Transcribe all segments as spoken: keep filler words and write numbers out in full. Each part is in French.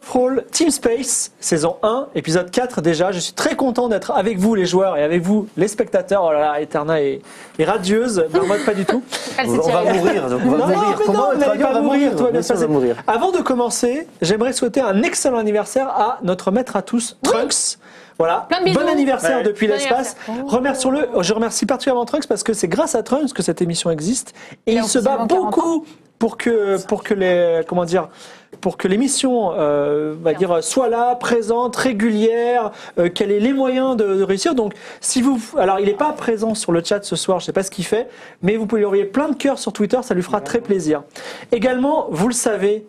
Sprawl Team Space, saison un, épisode quatre déjà. Je suis très content d'être avec vous les joueurs et avec vous les spectateurs. Oh là là, Eterna est, est radieuse, Marmotte pas du tout. On va mourir, donc on va non, mourir. Non, mais Comment non, on n'allait pas mourir, tout va bien se passer. mourir. Avant de commencer, j'aimerais souhaiter un excellent anniversaire à notre maître à tous, oui. Trunks. Voilà, bon anniversaire ouais. depuis bon l'espace. Remercions-le. Je remercie particulièrement Trunks parce que c'est grâce à Trunks que cette émission existe et il, il se bat beaucoup pour que pour que les comment dire pour que l'émission euh, va dire soit là, présente, régulière, euh, qu'elle ait les moyens de, de réussir. Donc si vous alors il n'est pas présent sur le chat ce soir, je sais pas ce qu'il fait, mais vous pouvez lui envoyer plein de cœurs sur Twitter, ça lui fera très plaisir. Également, vous le savez,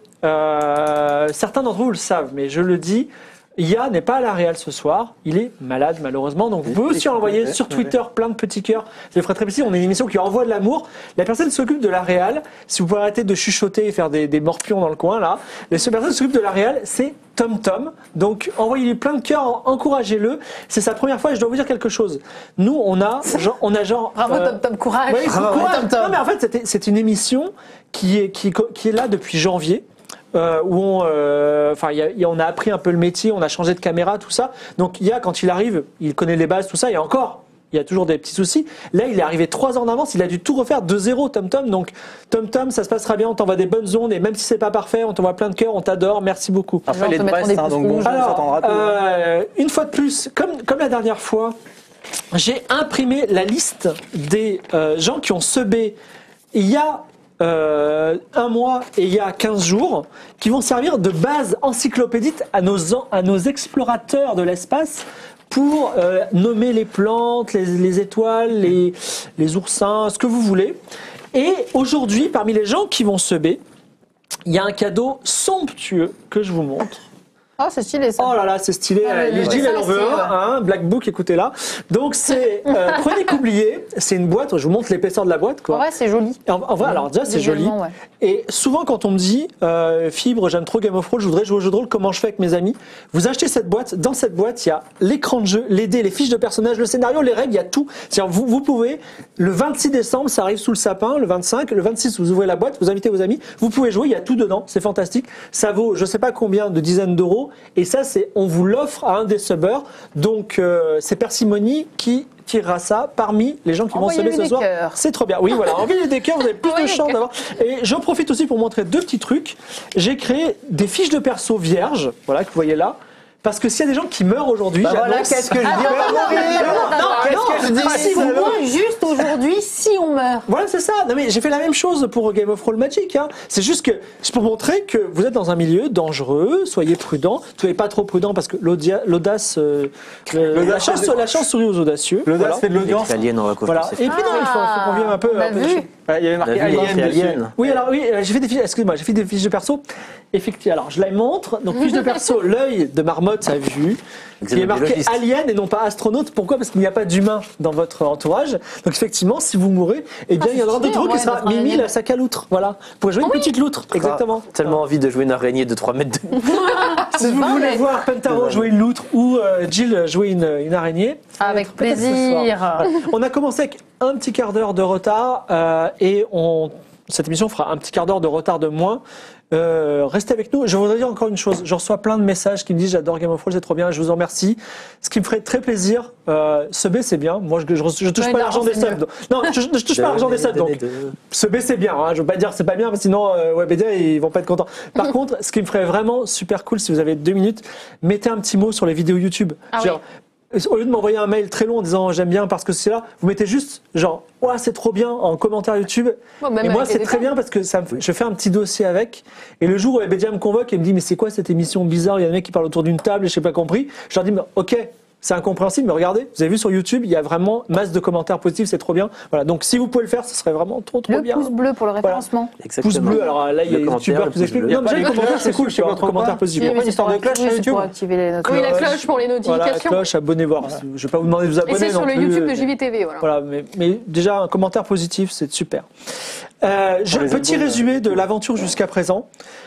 euh, certains d'entre vous le savent, mais je le dis. Ya n'est pas à la Real ce soir, il est malade malheureusement, donc vous pouvez aussi envoyer sur Twitter plein de petits cœurs, ça lui ferait très plaisir. On est une émission qui envoie de l'amour, la personne qui s'occupe de la Real, si vous pouvez arrêter de chuchoter et faire des, des morpions dans le coin là, la seule personne qui s'occupe de la Real c'est Tom Tom, donc envoyez-lui plein de cœurs, encouragez-le, c'est sa première fois et je dois vous dire quelque chose, nous on a genre, on a genre bravo euh, Tom Tom, courage, ouais, bravo, courage. Tom Tom. Non mais en fait c'est, c'est une émission qui est, qui, qui est là depuis janvier. Euh, où on, euh, enfin, y a, y a, on a appris un peu le métier, on a changé de caméra, tout ça. Donc, il y a quand il arrive, il connaît les bases, tout ça. Et encore, il y a toujours des petits soucis. Là, il est arrivé trois ans en avance, il a dû tout refaire de zéro, Tom Tom. Donc, Tom Tom, ça se passera bien. On t'envoie des bonnes ondes et même si c'est pas parfait, on t'envoie plein de cœurs. On t'adore. Merci beaucoup. Après, il est de Brest, hein, donc bon, alors, ça euh, une fois de plus, comme comme la dernière fois, j'ai imprimé la liste des euh, gens qui ont subé. Il y a Euh, un mois et il y a quinze jours, qui vont servir de base encyclopédique à nos, à nos explorateurs de l'espace pour euh, nommer les plantes, les, les étoiles, les, les oursins, ce que vous voulez. Et aujourd'hui, parmi les gens qui vont subber, il y a un cadeau somptueux que je vous montre. Oh, c'est stylé ça. Oh là là, c'est stylé. Ah, les Gilles, elle en veut un. Hein, Black Book, écoutez là. Donc c'est euh, prenez qu'oublier. C'est une boîte. Je vous montre l'épaisseur de la boîte. Quoi. En vrai, c'est joli. En, en vrai, oui. alors déjà, c'est joli. Ouais. Et souvent, quand on me dit euh, Fibre, j'aime trop Game of Thrones, je voudrais jouer au jeu de rôle. Comment je fais avec mes amis? Vous achetez cette boîte. Dans cette boîte, il y a l'écran de jeu, les dés, les fiches de personnages, le scénario, les règles. Il y a tout. C'est-à-dire, vous, vous pouvez le vingt-six décembre, ça arrive sous le sapin. Le vingt-cinq, le vingt-six, vous ouvrez la boîte, vous invitez vos amis. Vous pouvez jouer. Il y a tout dedans. C'est fantastique. Ça vaut, je sais pas combien de dizaines d'euros. Et ça, c'est on vous l'offre à un des subbers. Donc, euh, c'est Persimony qui tirera ça parmi les gens qui envoyez vont subber ce soir. Cœurs. C'est trop bien. Oui, voilà. Envoyez des cœurs, vous avez plus de chance d'avoir. Et j'en profite aussi pour montrer deux petits trucs. J'ai créé des fiches de perso vierges, voilà, que vous voyez là. Parce que s'il y a des gens qui meurent aujourd'hui, bah voilà, qu'est-ce que je dis? Qu'est-ce que je dis? Si vous mourrez juste aujourd'hui, si on meurt. Voilà, c'est ça. Non mais j'ai fait la même chose pour Game of Thrones Magic. Hein. C'est juste que c'est pour montrer que vous êtes dans un milieu dangereux. Soyez prudent. Soyez pas trop prudent parce que l'audace, euh, euh, la chance, la chance sourit aux audacieux. L'audace voilà. fait de l'audience. Voilà. Et puis non, il faut, faut qu'on vienne un peu. On a vu. Il y avait marqué Alien. Alien. Oui, alors oui, j'ai fait des fiches. Excusez-moi, j'ai fait des fiches de perso. Effectivement, alors je la montre. Donc fiche de perso, l'œil de marmotte, ça a vu. Qui est marqué Alien et non pas astronaute. Pourquoi? Parce qu'il n'y a pas d'humain dans votre entourage. Donc effectivement, si vous mourrez, eh bien ah, il y en aura d'autres qui sera Mimi la sac à loutre. Voilà. Vous pourrez jouer oh, une oui. petite loutre. Exactement. Ah, tellement envie de jouer une araignée de trois mètres de... Si vous voulez voir Pentaro jouer une loutre ou euh, Jill jouer une, une araignée. Avec plaisir. Voilà. On a commencé avec un petit quart d'heure de retard euh, et on, cette émission fera un petit quart d'heure de retard de moins. Euh, restez avec nous. Je voudrais dire encore une chose. Je reçois plein de messages qui me disent j'adore Game of Thrones, c'est trop bien. Je vous en remercie. Ce qui me ferait très plaisir. Euh, subber c'est bien. Moi je, je, je, je touche ouais, pas l'argent des subs. Non, je, je touche pas l'argent des subs. Donc subber c'est bien. Hein. Je veux pas dire c'est pas bien, parce que sinon euh, Webedia ils vont pas être contents. Par contre, ce qui me ferait vraiment super cool, si vous avez deux minutes, mettez un petit mot sur les vidéos YouTube. Ah genre, oui. Au lieu de m'envoyer un mail très long en disant j'aime bien parce que c'est là, vous mettez juste genre ouais, c'est trop bien en commentaire YouTube. Bon, et moi c'est très bien parce que ça me, je fais un petit dossier avec. Et le jour où Webedia me convoque et me dit mais c'est quoi cette émission bizarre, il y a un mec qui parle autour d'une table et je sais pas compris. Je leur dis mais, ok. C'est incompréhensible, mais regardez, vous avez vu sur YouTube, il y a vraiment masse de commentaires positifs, c'est trop bien. Voilà, donc si vous pouvez le faire, ce serait vraiment trop trop le bien. Le pouce bleu pour le référencement. Voilà. Pouce bleu, alors là il y a des youtubeurs qui vous expliquent. Non, mais les commentaires c'est cool, tu vois, commentaires positifs. Il y a une histoire de cloche sur YouTube. Pour activer les notifications. Oui, la cloche pour les notifications. Voilà, la cloche, abonnez-vous. Voilà. Je vais pas vous demander de vous abonner. Et c'est sur le plus. YouTube de J V T V, voilà. Voilà, mais, mais déjà un commentaire positif, c'est super. Euh, je, petit résumé de l'aventure jusqu'à présent.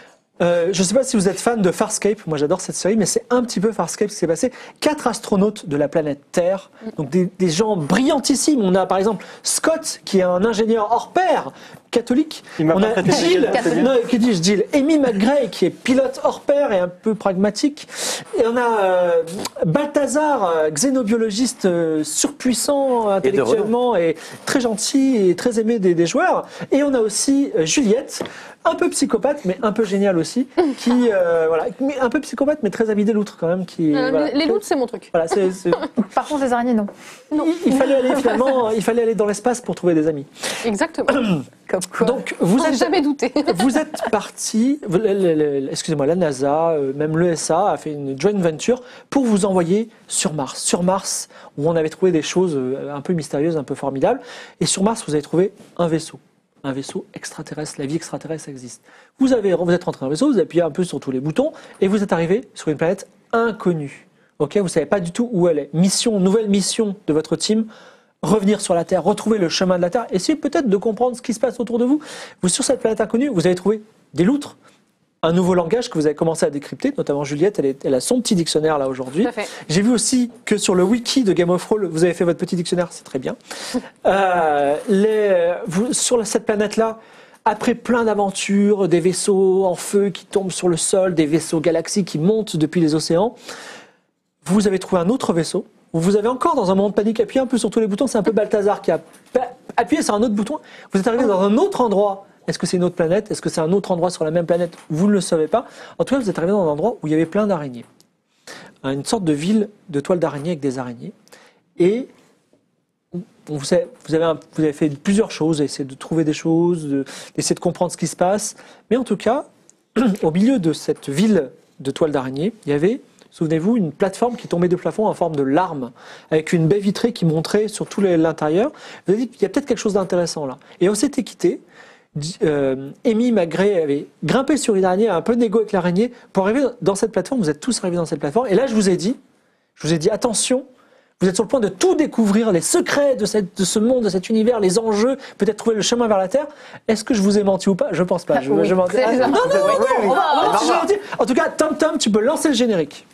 Euh, je ne sais pas si vous êtes fan de Farscape, moi j'adore cette série, mais c'est un petit peu Farscape ce qui s'est passé. Quatre astronautes de la planète Terre, donc des, des gens brillantissimes. On a par exemple Scott, qui est un ingénieur hors pair, catholique. Il m'a On pas a traité de Jill, catholique. non, que dis-je, Jill, Amy McGray, qui est pilote hors pair et un peu pragmatique. Et on a euh, Balthazar, euh, xénobiologiste euh, surpuissant intellectuellement et, très gentil et très aimé des, des joueurs. Et on a aussi euh, Juliette, un peu psychopathe, mais un peu géniale aussi, qui, euh, voilà, mais un peu psychopathe, mais très amie des loutres quand même. Qui, Euh, voilà, les que- loutres, c'est mon truc. Voilà, c'est, c'est- Par contre, les araignées, non. Non. il, il fallait aller finalement, il fallait aller dans l'espace pour trouver des amis. Exactement. Comme quoi. Donc vous J'en ai êtes, jamais douté. vous êtes parti, le- le- le- excusez-moi, la NASA, euh, même l'E S A a fait une joint venture pour vous envoyer sur Mars. Sur Mars, où on avait trouvé des choses euh, un peu mystérieuses, un peu formidables. Et sur Mars, vous avez trouvé un vaisseau. Un vaisseau extraterrestre, la vie extraterrestre existe. Vous, avez, vous êtes rentré dans le vaisseau, vous appuyez un peu sur tous les boutons et vous êtes arrivé sur une planète inconnue. Ok, vous ne savez pas du tout où elle est. Mission, nouvelle mission de votre team, revenir sur la Terre, retrouver le chemin de la Terre, essayez peut-être de comprendre ce qui se passe autour de vous. Vous, sur cette planète inconnue, vous avez trouvé des loutres, un nouveau langage que vous avez commencé à décrypter, notamment Juliette, elle, est- elle a son petit dictionnaire là aujourd'hui. Tout à fait. J'ai vu aussi que sur le wiki de Game of Thrones, vous avez fait votre petit dictionnaire, c'est très bien. Euh, les, vous, sur cette planète-là, après plein d'aventures, des vaisseaux en feu qui tombent sur le sol, des vaisseaux galaxies qui montent depuis les océans, vous avez trouvé un autre vaisseau. Vous avez encore dans un moment de panique appuyé un peu sur tous les boutons. C'est un peu Balthazar qui a pa- appuyé sur un autre bouton. Vous êtes arrivé dans un autre endroit. Est-ce que c'est une autre planète? Est-ce que c'est un autre endroit sur la même planète? Vous ne le savez pas. En tout cas, vous êtes arrivé dans un endroit où il y avait plein d'araignées. Une sorte de ville de toiles d'araignées avec des araignées. Et vous avez, vous avez, un- vous avez fait plusieurs choses, essayé de trouver des choses, de- d'essayer de comprendre ce qui se passe. Mais en tout cas, au milieu de cette ville de toiles d'araignées, il y avait, souvenez-vous, une plateforme qui tombait de plafond en forme de larme, avec une baie vitrée qui montrait sur tout les- l'intérieur. Vous avez dit, il y a peut-être quelque chose d'intéressant là. Et on s'était quitté. Euh, Amy McGray avait grimpé sur une araignée, un peu négo avec l'araignée, pour arriver dans cette plateforme. Vous êtes tous arrivés dans cette plateforme. Et là, je vous ai dit, je vous ai dit, attention, vous êtes sur le point de tout découvrir, les secrets de, cette, de ce monde, de cet univers, les enjeux, peut-être trouver le chemin vers la Terre. Est-ce que je vous ai menti ou pas? Je pense pas. Je, Oui, je menti. c'est Ah, ça. non, non, non, non, on va- on va voir si Ah, j'ai menti. En tout cas, Tom Tom, tu peux lancer le générique.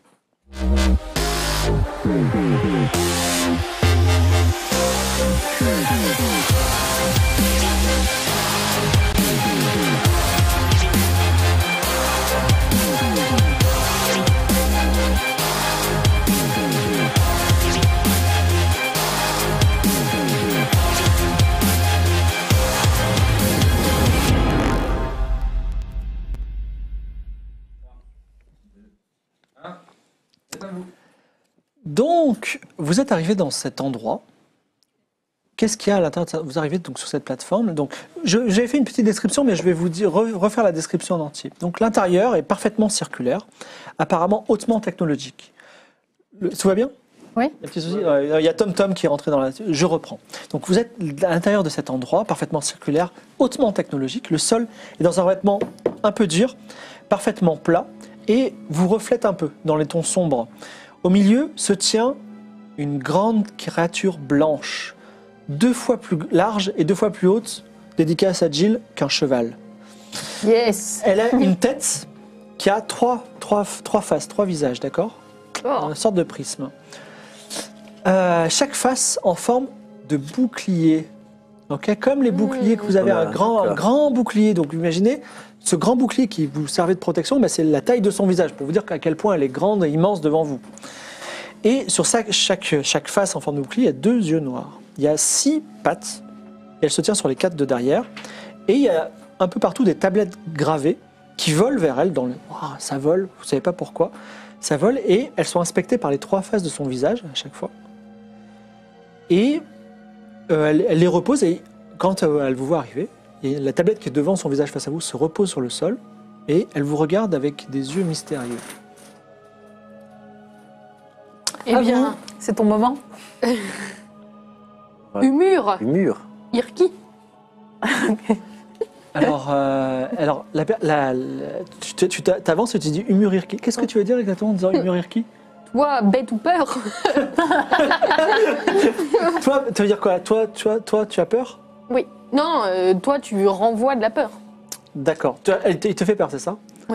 Donc, vous êtes arrivé dans cet endroit. Qu'est-ce qu'il y a à l'intérieur de ça? Vous arrivez donc sur cette plateforme. Donc, je- j'ai fait une petite description, mais je vais vous dire, re- refaire la description en entier. Donc, l'intérieur est parfaitement circulaire, apparemment hautement technologique. Le- tout va bien? Oui. Il y a un petit souci. Euh, Il y a Tom Tom qui est rentré dans la. Je reprends. Donc, vous êtes à l'intérieur de cet endroit, parfaitement circulaire, hautement technologique. Le sol est dans un revêtement un peu dur, parfaitement plat, et vous reflète un peu dans les tons sombres. Au milieu se tient une grande créature blanche, deux fois plus large et deux fois plus haute, dédicace à Jill, qu'un cheval. Yes. Elle a une tête qui a trois, trois, trois faces, trois visages, d'accord? Oh. Une sorte de prisme. Euh, chaque face en forme de bouclier. Ok, comme les boucliers que vous avez, un Voilà, grand, un d'accord. grand bouclier. Donc imaginez, ce grand bouclier qui vous servait de protection, ben, c'est la taille de son visage, pour vous dire à quel point elle est grande et immense devant vous. Et sur chaque, chaque, chaque face en forme de bouclier, il y a deux yeux noirs. Il y a six pattes, et elle se tient sur les quatre de derrière. Et il y a un peu partout des tablettes gravées qui volent vers elle. Dans le... Ouah, ça vole, vous ne savez pas pourquoi. Ça vole, et elles sont inspectées par les trois faces de son visage à chaque fois. Et euh, elle, elle les repose, et quand euh, elle vous voit arriver, et la tablette qui est devant son visage face à vous se repose sur le sol, et elle vous regarde avec des yeux mystérieux. Eh À bien, C'est ton moment. Humur, Du mur. Irki. Alors, euh, alors la, per- la- la- tu te- tu t'a- t'avances et tu dis Umurirki. Qu'est-ce que tu veux dire exactement en disant Umurirki? Toi, bête ou peur? Toi, tu veux dire quoi? Toi, toi, toi, tu as peur? Oui. Non, euh, toi, tu renvoies de la peur. D'accord. Tu as- elle te- Il te fait peur, c'est ça?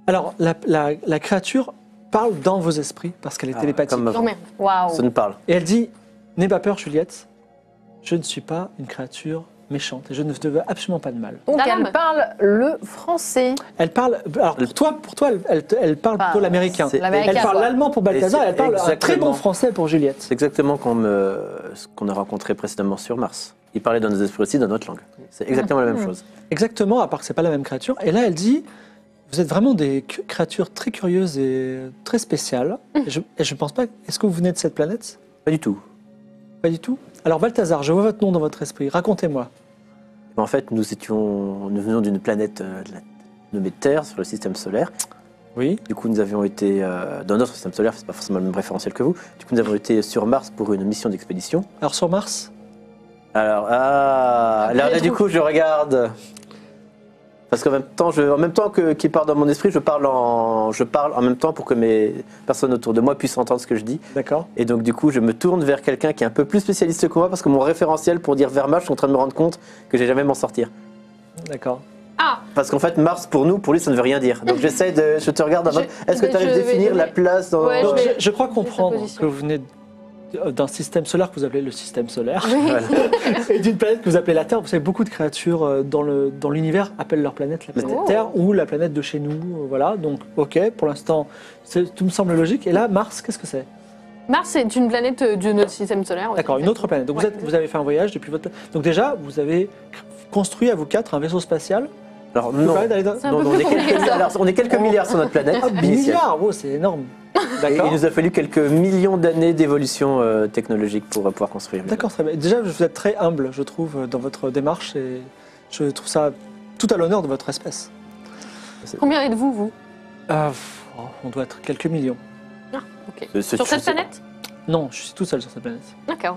Alors, la, la- la créature parle dans vos esprits parce qu'elle est Ah, télépathique. comme avant. Non, merde. Waouh. Ça nous parle. Et elle dit, n'aie pas peur Juliette, je ne suis pas une créature méchante et je ne te veux absolument pas de mal. Donc La elle lame. parle le français. Elle parle, alors pour toi, pour toi elle, elle, te- elle parle Enfin, plutôt l'américain. c'est- l'américain, Elle parle quoi. l'allemand pour Balthazar, Et c'est elle parle un très exactement- bon français pour Juliette. C'est exactement comme euh, ce qu'on a rencontré précédemment sur Mars. Il parlait dans nos esprits aussi, dans notre langue. C'est exactement la même chose. Exactement, à part que c'est pas la même créature. Et là, elle dit, vous êtes vraiment des cu- créatures très curieuses et très spéciales. Et je, et je pense pas, est-ce que vous venez de cette planète? Pas du tout. Pas du tout. Alors Balthazar, je vois votre nom dans votre esprit. Racontez-moi. En fait, nous étions, nous venions d'une planète euh, de la- nommée Terre sur le système solaire. Oui. Du coup, nous avions été euh, dans notre système solaire, c'est pas forcément le même référentiel que vous. Du coup, nous avons été sur Mars pour une mission d'expédition. Alors sur Mars, Alors, ah, alors là, du coup, je regarde. Parce qu'en même temps, je, en même temps que qu'il part dans mon esprit, je parle en, je parle en même temps pour que mes personnes autour de moi puissent entendre ce que je dis. d'accord. Et donc, du coup, je me tourne vers quelqu'un qui est un peu plus spécialiste que moi, parce que mon référentiel pour dire vers Mars, je suis en train de me rendre compte que j'ai jamais m'en sortir. D'accord. Ah, Parce qu'en fait, Mars, pour nous, pour lui, ça ne veut rien dire. Donc, j'essaie de, je te regarde. en mode, Je- Est-ce que je tu arrives à vais- définir je la vais- place dans Ouais, Donc, je je, vais- je crois sa comprendre position. que vous venez d- d'un système solaire que vous appelez le système solaire Voilà. et d'une planète que vous appelez la Terre. Vous savez, beaucoup de créatures euh, dans le dans l'univers appellent leur planète la planète Oh. Terre ou la planète de chez nous. euh, Voilà. Donc, ok. Pour l'instant, c'est- tout me semble logique. Et là, Mars, qu'est-ce que c'est? Mars est une planète euh, de notre système solaire. aussi. D'accord, une autre planète. Donc, vous, Ouais. êtes- vous avez fait un voyage depuis votre. Donc déjà, vous avez construit à vous quatre un vaisseau spatial. Alors, Vous non. parlez d'aller dans- C'est un Non, peu non, on, plus est compliqué quelques, que ça. alors, on est quelques milliards sur notre planète. Ah, initiale. milliards, oh, c'est énorme. Et D'accord. il nous a fallu quelques millions d'années d'évolution euh, technologique pour euh, pouvoir construire. D'accord, très bien. Déjà, vous êtes très humble, je trouve, dans votre démarche et je trouve ça tout à l'honneur de votre espèce. Combien êtes-vous, vous Euh, pff, oh, on doit être quelques millions. Ah, ok. Ce- ce- Sur cette je sais- planète Non, je suis tout seul sur cette planète. D'accord.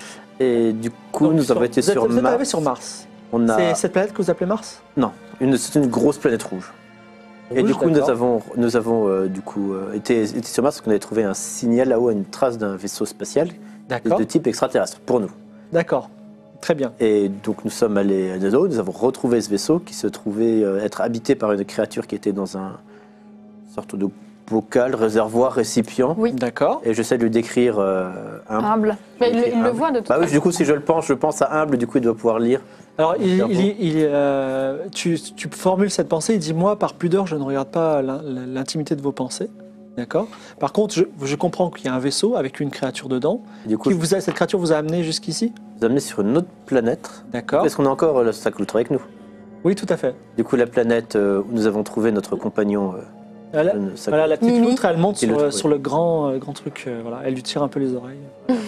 Et du coup, Donc, nous sur- avons été vous êtes- sur Vous êtes Mars. arrivé sur Mars. On a... C'est cette planète que vous appelez Mars? Non, une- c'est une grosse planète rouge. Et Rouge, du coup, nous d'accord. avons, nous avons euh, du coup, euh, été, été sur Mars parce qu'on avait trouvé un signal là-haut, une trace d'un vaisseau spatial D'accord, de type extraterrestre, pour nous. d'accord. Très bien. Et donc, nous sommes allés à Nado, nous avons retrouvé ce vaisseau qui se trouvait euh, être habité par une créature qui était dans un sorte de bocal, réservoir, récipient. Oui. D'accord. Et j'essaie de lui décrire euh, humble. Humble. Mais il, il le Humble. voit de toute Bah oui, façon. du coup, si je le pense, je pense à humble, du coup, il doit pouvoir lire. Alors, il, Cerveau. il- il- euh, tu, tu formules cette pensée, il dit, moi, par pudeur, je ne regarde pas l'in- l'intimité de vos pensées. D'accord. Par contre, je, je comprends qu'il y a un vaisseau avec une créature dedans. Et du coup, Qui je vous a, cette créature vous a amené jusqu'ici? vous amener sur une autre planète. D'accord. Est-ce qu'on a encore euh, le Saccultre avec nous? Oui, tout à fait. Du coup, la planète euh, où nous avons trouvé notre compagnon. euh, Voilà, le Sac- voilà, la petite Mimi. loutre, elle monte Qui sur, le le- trouve, sur le grand, euh, grand truc. euh, voilà, elle lui tire un peu les oreilles.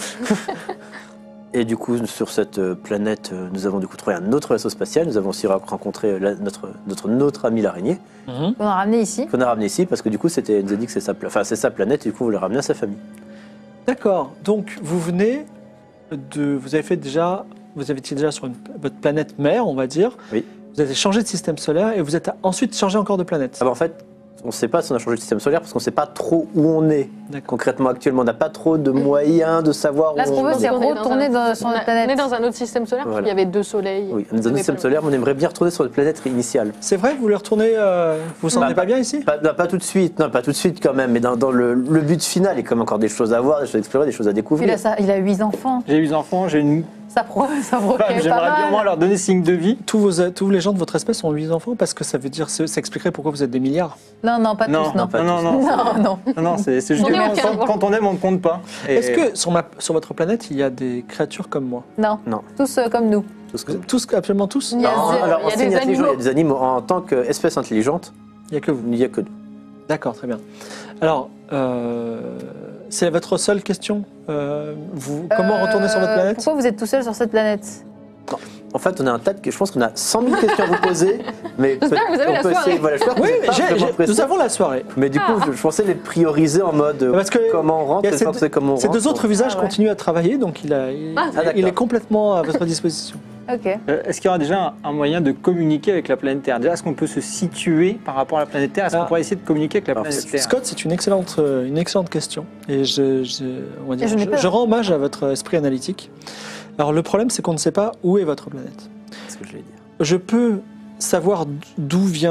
Et du coup, sur cette euh, planète, euh, nous avons du coup trouvé un autre vaisseau spatial. Nous avons aussi ra- rencontré euh, la- notre, notre, notre ami l'araignée, Mhm. On a ramené ici. qu'on a ramené ici parce que du coup, c'était, elle nous a dit que c'est sa, pla- enfin, c'est sa planète et du coup, vous le ramenez à sa famille. D'accord. Donc, vous venez de. Vous avez fait déjà. Vous avez été déjà sur une- votre planète mère, on va dire. Oui. Vous avez changé de système solaire et vous êtes ensuite changé encore de planète. Ah bah, en fait, on ne sait pas si on a changé de système solaire parce qu'on ne sait pas trop où on est D'accord. concrètement actuellement. On n'a pas trop de moyens de savoir Là, ce où qu'on on veut, est. c'est On est dans retourner un- dans- sur on a- notre planète. On est dans un autre système solaire parce Voilà. qu'il y avait deux soleils. Oui, on est dans un avait système pas- solaire, mais on aimerait bien retourner sur notre planète initiale. C'est vrai, vous voulez retourner. euh, vous vous sentez Bah, pas bien ici? Pas, non, pas tout de suite, non, pas tout de suite quand même, mais dans, dans le, le but final, il y a quand même encore des choses à voir, des choses à explorer, des choses à Puis découvrir. il a, ça- il a huit enfants. J'ai huit enfants, j'ai une Ça, pro, ça provoque femme, pas j'aimerais bien mal. moi leur donner signe de vie. Tous, vos, tous les gens de votre espèce ont huit enfants parce que ça veut dire. Ça expliquerait pourquoi vous êtes des milliards. Non, non, pas Non, tous, non. pas non, non, non, Non, non. non, non, c'est c'est juste On est que aucun, quand, bon. quand on aime, on ne compte pas. Et- Est-ce que sur, ma, sur votre planète, il y a des créatures comme moi? Non. Non. Tous euh, comme nous. Tout ce que- Vous êtes tous, absolument tous? Il y a Non, zéro- alors il y en a signe des intelligent, il y a animaux. des animaux. En tant qu'espèce intelligente, Il n'y a que vous. il n'y a que nous. D'accord, très bien. Alors, euh, c'est votre seule question. Euh, vous, comment Euh, retourner sur votre planète? Pourquoi vous êtes tout seul sur cette planète? En fait, on a un tas de questions. Je pense qu'on a cent mille questions à vous poser. Mais J'espère que vous avez on la peut soirée. essayer- Voilà, j'espère que Oui, vous êtes mais pas j'ai- vraiment j'ai- pressés. nous avons la soirée. Mais du coup, je, je pensais les prioriser en mode euh, Parce que comment on rentre, il y a et ces pas deux- c'est comment on Ces rentre. deux autres visages Ah ouais. continuent à travailler, donc il, a, il, Ah, d'accord. il est complètement à votre disposition. Ok. Euh, Est-ce qu'il y aura déjà un, un moyen de communiquer avec la planète Terre? Déjà, est-ce qu'on peut se situer par rapport à la planète Terre? Est-ce Ah. qu'on pourrait essayer de communiquer avec la Alors, planète Terre? Scott, c'est une excellente, euh, une excellente question. Et je, je, on va dire, Et je n'ai je- peur. je rends hommage à votre esprit analytique. Alors, le problème, c'est qu'on ne sait pas où est votre planète. C'est ce que je vais dire. Je peux savoir d'où vient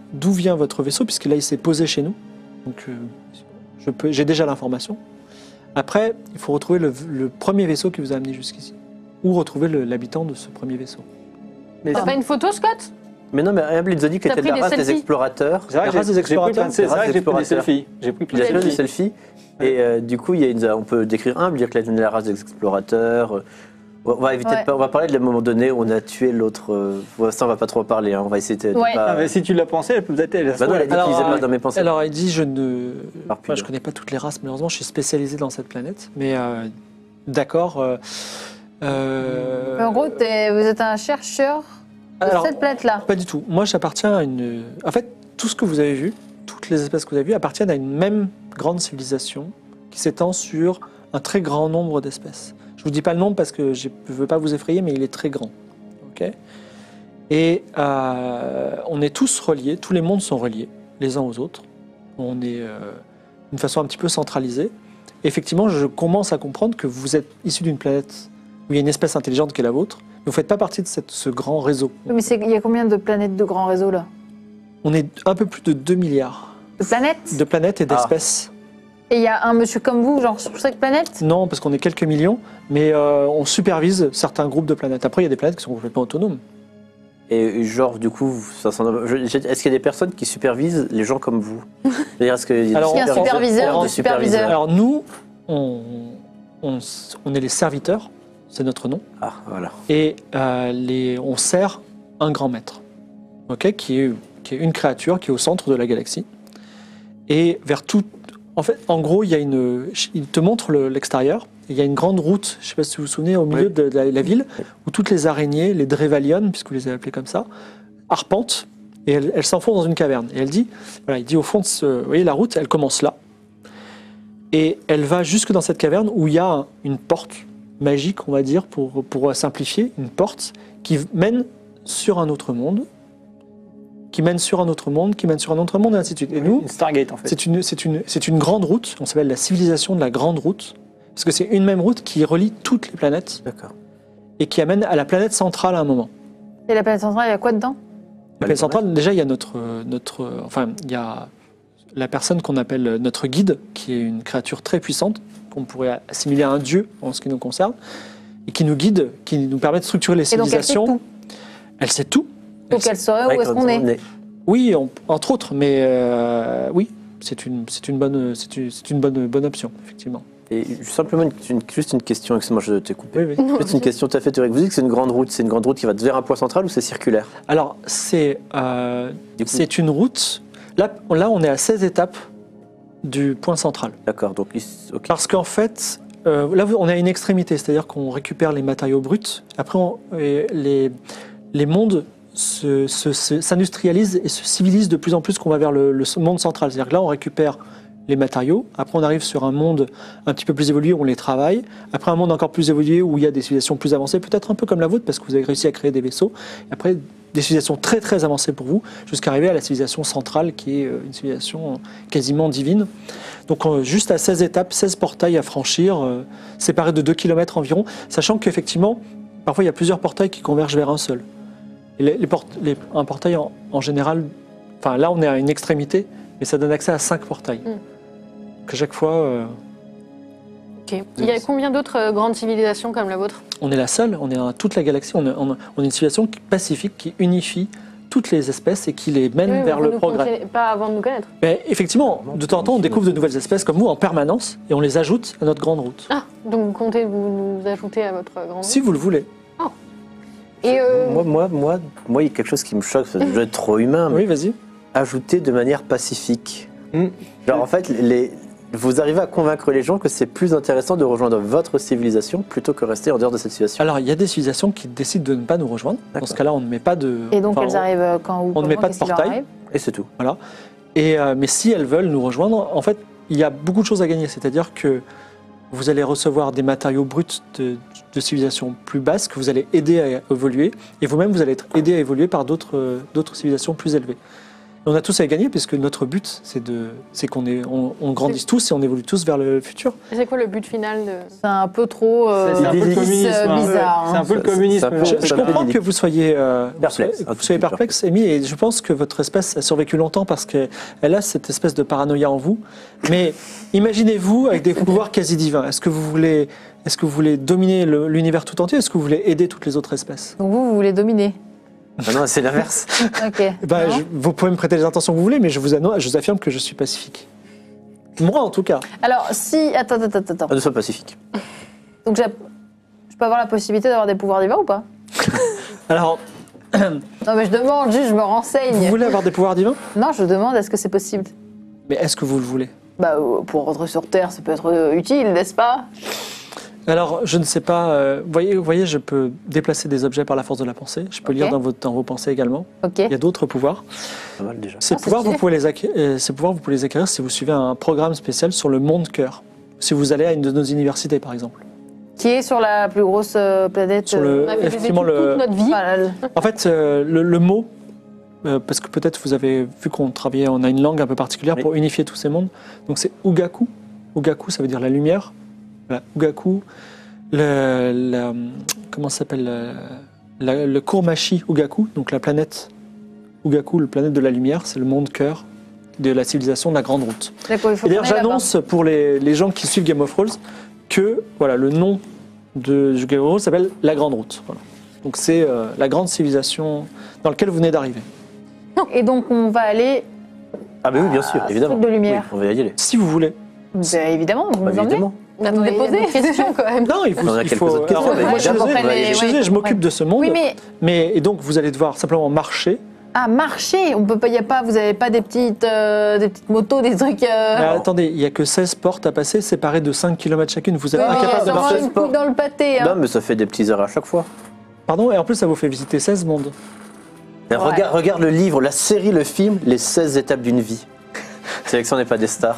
d'où vient votre vaisseau, puisque là, il s'est posé chez nous. Donc, euh, je peux, j'ai déjà l'information. Après, il faut retrouver le, le premier vaisseau qui vous a amené jusqu'ici. Ou retrouver le- l'habitant de ce premier vaisseau. Mais T'as pas une photo, Scott? Mais non, mais Ryan Blizzonic T'as était de pris la des race des selfies explorateurs. c'est vrai La que race j'ai- des j'ai pris explorateurs. plein de- c'est La vrai race que j'ai pris des explorateurs. selfies. J'ai pris Il plein a de fait des selfies. selfies. Et euh, du coup, il y a une, on peut décrire humble, dire qu'il a de la race des explorateurs. euh, On va éviter Ouais. de pas- on va parler de le moment donné où on a tué l'autre. euh, ouais, ça, on va pas trop en parler. hein, On va essayer de. de Ouais. pas- Ah, mais si tu l'as pensé, elle peut peut-être elle. Bah non, elle a dit Alors, qu'ils étaient euh, pas dans mes pensées. Alors, il dit, je ne... Par Enfin, je pudeur. connais pas toutes les races, malheureusement, je suis spécialisé dans cette planète. Mais euh, d'accord. euh, euh, En gros, t'es- vous êtes un chercheur de alors, cette planète-là. pas du tout. Moi, j'appartiens à une... En fait, tout ce que vous avez vu, toutes les espèces que vous avez vues, appartiennent à une même grande civilisation qui s'étend sur un très grand nombre d'espèces. Je vous dis pas le nombre parce que je ne veux pas vous effrayer, mais il est très grand. Ok. Et euh, on est tous reliés, tous les mondes sont reliés les uns aux autres. On est euh, d'une façon un petit peu centralisée. Effectivement, je commence à comprendre que vous êtes issu d'une planète où il y a une espèce intelligente qui est la vôtre. Mais vous ne faites pas partie de cette- ce grand réseau. Mais c'est- il y a combien de planètes de grands réseaux là? On est un peu plus de deux milliards De planètes? de planètes et Ah. d'espèces. Et il y a un monsieur comme vous, genre sur chaque planète? Non, parce qu'on est quelques millions, mais euh, on supervise certains groupes de planètes. Après, il y a des planètes qui sont complètement autonomes. Et genre, du coup, ça s'en- je- j'ai- est-ce qu'il y a des personnes qui supervisent les gens comme vous C'est-à-dire, est-ce qu'il y a des Alors, Il y a un superviseur, des des superviseurs. Alors nous, on, on s- on est les serviteurs, c'est notre nom, Ah, voilà. et euh, les, on sert un grand maître, ok, qui est, qui est une créature qui est au centre de la galaxie. Et vers tout... En fait, en gros, il y a une, il te montre le- l'extérieur. Il y a une grande route, je ne sais pas si vous vous souvenez, au milieu Oui. de la, la ville, où toutes les araignées, les Drevalion, puisque vous les avez appelées comme ça, arpentent, et elles, elles s'enfoncent dans une caverne. Et elle dit, voilà, il dit au fond de ce... Vous voyez, la route, elle commence là. Et elle va jusque dans cette caverne où il y a un- une porte magique, on va dire, pour, pour simplifier, une porte qui mène sur un autre monde, qui mène sur un autre monde, qui mène sur un autre monde, et ainsi de suite. Et nous, Une Stargate en fait. c'est une, c'est une, c'est une grande route, on s'appelle la civilisation de la grande route, parce que c'est une même route qui relie toutes les planètes D'accord. et qui amène à la planète centrale à un moment. Et la planète centrale, il y a quoi dedans? La planète centrale, déjà, il y a notre, euh, notre, euh, enfin, il y a la personne qu'on appelle notre guide, qui est une créature très puissante, qu'on pourrait assimiler à un dieu en ce qui nous concerne, et qui nous guide, qui nous permet de structurer les Et donc elle sait civilisations. tout. Elle sait tout. Donc elle saurait où Ouais, est-ce quand qu'on est? Oui, on- entre autres, mais euh, oui, c'est une, c'est une bonne, c'est une, c'est une bonne, bonne option, effectivement. Et simplement, une- une- juste une question, excuse-moi, je t'ai coupé. Oui, oui. Juste une question tout à fait théorique. Vous dites que c'est une grande route, c'est une grande route qui va vers un point central ou c'est circulaire? Alors, c'est, euh, Du coup, c'est une route. Là, là, on est à seize étapes du point central. d'accord, donc, il- ok. Parce qu'en fait, euh, là, on a une extrémité, c'est-à-dire qu'on récupère les matériaux bruts. Après, on- et les, les mondes se- se- se- s'industrialisent et se civilisent de plus en plus qu'on va vers le, le monde central. C'est-à-dire que là, on récupère les matériaux. Après, on arrive sur un monde un petit peu plus évolué où on les travaille. Après, un monde encore plus évolué où il y a des civilisations plus avancées, peut-être un peu comme la vôtre, parce que vous avez réussi à créer des vaisseaux. Et après, des civilisations très très avancées pour vous, jusqu'à arriver à la civilisation centrale, qui est euh, une civilisation euh, quasiment divine. Donc, euh, juste à seize étapes, seize portails à franchir, euh, séparés de deux kilomètres environ, sachant qu'effectivement, parfois, il y a plusieurs portails qui convergent vers un seul. Et les, les port- les- un portail, en, en général, enfin là, on est à une extrémité, mais ça donne accès à cinq portails. Mm. Que chaque fois, euh, Ok. Il y a combien d'autres euh, grandes civilisations comme la vôtre? on est la seule, on est dans toute la galaxie, on est, on- on est une civilisation qui- pacifique qui unifie toutes les espèces et qui les mène Oui, mais vers vous le nous progrès. connaissez pas avant de nous connaître. Mais effectivement, de temps en temps, on découvre de nouvelles espèces comme vous en permanence et on les ajoute à notre grande route. Ah, donc vous comptez vous nous ajouter à votre grande Si vous le voulez. Et euh, Moi, moi, moi, moi, il y a quelque chose qui me choque, parce que je dois être trop humain, mais Oui, vas-y. ajouter de manière pacifique. Hmm. Genre, en fait, les, vous arrivez à convaincre les gens que c'est plus intéressant de rejoindre votre civilisation plutôt que rester en dehors de cette civilisation. Alors, il y a des civilisations qui décident de ne pas nous rejoindre. Dans D'accord. ce cas-là, on ne met pas de. Et donc enfin, elles arrivent euh, quand ou on ne met comment, pas de qu'est-ce qui leur portail. arrive? Et c'est tout. Et, euh, mais si elles veulent nous rejoindre, en fait, il y a beaucoup de choses à gagner. C'est-à-dire que vous allez recevoir des matériaux bruts de, de civilisations plus basses que vous allez aider à évoluer. Et vous-même, vous allez être aidé à évoluer par d'autres euh, d'autres civilisations plus élevées. On a tous à y gagner, puisque notre but, c'est de, c'est qu'on est, on, on grandisse tous et on évolue tous vers le futur. Et c'est quoi le but final de... C'est un peu trop euh, C'est un peu le communisme. hein. bizarre. C'est hein. un peu le Ça- communisme. ça peut- Je, je ça comprends peut- que vous soyez, euh, vous Perplexe, soyez, un vous tout soyez petit peu perplexe, Amy, et je pense que votre espèce a survécu longtemps parce qu'elle a cette espèce de paranoïa en vous. Mais imaginez-vous avec des pouvoirs quasi divins. Est-ce que vous voulez, est-ce que vous voulez dominer le- l'univers tout entier? Est-ce que vous voulez aider toutes les autres espèces? Donc vous, vous voulez dominer. Ah non, c'est l'inverse. Ok. Bah, Non je- vous pouvez me prêter les intentions que vous voulez, mais je vous, anno- je vous affirme que je suis pacifique. Moi, en tout cas. Alors, si. Attends, attends, attends. attends. Ah, nous sommes pacifiques. Donc, j'ai- je peux avoir la possibilité d'avoir des pouvoirs divins ou pas? Alors, Non, mais je demande, juste, je me renseigne. vous voulez avoir des pouvoirs divins? Non, je demande, est-ce que c'est possible? Mais est-ce que vous le voulez? Bah, euh, pour rentrer sur Terre, ça peut être euh, utile, n'est-ce pas? Alors, je ne sais pas. euh, Vous voyez, vous voyez, je peux déplacer des objets par la force de la pensée. Je peux Ok. lire dans vos, dans vos pensées également. Ok. Il y a d'autres pouvoirs. Pas mal déjà. Ces Ah, c'est pouvoirs, stylé. vous pouvez les acquérir, euh, ces pouvoirs, vous pouvez les acquérir si vous suivez un programme spécial sur le monde cœur. Si vous allez à une de nos universités, par exemple. Qui est sur la plus grosse euh, planète Sur euh, le, On a fait des effectivement, études le, toute notre vie. voilà, le- en fait, euh, le, le mot, euh, parce que peut-être vous avez vu qu'on travaillait, on a une langue un peu particulière Oui. pour unifier tous ces mondes. Donc c'est Ugaku. Ugaku, ça veut dire la lumière. Voilà, Ugaku. Le, la- comment ça s'appelle euh, la- Le Kurmashi Ugaku, donc la planète Ugaku, le planète de la lumière, c'est le monde cœur de la civilisation de la Grande Route. D'accord, il faut Et d'ailleurs, qu'on aille là-bas. j'annonce pour les, les gens qui suivent Game of Thrones que voilà, le nom de Game of Thrones s'appelle la Grande Route. Voilà. Donc c'est euh, la grande civilisation dans laquelle vous venez d'arriver. Et donc, on va aller. Ah, mais oui, bien sûr, Ah, évidemment. truc de lumière. Oui, on va y aller. Si vous voulez. Bah, évidemment, vous Bah, nous emmenez. évidemment. Attends, il y a déposer. des questions quand même. Non, il, vous, On a il quelques faut. autres questions, alors, mais moi, je suis évidemment, désolé, on va y je aller. suis désolé, je m'occupe de ce monde. Oui, mais mais et donc vous allez devoir simplement marcher. à marcher, on peut pas, y a pas, vous avez pas des petites, euh, des petites motos, des trucs. euh, Mais attendez, il n'y a que seize portes à passer séparées de cinq kilomètres chacune. Vous êtes oui, mais incapable de ça mange marcher. une couille dans le pâté. Hein. Non, mais ça fait des petits heures à chaque fois. Pardon, et en plus ça vous fait visiter seize mondes. Mais Regarde, regarde le livre, la série, le film, les seize étapes d'une vie. Sélection n'est pas des stars.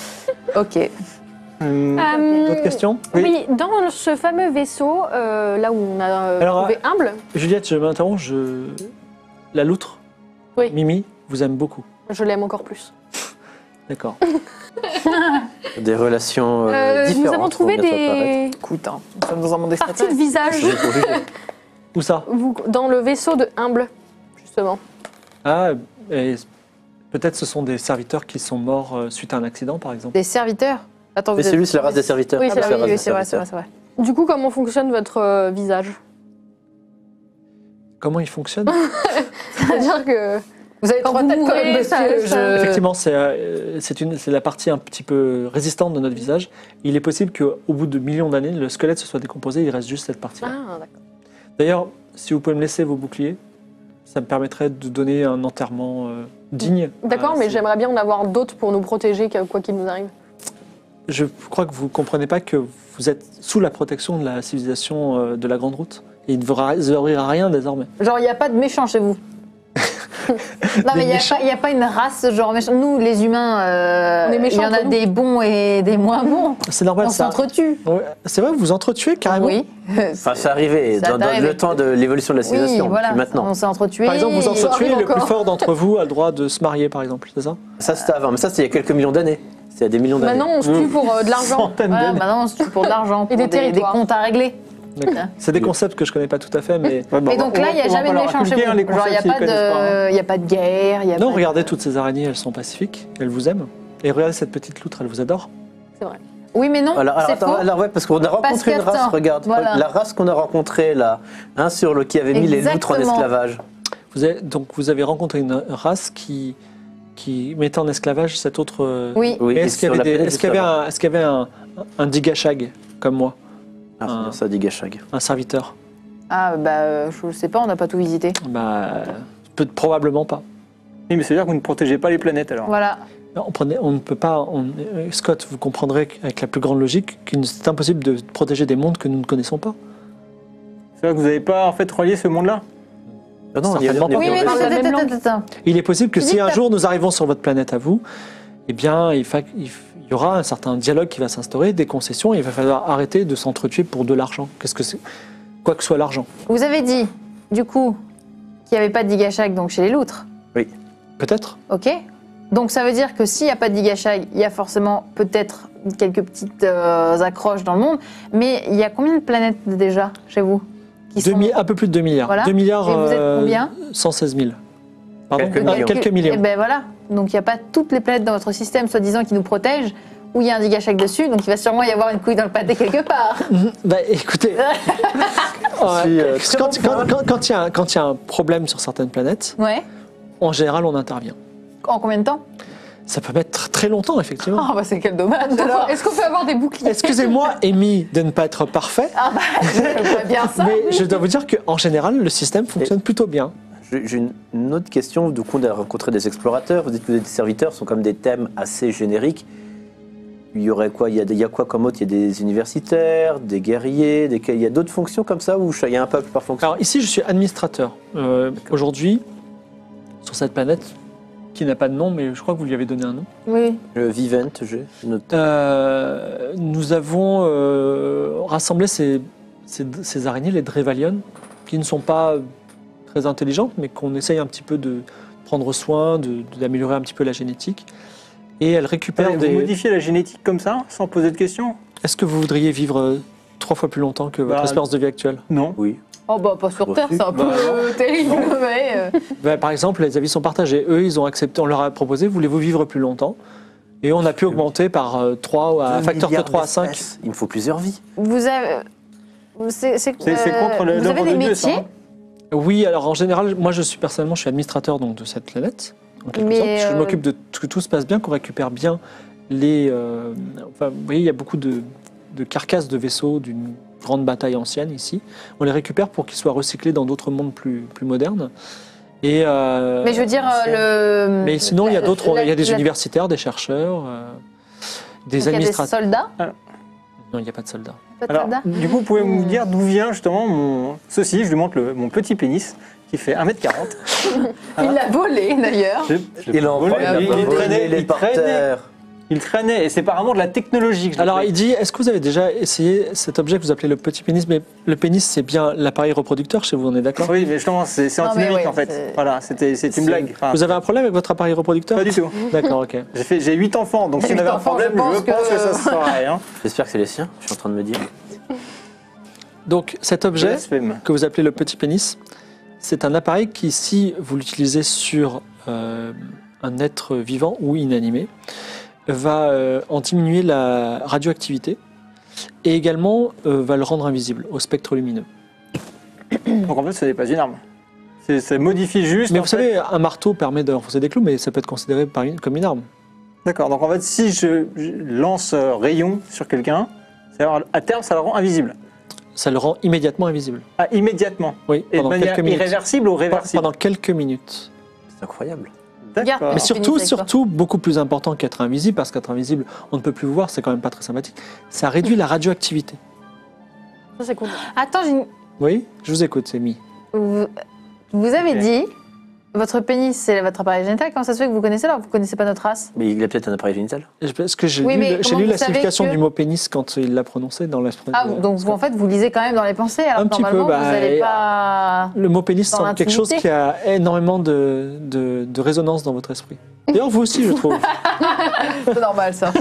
Ok. Hum, Euh, D'autres questions? Oui, dans ce fameux vaisseau, euh, là où on a euh, Alors, trouvé humble, Juliette, je m'interromps. Je... La loutre, Oui. Mimi, vous aime beaucoup. je l'aime encore plus. D'accord. Des relations euh, Euh, différentes. nous avons trouvé vont bientôt apparaître. des Écoute, hein, nous sommes dans un monde parties de extraterrestre. visage J'ai pour juger. Où ça? vous- dans le vaisseau de humble, justement. Ah, et peut-être ce sont des serviteurs qui sont morts euh, suite à un accident, par exemple. Des serviteurs. Attends, Mais vous c'est êtes- lui, c'est la race des serviteurs. Oui, Ah, c'est la oui, race oui, des c'est vrai, c'est vrai, serviteurs. c'est vrai. Du coup, comment fonctionne votre euh, visage Comment il fonctionne? C'est-à-dire que Vous avez Quand trois vous têtes quand mourrez, même, ça- monsieur. ça- je- Effectivement, c'est euh, c'est une- c'est la partie un petit peu résistante de notre visage. Il est possible qu'au bout de millions d'années, le squelette se soit décomposé, il reste juste cette partie-là. ah, d'accord. D'ailleurs, si vous pouvez me laisser vos boucliers, ça me permettrait de donner un enterrement euh, digne. D'accord, Ah, mais c'est- j'aimerais bien en avoir d'autres pour nous protéger, quoi qu'il nous arrive. Je crois que vous ne comprenez pas que vous êtes sous la protection de la civilisation euh, de la Grande Route. Et il ne vous arrivera rien désormais. Genre, il n'y a pas de méchants chez vous. Non, mais il n'y a, méchants. pas- y a pas une race genre méchant. Nous, les humains, euh, On est il méchants y en a entre nous. des bons et des moins bons. C'est normal On ça. s'entretue. Ouais, c'est vrai, vous vous entretuez carrément. Oui. Enfin, c'est arrivé Ça dans, dans t'arrive. le temps de l'évolution de la Oui, civilisation. voilà. Puis maintenant. On s'est entretués. Par exemple, vous et- entretuez, arrive le plus encore. fort d'entre vous a le droit de se marier, par exemple, c'est ça? Ça, c'était avant. Mais ça, c'était il y a quelques millions d'années. C'était il y a des millions d'années. Maintenant, on se tue pour euh, de l'argent. Centaines Voilà, d'années. maintenant, c'est pour de l'argent, pour des des, des territoires. comptes à régler. D'accord. C'est des concepts que je connais pas tout à fait, mais Ouais, bon, Et donc on- là, il n'y a on va jamais pas de leur méchants chez inculquer, hein, les vous. Genre, il n'y a, concepts, pas s'ils connaissent pas, hein. de- y a pas de guerre. Y a non, pas regardez de... toutes ces araignées, elles sont pacifiques, elles vous aiment. Et regardez cette petite loutre, elle vous adore. Oui, mais non, Alors, alors, c'est attends, faux. alors, ouais, parce qu'on a rencontré une qu'attends, race, regarde, voilà. la race qu'on a rencontrée là, hein, sur le qui avait mis les loutres en Exactement. esclavage. Vous avez, donc vous avez rencontré une race qui, qui mettait en esclavage cette autre... euh, Oui. Oui, Mais et est-ce qu'il y sur avait, la des- planète est-ce qu'il y avait, juste avant. un, est-ce qu'il y avait un, un digashag comme moi, Ah, c'est un- bien ça, dit Gachag. un serviteur? Ah, bah, euh, je sais pas, on n'a pas tout visité. Bah, peut, probablement pas. Oui, mais c'est-à-dire que vous ne protégez pas les planètes alors. Voilà. On, prenait, on ne peut pas... on- euh, Scott, vous comprendrez avec la plus grande logique qu'il est impossible de protéger des mondes que nous ne connaissons pas. C'est vrai que vous n'avez pas en fait relié ce monde-là. Ah non, on y est- Certainement on y est- pas. Oui, on y mais est- parle la même attends, langue. attends, attends. Il est possible que Tu si dis que un t'as- jour nous arrivons sur votre planète à vous, eh bien, il, fa- il f- il y aura un certain dialogue qui va s'instaurer, des concessions, et il va falloir arrêter de s'entretuer pour de l'argent. Qu'est-ce que c'est? Quoi que soit l'argent. Vous avez dit, du coup, qu'il n'y avait pas de digashag donc chez les loutres. Peut-être Peut-être. Ok. Donc ça veut dire que s'il n'y a pas de Digashag, il y a forcément peut-être quelques petites euh, accroches dans le monde. Mais il y a combien de planètes déjà chez vous qui Deux sont... mi- Un peu plus de deux milliards. Voilà. deux milliards. Et vous êtes euh, combien cent seize mille. Pardon Quelques Ah, millions. quelques millions. Et ben voilà. Donc il n'y a pas toutes les planètes dans votre système, soi-disant, qui nous protègent, où il y a un Digashag dessus. Donc il va sûrement y avoir une couille dans le pâté quelque part. Mhm. Bah écoutez, ouais, Si, euh, quand quand- quand- quand il y a un- quand il y a un problème sur certaines planètes, Ouais. en général on intervient. En combien de temps? Ça peut mettre très longtemps, effectivement. Ah bah c'est quel dommage alors. Alors, est-ce qu'on peut avoir des boucliers? Excusez-moi, Amy, de ne pas être parfait, Ah bah je vois bien ça. mais je dois vous dire qu'en général, le système fonctionne plutôt bien. J'ai j'ai une, une autre question. Du coup, on a rencontré des explorateurs. Vous dites que des serviteurs sont comme des thèmes assez génériques. Il y aurait quoi? Il y a, des- il y a quoi comme autre? Il y a des universitaires, des guerriers, des, il y a d'autres fonctions comme ça où il y a un peuple par fonction? Alors ici, je suis administrateur. Euh, Aujourd'hui, sur cette planète, qui n'a pas de nom, mais je crois que vous lui avez donné un nom, Oui. Le Vivent, j'ai noté. euh, nous avons euh, rassemblé ces, ces, ces araignées, les Drevalion, qui ne sont pas très intelligentes, mais qu'on essaye un petit peu de prendre soin, de- de- d'améliorer un petit peu la génétique. Et elles récupèrent Vous des... modifiez la génétique comme ça, sans poser de questions? Est-ce que vous voudriez vivre euh, trois fois plus longtemps que votre Bah, espérance de vie actuelle? Non. Oui. Oh bah pas sur Terre, c'est un peu Bah, euh, terrible. Mais, euh, Ben, par exemple, les avis sont partagés. Eux, ils ont accepté, on leur a proposé, voulez-vous vivre plus longtemps? Et on a pu augmenter par euh, trois, ou à un Deux facteur de milliards trois à cinq. d'espèces. Il me faut plusieurs vies. vous avez. C'est c'est- C'est c'est euh, contre le- Vous avez l'œuvre des de Dieu, ça. métiers, hein. Oui, alors en général, moi je suis personnellement, je suis administrateur donc, de cette planète. En quelque Mais, sorte, parce que je euh, m'occupe de t- que tout se passe bien, qu'on récupère bien les. euh, enfin, vous voyez, il y a beaucoup de, de carcasses de vaisseaux d'une grande bataille ancienne ici. On les récupère pour qu'ils soient recyclés dans d'autres mondes plus, plus modernes. Et, euh, mais je veux dire euh, le. mais sinon, il y a la- d'autres. la- Il y a des la- universitaires, des chercheurs, euh, des donc, il y a des administrateurs. soldats. Non, il n'y a pas de soldats. Pas de Alors, soldats. du coup, vous pouvez me Hmm. dire d'où vient justement mon... ceci? Je lui montre le- mon petit pénis qui fait un mètre quarante. Il l'a volé d'ailleurs. Je- je l'ai Il en volé, prend, il a il, pas il volé traînait, les il traînait, porteurs. il traînait, et c'est apparemment de la technologie que je l'ai Alors fait. il dit, est-ce que vous avez déjà essayé cet objet que vous appelez le petit pénis? Mais le pénis, c'est bien l'appareil reproducteur chez vous, on est d'accord? Oui, mais justement, c'est c'est Non, mais antinomique ouais, en fait. c'est- Voilà, c'était c'est une C'est- blague. Enfin, Vous avez un problème avec votre appareil reproducteur? Pas du tout. D'accord, ok. J'ai fait- j'ai huit enfants, donc si on Huit avait un enfants, problème, je je pense pense, que- que... ça se saurait. Hein. J'espère que c'est les siens, je suis en train de me dire. Donc cet objet Blasphème. que vous appelez le petit pénis, c'est un appareil qui, si vous l'utilisez sur euh, un être vivant ou inanimé, va euh, en diminuer la radioactivité et également euh, va le rendre invisible au spectre lumineux. Donc en fait, ce n'est pas une arme. C'est- Ça modifie juste. Mais en vous fait- savez, un marteau permet d'enfoncer des clous, mais ça peut être considéré par une- comme une arme. D'accord, donc en fait, si je je lance euh, rayon sur quelqu'un, c'est-à-dire, à terme, ça le rend invisible. Ça le rend immédiatement invisible. Ah, immédiatement. Oui, Et de pendant manière quelques minutes. irréversible ou réversible? Pendant quelques minutes. C'est incroyable. Regarde, D'accord. Mais Oh, surtout, pénis avec toi. surtout, beaucoup plus important qu'être invisible, parce qu'être invisible, on ne peut plus vous voir, c'est quand même pas très sympathique. Ça réduit la radioactivité. Ça, c'est cool. Attends, j'ai une- Oui, je vous écoute, c'est mis. vous, vous avez Ok. dit votre pénis c'est votre appareil génital. Comment ça se fait que vous connaissez alors que vous connaissez pas notre race? Mais il a peut-être un appareil génital. Parce que j'ai Oui, lu, mais j'ai comment lu vous la savez signification que- du mot pénis quand il l'a prononcé dans la. Ah, donc vous en fait vous lisez quand même dans les pensées alors Un que petit peu, normalement bah, vous n'allez et- pas. Le mot pénis Dans semble quelque chose l'intimité. qui a énormément de, de, de résonance dans votre esprit. D'ailleurs, vous aussi, je trouve. C'est normal ça.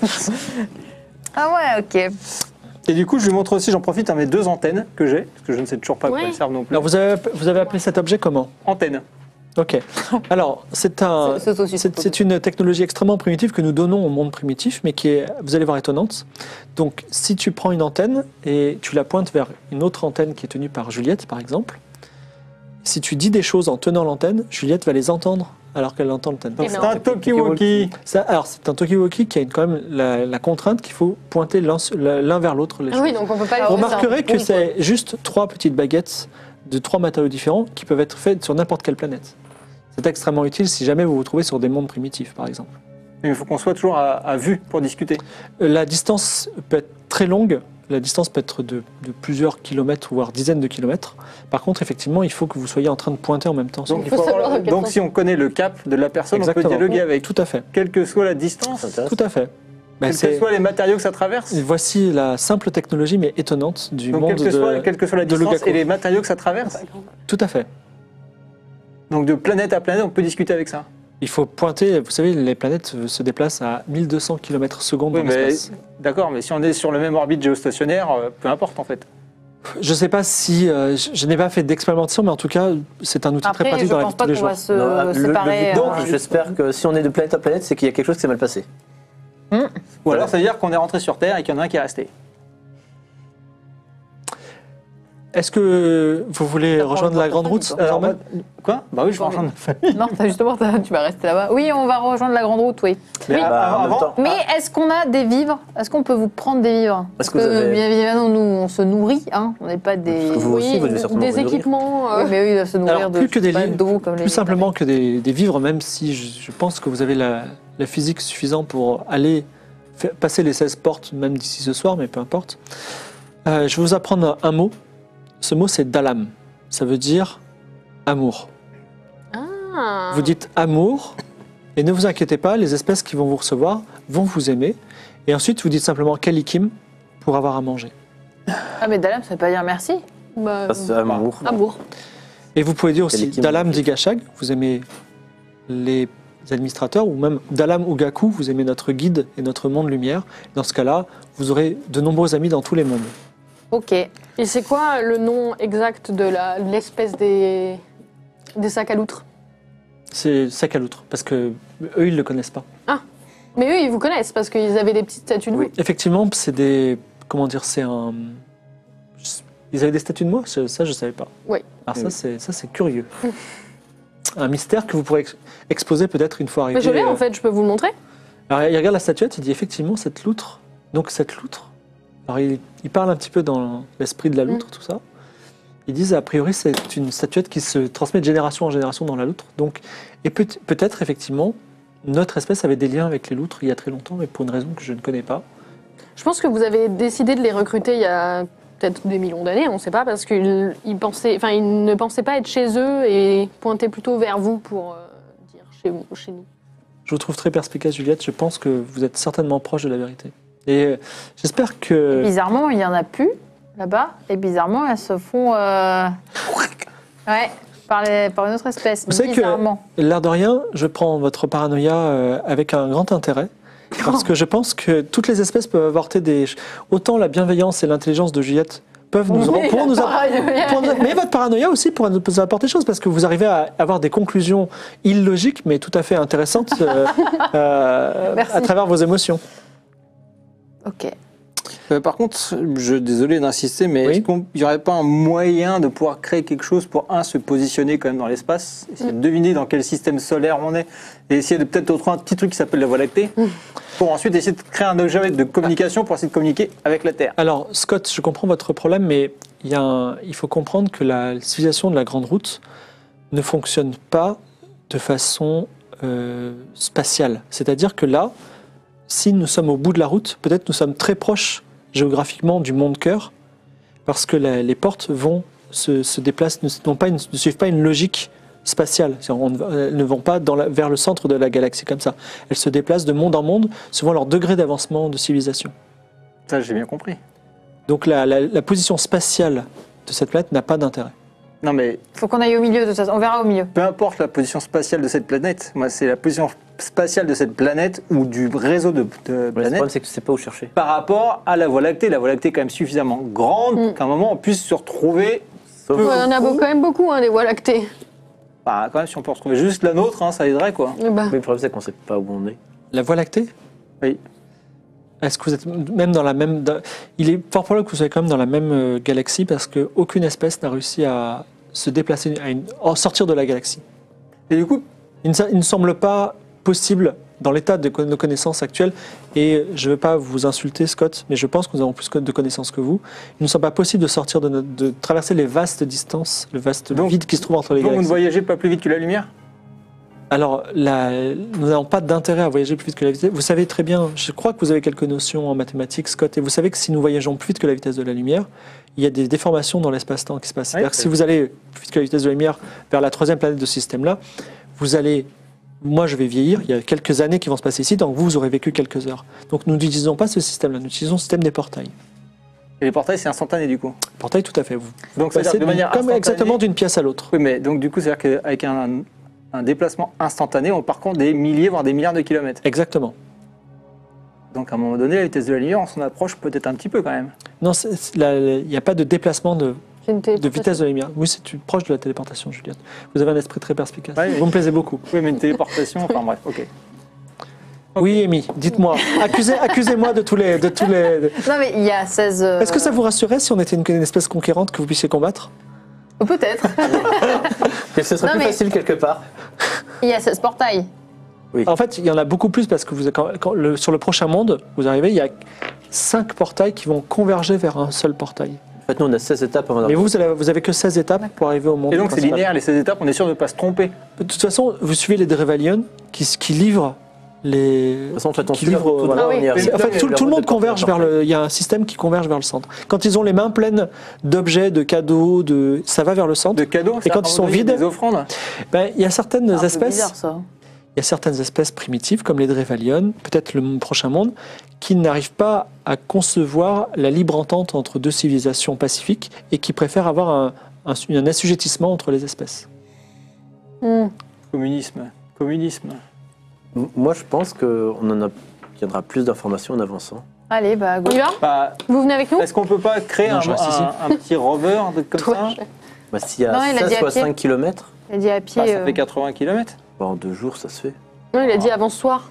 Ah ouais, ok. Et du coup, je lui montre aussi, j'en profite, hein, mes deux antennes que j'ai, parce que je ne sais toujours pas à quoi Ouais. elles servent non plus. Alors, vous avez, vous avez appelé cet objet comment? Antenne. Ok. Alors, c'est un, C'est- c'est aussi- c'est c'est une technologie extrêmement primitive que nous donnons au monde primitif, mais qui est, vous allez voir, étonnante. Donc, si tu prends une antenne et tu la pointes vers une autre antenne qui est tenue par Juliette, par exemple, si tu dis des choses en tenant l'antenne, Juliette va les entendre alors qu'elle entend l'antenne. Donc Et c'est non. un Tokiwoki. Ça, alors, c'est un Tokiwoki qui a une- quand même la, la contrainte qu'il faut pointer l'un l'un vers l'autre les Ah choses. oui, donc on peut pas Ah Vous oui, les remarquerez que oui, c'est juste trois petites baguettes de trois matériaux différents qui peuvent être faites sur n'importe quelle planète. C'est extrêmement utile si jamais vous vous trouvez sur des mondes primitifs, par exemple. Mais il faut qu'on soit toujours à, à vue pour discuter. Euh, La distance peut être très longue. La distance peut être de, de plusieurs kilomètres, voire dizaines de kilomètres. Par contre, effectivement, il faut que vous soyez en train de pointer en même temps. Donc, il faut faut savoir avoir- dans quel donc sens. si on connaît le cap de la personne, on peut Exactement. dialoguer avec. Tout à fait. Quelle que soit la distance, C'est intéressant. Tout à fait. Ben, quels que c'est- soient les matériaux que ça traverse. Voici la simple technologie, mais étonnante, du Donc, monde quelle que, soit, de... quelle que soit la de distance Lugaco. et les matériaux que ça traverse. Tout à fait. Donc de planète à planète, on peut discuter avec ça. Il faut pointer, vous savez, les planètes se déplacent à mille deux cents kilomètres secondes Oui, dans mais l'espace. d'accord, mais si on est sur le même orbite géostationnaire, euh, peu importe en fait. Je ne sais pas si... euh, je je n'ai pas fait d'expérimentation, mais en tout cas, c'est un outil Après, très pratique je dans la vie pense de pas tous les qu'on jours. va se Non, le- le- séparer. donc, euh, j'espère que si on est de planète à planète, c'est qu'il y a quelque chose qui s'est mal passé. Ou alors ça veut dire qu'on est rentré sur Terre et qu'il y en a un qui est resté. Est-ce que vous voulez Ça prend rejoindre le la grande route portefeuille, Alors, désormais moi- quoi Bah oui, je vais Bon, rejoindre ma famille. Non, t'as- justement, t'as- tu vas rester là-bas. Oui, on va rejoindre la grande route, oui. Mais Oui. a- Bah, en même avant, temps. Mais est-ce qu'on a des vivres? Est-ce qu'on peut vous prendre des vivres? Parce que vous avez- bien évidemment, nous, on se nourrit, hein. On n'est pas des. Parce que vous aussi, vous devez Oui, certainement des vous nourrir. équipements. euh, Oui, mais oui, ils doivent se nourrir Alors, de plus que des pas livres, d'eau, comme les Plus simplement que des, des vivres, même si je, je pense que vous avez la, la physique suffisante pour aller faire- passer les seize portes, même d'ici ce soir, mais peu importe. Euh, je vais vous apprendre un, un mot. Ce mot, c'est dalam. Ça veut dire amour. Ah. Vous dites amour, et ne vous inquiétez pas, les espèces qui vont vous recevoir vont vous aimer. Et ensuite, vous dites simplement kalikim pour avoir à manger. Ah, mais Dalam, ça veut pas dire merci. Bah, Ça, c'est amour. amour. Et vous pouvez dire aussi Kalikim. dalam digashag, vous aimez les administrateurs, ou même dalam ugaku, vous aimez notre guide et notre monde lumière. Dans ce cas-là, vous aurez de nombreux amis dans tous les mondes. Ok. Et c'est quoi le nom exact de la- de l'espèce des, des sacs à loutre? C'est sac à loutre, parce que eux, ils ne le connaissent pas. Mais eux, ils vous connaissent parce qu'ils avaient des petites statues de vous. Oui, effectivement, c'est des... Comment dire, c'est un... Ils avaient des statues de moi. Ça, ça, je ne savais pas. Oui. Alors ça, Oui. c'est ça, c'est curieux. Un mystère que vous pourrez ex- exposer peut-être une fois arrivé. Mais je l'ai euh, en fait, je peux vous le montrer. Alors il regarde la statuette, il dit effectivement cette loutre. Donc cette loutre. Alors il, il parle un petit peu dans l'esprit de la loutre, tout ça. Ils disent a priori c'est une statuette qui se transmet de génération en génération dans la loutre. Donc et peut- peut-être effectivement notre espèce avait des liens avec les loutres il y a très longtemps, mais pour une raison que je ne connais pas. Je pense que vous avez décidé de les recruter il y a peut-être des millions d'années, on ne sait pas, parce qu'ils ils pensaient, enfin, ils ne pensaient pas être chez eux et pointaient plutôt vers vous pour euh, dire chez, vous, chez nous. Je vous trouve très perspicace, Juliette. Je pense que vous êtes certainement proche de la vérité. Et euh, j'espère que. Bizarrement, il y en a plus là-bas. Et bizarrement, elles se font. euh, Ouais, par, les- par une autre espèce. Vous savez que- Bizarrement. L'air de rien, je prends votre paranoïa euh, avec un grand intérêt. Parce que je pense que toutes les espèces peuvent apporter des. Autant la bienveillance et l'intelligence de Juliette peuvent nous. Oui, pourront nous la app- paranoïa. pour nous- mais votre paranoïa aussi pourrait nous apporter des choses parce que vous arrivez à avoir des conclusions illogiques mais tout à fait intéressantes euh, euh, Merci. à travers vos émotions. Ok. Euh, par contre, je désolé d'insister, mais Oui. est-ce qu'il n'y aurait pas un moyen de pouvoir créer quelque chose pour, un, se positionner quand même dans l'espace, essayer de deviner dans quel système solaire on est, et essayer de peut-être trouver un petit truc qui s'appelle la Voie lactée, pour ensuite essayer de créer un objet de communication pour essayer de communiquer avec la Terre. Alors, Scott, je comprends votre problème, mais il, y a un- il faut comprendre que la civilisation de la Grande Route ne fonctionne pas de façon euh, spatiale. C'est-à-dire que là, si nous sommes au bout de la route, peut-être nous sommes très proches géographiquement du monde cœur, parce que la- les portes vont se, se déplacent, ne, n'ont pas une- ne suivent pas une logique spatiale. C'est-à-dire, on ne va- elles ne vont pas dans la- vers le centre de la galaxie comme ça. Elles se déplacent de monde en monde, suivant leur degré d'avancement de civilisation. Ça, j'ai bien compris. Donc la, la- la position spatiale de cette planète n'a pas d'intérêt. Non, mais Faut qu'on aille au milieu de ça. On verra au milieu. peu importe la position spatiale de cette planète, moi, c'est la position spatiale de cette planète ou du réseau de, de Le planètes problème, c'est que tu sais pas où chercher. par rapport à la Voie lactée. La Voie lactée est quand même suffisamment grande Mm. qu'à un moment, on puisse se retrouver. Sauf- Peu. Ouais, il y en a beau- quand même beaucoup, hein, des voies lactées. Bah, quand même, si on peut retrouver juste la nôtre, hein, ça aiderait, quoi. Eh ben, Mais le problème, c'est qu'on sait pas où on est. La Voie lactée? Oui. Est-ce que vous êtes même dans la même... dans- Il est fort probable que vous soyez quand même dans la même euh, galaxie parce qu'aucune espèce n'a réussi à se déplacer, à une- à sortir de la galaxie. Et du coup, Il ne, sa- il ne semble pas possible dans l'état de co- nos connaissances actuelles, et je ne veux pas vous insulter, Scott, mais je pense que nous avons plus de connaissances que vous. Il ne semble pas possible de sortir de, notre- de traverser les vastes distances, le vaste Donc- vide qui se trouve entre les donc vous ne galaxies. voyagez pas plus vite que la lumière? Alors, la- nous n'avons pas d'intérêt à voyager plus vite que la vitesse. Vous savez très bien, je crois que vous avez quelques notions en mathématiques, Scott, et vous savez que si nous voyageons plus vite que la vitesse de la lumière, il y a des déformations dans l'espace-temps qui se passent. C'est-à-dire que c'est- si vous allez plus vite que la vitesse de la lumière vers la troisième planète de ce système-là, vous allez... Moi, je vais vieillir, il y a quelques années qui vont se passer ici, donc vous, vous aurez vécu quelques heures. Donc nous n'utilisons pas ce système-là, nous utilisons le système des portails. Et les portails, c'est instantané, du coup. Portail, tout à fait. Vous Donc, c'est-à-dire passez de manière comme instantanée- exactement d'une pièce à l'autre. Oui, mais donc, du coup, c'est-à-dire qu'avec un, un déplacement instantané en parcourant des milliers, voire des milliards de kilomètres. Exactement. Donc à un moment donné, la vitesse de la lumière, on s'en approche peut-être un petit peu quand même. Non, c'est- c'est la- il n'y a pas de déplacement de, J'ai une de téléportation. vitesse de la lumière. Oui, c'est tu- proche de la téléportation, Juliette. Vous avez un esprit très perspicace. Ouais. Vous me plaisez beaucoup. Oui, mais une téléportation, enfin bref, ok. Oui, Amy, dites-moi. Accusez, accusez-moi de tous les... De tous les... de- Non, mais il y a seize. euh, Est-ce que ça vous rassurait si on était une, une espèce conquérante que vous puissiez combattre? Peut-être. Et ce serait Non, plus mais- facile quelque part. Il y a seize portails. En fait, il y en a beaucoup plus parce que vous, quand, quand le- sur le prochain monde, vous arrivez, il y a cinq portails qui vont converger vers un seul portail. En fait, nous, on a seize étapes avant Mais d'arriver. vous, vous avez, vous avez que seize étapes pour arriver au monde Et donc c'est principal. linéaire, les seize étapes, on est sûr de ne pas se tromper. De toute façon, vous suivez les Drevalion qui, qui livrent les... De toute façon, en fait, on qui suit livrent, tout voilà. droit, on y Ah arrive. oui. En fait, tout, tout le monde converge vers le. Il y a un système qui converge vers le centre. Quand ils ont les mains pleines d'objets, de cadeaux, de, ça va vers le centre. De cadeaux, Et quand ils sont vides- des offrandes. Ben, il y a certaines C'est un peu espèces. bizarre, ça. Il y a certaines espèces primitives, comme les Drevalion, peut-être le prochain monde, qui n'arrivent pas à concevoir la libre entente entre deux civilisations pacifiques et qui préfèrent avoir un, un, un assujettissement entre les espèces. Hmm. Communisme, communisme. M- Moi, je pense qu'on en obtiendra plus d'informations en avançant. Allez, bah, go. On y va Bah, Vous venez avec nous est-ce qu'on peut pas créer Non, un, je reste ici. un- un petit rover, un truc comme Toi, ça je- Bah, S'il y a Non, il a seize dit à fois pied. cinq kilomètres, Il a dit à pied. Bah, ça euh, fait quatre-vingts kilomètres. bah, en deux jours, ça se fait. Non, il a dit avant ce soir.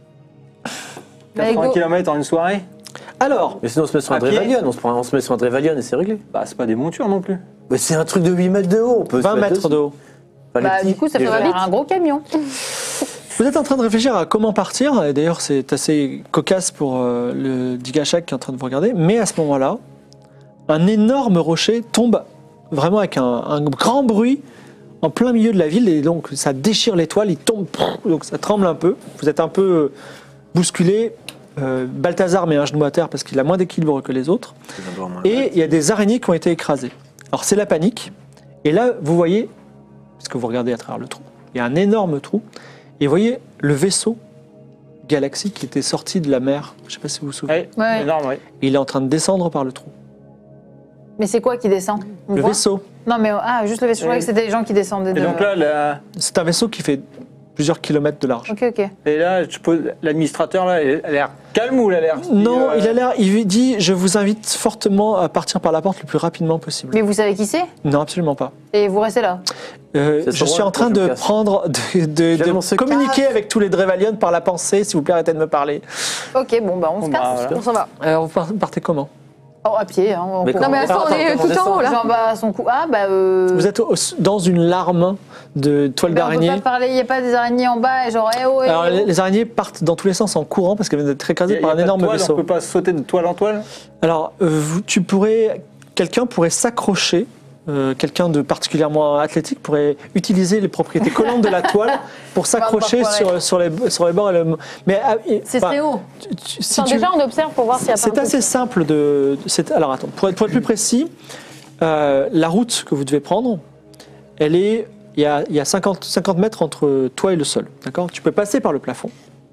bah, quatre-vingts go. kilomètres en une soirée. Alors, Mais sinon, on se met sur un À pied Drevalion. On se, prend, on se met sur un Drevalion et c'est réglé. Bah, c'est pas des montures non plus. Mais c'est un truc de huit mètres de haut. On peut se vingt mettre mètres dessus. de haut. Enfin, les Bah, petits, du coup, ça les fait jeunes. faire un gros camion. vous êtes en train de réfléchir à comment partir, et d'ailleurs c'est assez cocasse pour euh, le Digashak qui est en train de vous regarder, mais à ce moment-là, un énorme rocher tombe vraiment avec un, un grand bruit en plein milieu de la ville, et donc ça déchire l'étoile, il tombe, donc ça tremble un peu, vous êtes un peu euh, bousculé, euh, Balthazar met un genou à terre parce qu'il a moins d'équilibre que les autres, et il y a des araignées qui ont été écrasées. Alors c'est la panique, et là vous voyez, puisque vous regardez à travers le trou, il y a un énorme trou, et vous voyez le vaisseau Galaxy qui était sorti de la mer, je ne sais pas si vous vous souvenez, Ouais, Ouais. énorme, oui. et il est en train de descendre par le trou. Mais c'est quoi qui descend On Le voit vaisseau, Non, mais ah, juste le vaisseau. Je croyais Oui. que c'était des gens qui descendaient de. Et donc là, la- c'est un vaisseau qui fait plusieurs kilomètres de large. Ok, ok. et là je pose- l'administrateur, là, il a l'air calme ou il a l'air. Non, euh, il a l'air, il lui dit, je vous invite fortement à partir par la porte le plus rapidement possible. Mais vous savez qui c'est Non, absolument pas. Et vous restez là. Euh, C'est je son suis rôle, en train moi, je de me casse. prendre, de, de- J'aime, de on se communiquer avec tous les Drevalion par la pensée. S'il vous plaît, arrêtez de me parler. Ok, bon, bah on se Bon, casse. bah, voilà. On s'en va. Alors, vous par- partez comment? Oh, à pied. Hein, on Mais peut- comment- Non, mais attends, Attends, on est attends, tout on en haut là. Jean bat à son cou. Ah, bah. Euh... Vous êtes au- dans une larme de toiles mais on peut d'araignée. pas parler, il n'y a pas des araignées en bas et genre, eh oh, eh Alors, oh. les, les araignées partent dans tous les sens en courant parce qu'elles viennent d'être il y écrasées a- il y par a un pas de énorme toile, vaisseau. On peut pas sauter de toile en toile. Alors, euh, vous- tu pourrais, quelqu'un pourrait s'accrocher, euh, quelqu'un de particulièrement athlétique pourrait utiliser les propriétés collantes de la toile pour s'accrocher pouvoir sur, sur, les, sur les bords. Et le, mais ah, et- C'est enfin, très haut. tu- tu- si Enfin, tu- déjà, on observe pour voir s'il y a pas un c'est truc. assez simple de. c'est- Alors attends, pour être, pour être plus précis, euh, la route que vous devez prendre, elle est. Il y a, il y a cinquante, cinquante mètres entre toi et le sol. D'accord. Tu peux passer par le plafond.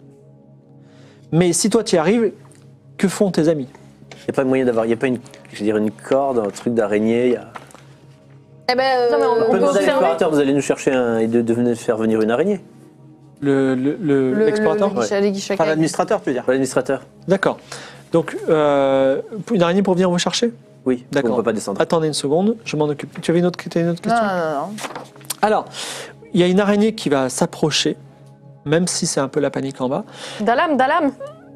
Mais si toi tu y arrives, que font tes amis? Il n'y a pas moyen d'avoir, il n'y a pas une, je veux dire, une corde, un truc d'araignée. il y a- Eh ben, euh, Non, mais on- On on peut peut demander à observer. l'explorateur, vous allez nous chercher un, et de, de venir faire venir une araignée. Le, le, le- le- l'explorateur le guichet- les guichets Enfin, clés. l'administrateur, tu veux dire. Pas l'administrateur. D'accord. Donc, euh, une araignée pour venir vous chercher? Oui, D'accord. on ne peut pas descendre. Attendez une seconde, je m'en occupe. Tu avais une autre, tu avais une autre Non, question? non, non, non. Alors, il y a une araignée qui va s'approcher, même si c'est un peu la panique en bas. Dalam, Dalam.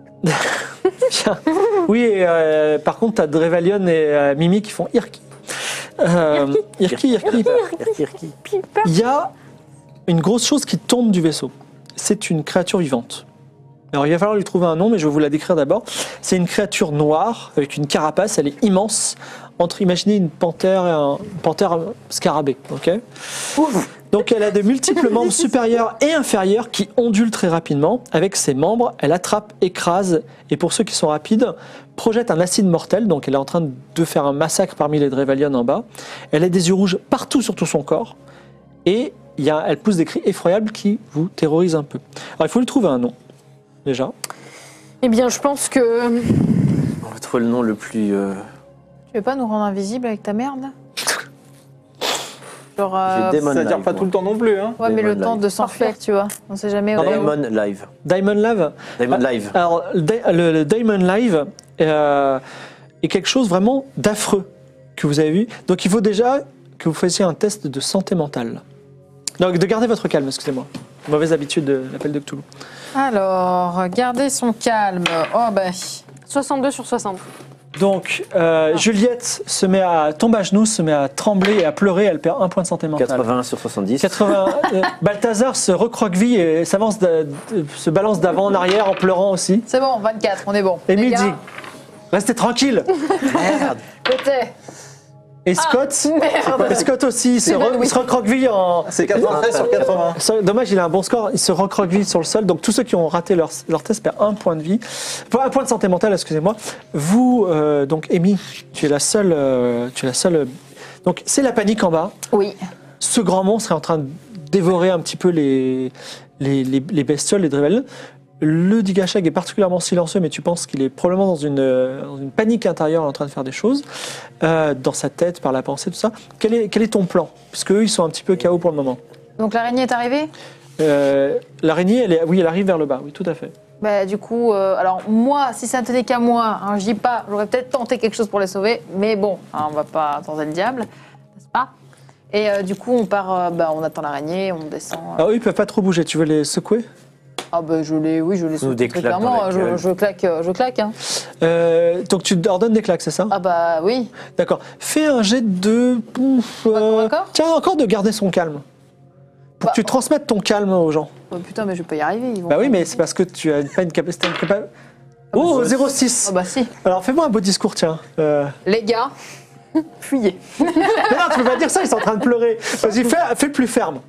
Bien. Oui, et, euh, par contre, tu as Drevalion et euh, Mimi qui font Irki. Euh, Irki, Irki. Irki, Irki. Il y a une grosse chose qui tombe du vaisseau. C'est une créature vivante. Alors, il va falloir lui trouver un nom, mais je vais vous la décrire d'abord. C'est une créature noire avec une carapace, elle est immense. Entre, imaginez une panthère et un une panthère scarabée, ok? Donc, elle a de multiples membres supérieurs et inférieurs qui ondulent très rapidement. Avec ses membres, elle attrape, écrase, et pour ceux qui sont rapides, projette un acide mortel. Donc, elle est en train de faire un massacre parmi les Drevalion en bas. Elle a des yeux rouges partout sur tout son corps. Et il y a, elle pousse des cris effroyables qui vous terrorisent un peu. Alors, il faut lui trouver un nom, déjà. Eh bien, je pense que. On va trouver le nom le plus. euh, Tu veux pas nous rendre invisibles avec ta merde là Sur, euh, J'ai Demon Ça Live. dure pas tout le temps non plus. Hein. Ouais, mais le Demon temps Live. de s'enfuir, tu vois. On sait jamais. où- Diamond Live. Diamond Live. Diamond Ah, Live. Alors, le, Di- le- le Diamond Live euh, est quelque chose vraiment d'affreux que vous avez vu. Donc, il faut déjà que vous fassiez un test de santé mentale. Donc, de garder votre calme, excusez-moi. Mauvaise habitude de l'appel de Cthulhu. Alors, garder son calme. Oh, bah. soixante-deux sur soixante. Donc, euh, Juliette se met à tomber à genoux, se met à trembler et à pleurer. Elle perd un point de santé mentale. quatre-vingts sur soixante-dix. quatre-vingts. euh, Balthazar se recroqueville et s'avance, de- de- se balance d'avant en arrière en pleurant aussi. C'est bon, vingt-quatre, on est bon. Et Les lui gars, dit restez tranquille. Merde. écoutez. Et Scott, Merde. et Scott aussi, il se, re- il se recroqueville en. C'est quatre-vingt-treize sur quatre-vingts. Ça, Dommage, il a un bon score. Il se recroqueville sur le sol. Donc tous ceux qui ont raté leur, leur test perdent un point de vie, Enfin, un point de santé mentale. Excusez-moi. Vous, euh, donc Amy, tu es la seule. euh, tu es la seule. euh, donc c'est la panique en bas. Oui. Ce grand monstre est en train de dévorer un petit peu les les, les, les bestioles, les Drevalion. Le Digashag est particulièrement silencieux, mais tu penses qu'il est probablement dans une, euh, dans une panique intérieure en train de faire des choses, euh, dans sa tête, par la pensée, tout ça. Quel est, quel est ton plan? Puisque eux, ils sont un petit peu K O pour le moment. Donc l'araignée est arrivée. Euh, L'araignée, elle est, oui, elle arrive vers le bas, oui, tout à fait. Bah, du coup, euh, alors moi, si ça ne tenait qu'à moi, hein, je dis pas, j'aurais peut-être tenté quelque chose pour les sauver, mais bon, hein, on va pas tenter le diable, n'est-ce pas? Et euh, du coup, on part, euh, bah, on attend l'araignée, on descend. euh. Alors eux, ils peuvent pas trop bouger. Tu veux les secouer? Ah bah je les, oui, je les saute des très claques dans clairement. la Je, gueule. je claque, euh, je claque. Hein. euh, Donc tu leur donnes des claques, c'est ça? Ah bah oui. D'accord. Fais un jet de... Ouf, Encore, encore Tiens, encore de garder son calme. Pour Bah, que tu transmettes ton calme aux gens. Oh, putain, mais je peux y arriver. Ils vont Bah oui, mais c'est parce que tu as pas une capacité... une capa- Oh, zéro virgule six. Ah bah si. Alors fais-moi un beau discours, tiens. Euh... Les gars, fuyez. Mais non, tu peux pas dire ça, ils sont en train de pleurer. Vas-y, fais, fais le plus ferme.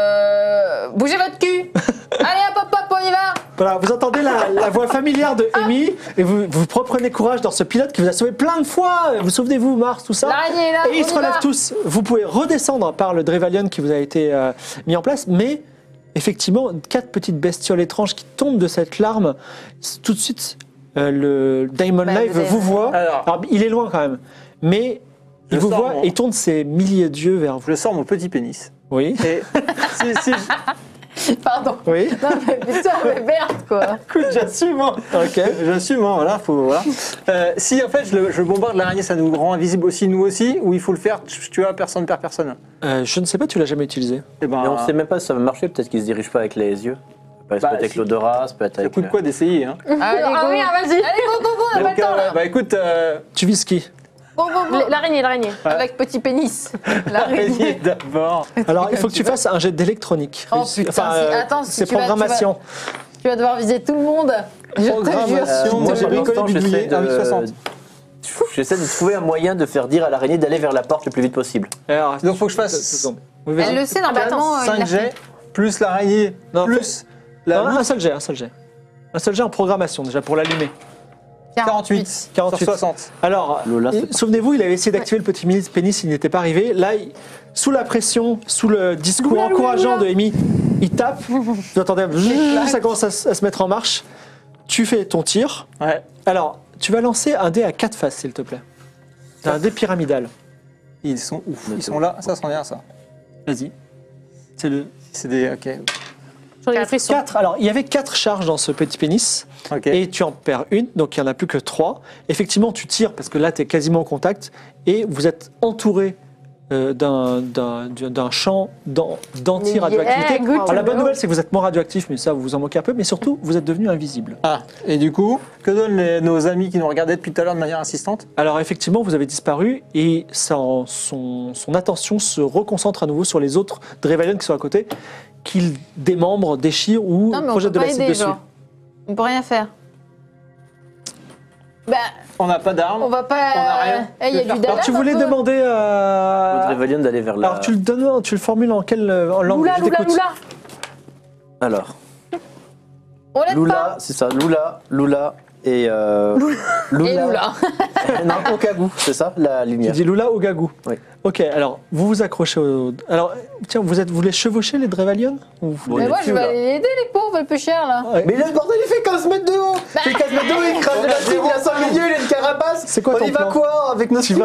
Euh, bougez votre cul. Allez hop hop hop, on y va. Voilà, vous entendez la, la voix familière de Amy et vous, vous reprenez courage dans ce pilote qui vous a sauvé plein de fois. Vous souvenez-vous, Mars, tout ça. L'araignée est là. Et ils on se y relèvent va. tous. Vous pouvez redescendre par le Drevalion qui vous a été euh, mis en place, mais effectivement, quatre petites bestioles étranges qui tombent de cette larme. Tout de suite, euh, le Diamond Bah, Live vous avez- vous voit. Alors. Alors, il est loin quand même, mais il Je vous sors voit mon- et il tourne ses milliers d'yeux vers vous. Je sors mon petit pénis. Oui, Et si, si je- Pardon. oui. Non mais putain, mais merde quoi. écoute, j'assume. hein. Ok. J'assume, hein, voilà, faut, voilà. Euh, si en fait je, le- je bombarde l'araignée, ça nous rend invisible aussi, nous aussi, ou il faut le faire, tu, tu vois, personne perd personne. Euh, je ne sais pas, tu l'as jamais utilisé. Et ben, Mais on sait même pas si ça va marcher, peut-être qu'ils se dirigent pas avec les yeux. Ça peut Bah, être avec si. l'odorat, ça peut être ça avec... coûte quoi d'essayer hein. Allez, Ah go. oui, ah, vas-y. Allez, go, go, go, on a pas Donc, le temps euh, là. bah écoute, euh, Tu vises qui? Go, go, go. L- L'araignée, l'araignée. Avec petit pénis. l'araignée L'araignée. d'abord. Alors, il faut que tu fasses un jet d'électronique. Oh, Réussi- putain, si- euh, attends, si c'est tu vas- tu vas- programmation. Tu vas devoir viser tout le monde. Je te jure. Programmation. Moi, J'ai pour bricolé l'instant, bidouillé. j'essaie de... Ah oui, soixante. J'essaie de trouver un moyen de faire dire à l'araignée d'aller vers la porte le plus vite possible. Alors, Donc faut que je deux fasse secondes. Oui, vas-y. Elle le sait normalement. euh, il cinq l'a jets, fait. plus l'araignée, Non, plus Non, la un seul jet, un seul jet. Un seul jet en programmation déjà pour l'allumer. quarante-huit quarante-huit. sur soixante. Alors, Lola, c'est il- pas- souvenez-vous, il avait essayé d'activer le petit mini- pénis, il n'était pas arrivé. Là, il- sous la pression, sous le discours encourageant de Amy, il tape. Vous entendez, ça commence à, s- à se mettre en marche. Tu fais ton tir. Ouais. Alors, tu vas lancer un dé à quatre faces, s'il te plaît. C'est un dé pyramidal. Ils sont ouf. Ils sont là, ça c'en est un ça. Vas-y. C'est le C'est des. Ok. J'en ai des frissons. quatre. Alors, il y avait quatre charges dans ce petit pénis. Ok. Et tu en perds une, donc il n'y en a plus que trois. Effectivement, tu tires parce que là, tu es quasiment en contact et vous êtes entouré euh, d'un- d'un d'un champ d'an- d'anti-radioactivité. Mais, eh, good Alors, la to bonne know. nouvelle, c'est que vous êtes moins radioactif, mais ça, vous vous en moquez un peu. Mais surtout, vous êtes devenu invisible. Ah, et du coup, que donnent les- nos amis qui nous regardaient depuis tout à l'heure de manière insistante? Alors, effectivement, vous avez disparu et ça, en- son, son attention se reconcentre à nouveau sur les autres Drevalion qui sont à côté, qu'il démembre, déchire ou Non mais on projette peut de pas l'acide aider, dessus. genre. On peut rien faire. Bah, On n'a pas d'armes. on va pas. On a rien. Eh, il y a Je vais du faire- Alors, tu dalam, voulais un peu. demander à. Votre Revalion d'aller vers la... Alors, tu le donnes, tu le formules en quelle euh, en langue Loula, Je Loula, t'écoute. Loula. Alors, On l'aide pas. Loula, c'est ça, Loula, Loula et... Euh... Loula. Et Loula. Non, Okagu, c'est ça, la Tu lumière. dis Lula ou Gagou. Oui. Ok, alors vous vous accrochez au. Alors, tiens, vous êtes, vous les chevauchez les Drevalion ou... Bon, Mais il moi est je plus, vais là. aller les aider les pauvres, le plus cher là. Ouais. Mais le bordel, il fait quinze mètres de haut. Il fait quinze mètres de haut, il crache de la cible, il a cinq milieux, il a une carapace. C'est quoi On ton y va plan quoi avec nos Tu vas- cibles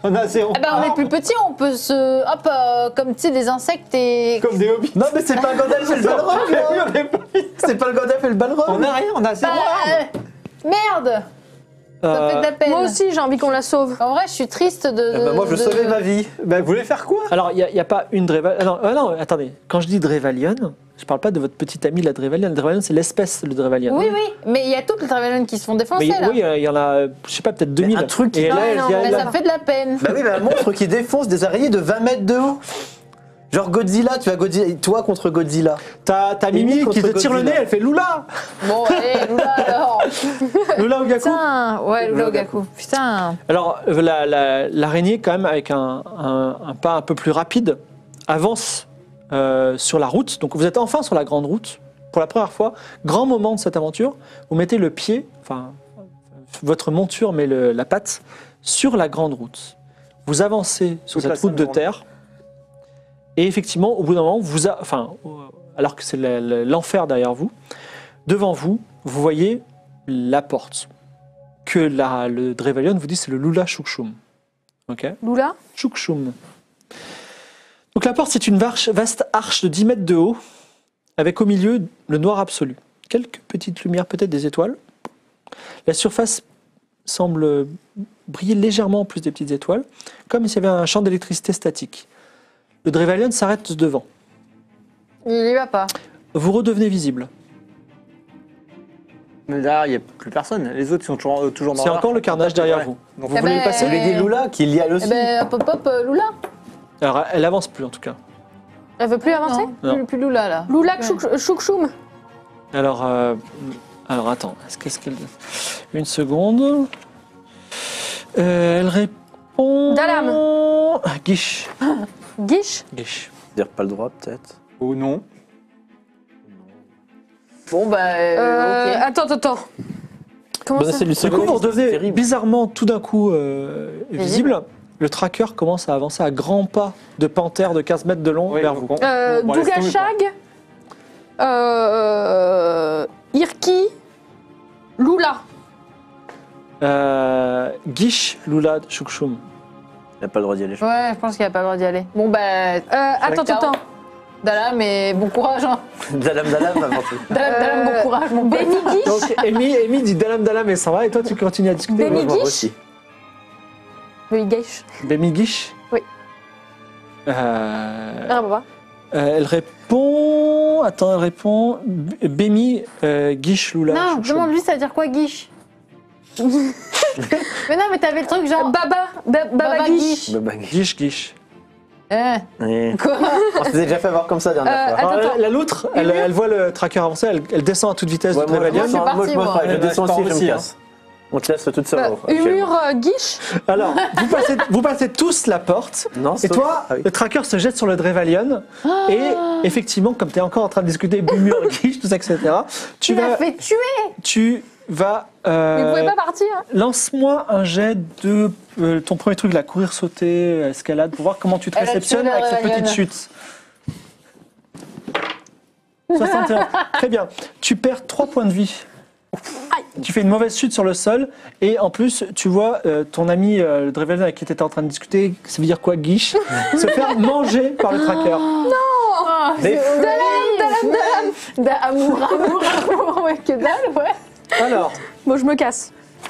On a zéro. Eh ben, on est plus petit, on peut se. Hop, euh, comme tu sais, des insectes et. Comme des hobbits. Non, mais c'est pas Gandalf et le Balrog, là. C'est pas le Gandalf et le Balrog. On a rien, on a zéro Bah, arme. euh, merde. Ça fait de la peine. Moi aussi, j'ai envie qu'on la sauve. En vrai, je suis triste de. Eh ben, moi, je de- sauvais ma vie. Bah, vous voulez faire quoi? Alors, il n'y a, a pas une Drevalion. Ah non, ah non, attendez. Quand je dis Drevalion, je parle pas de votre petite amie, la Drevalion. La Drevalion, c'est l'espèce, le Drevalion. Oui, oui, mais il y a toutes les Drevalion qui se font Mais défoncer là. oui, il y en a, je sais pas, peut-être deux mille. un truc qui- Et là, Ouais, il y a- non, il y a- Mais il y a- ça me fait de la peine. Bah oui, mais un monstre qui défonce des araignées de vingt mètres de haut. Genre Godzilla, tu as Godzilla, toi contre Godzilla. T'as t'as Mimi Mimi qui te contre tire le nez, Godzilla. elle fait Lula. Bon, allez, Lula alors. Lula Ogaku. Putain, ouais, Lula Ogaku. Putain. Alors, euh, la- la- l'araignée, quand même, avec un, un- un pas un peu plus rapide, avance euh, sur la route. Donc, vous êtes enfin sur la grande route. Pour la première fois, grand moment de cette aventure, vous mettez le pied, enfin, votre monture met le- la patte sur la grande route. Vous avancez sur Toute la cette route sainte de journée. terre. Et effectivement, au bout d'un moment, vous a- enfin, euh, alors que c'est le- le- l'enfer derrière vous, devant vous, vous voyez la porte. Que la, le Drevalion vous dit c'est le Lula Shukshum. Ok. Lula Shukshum. Donc la porte, c'est une varche- vaste arche de dix mètres de haut, avec au milieu le noir absolu. Quelques petites lumières, peut-être des étoiles. La surface semble briller légèrement en plus des petites étoiles, comme s'il y avait un champ d'électricité statique. Le Drevalion s'arrête devant. Il y va pas. Vous redevenez visible. Mais derrière, il n'y a plus personne. Les autres sont toujours, euh, toujours dans C'est l'arche. encore le carnage derrière Ouais. vous. Donc, Vous Eh voulez ben, passer Vous voulez dire Lula qu'il y a aussi. Eh ben, hop, hop, hop, euh, Lula. Alors, elle avance plus en tout cas. Elle veut plus avancer Non, Non. Plus, plus Lula là. Lula Ouais. Chouk- Choukchoum. Alors, euh, alors attends, est-ce qu'est-ce qu'elle... Une seconde. Euh, elle répond... Dalam. Guiche. Guiche. Guiche. Dire pas le droit, peut-être. Oh non. Bon, bah. Euh, euh, ok. Attends, attends, attends. Comment Bah, ça c'est le Du second, coup, vous c'est redevenez terrible. bizarrement tout d'un coup euh, visible. Le tracker commence à avancer à grands pas de panthère de quinze mètres de long Oui, vers donc vous. on- euh, bon, laisse tomber, Dougachag. Euh, Irki. Lula. Euh, Guiche, Lula, Shukshum. Il n'a pas le droit d'y aller. je Ouais, je pense qu'il a pas le droit d'y aller. Bon, bah. Euh, attends, attends, attends. Dala, mais bon courage, hein. crois. Dalam Dalam avant tout. Dala, Dala, Euh, bon courage, mon pote. Benny Guiche. Donc, Amy, Amy dit Dalam Dalam et s'en va, et toi, tu continues à discuter. Benny Moi, je m'en vais Guiche aussi. Oui, Guiche. Bemi Guiche. Oui. Euh, Ah, bah. euh, elle répond. Attends, elle répond. B- Bemi euh, Guiche, Lula. Non, Shukshum. demande-lui, ça veut dire quoi, guiche Mais non, mais t'avais le truc genre. Baba. Ba- Baba, Baba Guiche. Bah, bah, Guiche, Guiche. Eh, oui. quoi On s'était déjà fait avoir comme ça la dernière Euh, fois. Attends, Alors, la- attends. la loutre, elle, elle voit le tracker avancer, elle, elle descend à toute vitesse Ouais, de moi, Drevalion. je descends- Moi, je suis moi, je partie, me- moi. je Ouais, descends je pars aussi, je aussi, me casse. On te laisse toute seule. Euh, actuellement. Humur euh, Guiche. Alors, vous passez, vous passez tous la porte. Non, Et sauf- toi, Ah oui. le tracker se jette sur le Drevalion. Et effectivement, comme tu es encore en train de discuter Bumur, Guiche, tout ça, et cetera, tu Tu l'as vas. fait tuer Tu vas. euh, Mais vous pouvez pas partir. Lance-moi un jet de euh, ton premier truc, la courir, sauter, euh, escalade, pour voir comment tu te Elle a réceptionnes tué la avec cette Drevalion. petite chute. soixante et un. Très bien. Tu perds trois points de vie. Tu fais une mauvaise chute sur le sol et en plus tu vois euh, ton ami euh, le Drevalion avec qui tu étais en train de discuter, ça veut dire quoi, Guiche, se faire manger par le tracker. Mais Da- Amour, amour, amour, ouais, que dalle, ouais. Alors, Bon, je me casse.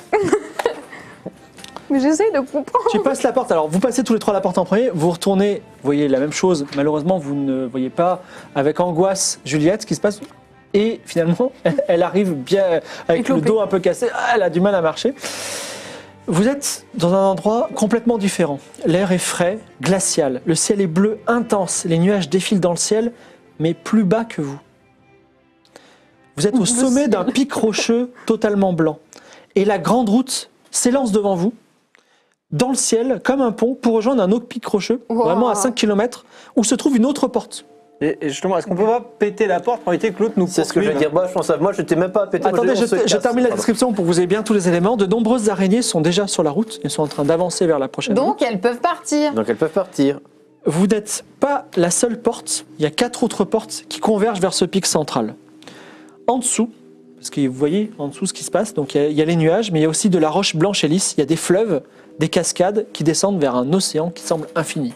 Mais j'essaye de comprendre. tu passes la porte. Alors, vous passez tous les trois la porte en premier. Vous retournez, vous voyez la même chose. Malheureusement, vous ne voyez pas avec angoisse Juliette ce qui se passe. Et finalement, elle, elle arrive bien avec Éclopée. le dos un peu cassé. Ah, elle a du mal à marcher. Vous êtes dans un endroit complètement différent. L'air est frais, glacial. Le ciel est bleu intense. Les nuages défilent dans le ciel, mais plus bas que vous. Vous êtes au sommet d'un pic rocheux totalement blanc. Et la grande route s'élance devant vous, dans le ciel, comme un pont, pour rejoindre un autre pic rocheux, Wow. vraiment à cinq kilomètres, où se trouve une autre porte. Et, et justement, est-ce qu'on peut pas péter la porte pour éviter que l'autre nous c'est ce que je veux poursuive dire. Moi, je pense à moi, je t'ai même pas pété. moi, Attendez, on je, se je casse. termine la Pardon. description pour que vous ayez bien tous les éléments. De nombreuses araignées sont déjà sur la route. Elles sont en train d'avancer vers la prochaine route. Donc, elles peuvent partir. Donc elles peuvent partir. Vous n'êtes pas la seule porte. Il y a quatre autres portes qui convergent vers ce pic central. En dessous, parce que vous voyez en dessous ce qui se passe. Donc il y, a, il y a les nuages, mais il y a aussi de la roche blanche et lisse. Il y a des fleuves, des cascades qui descendent vers un océan qui semble infini.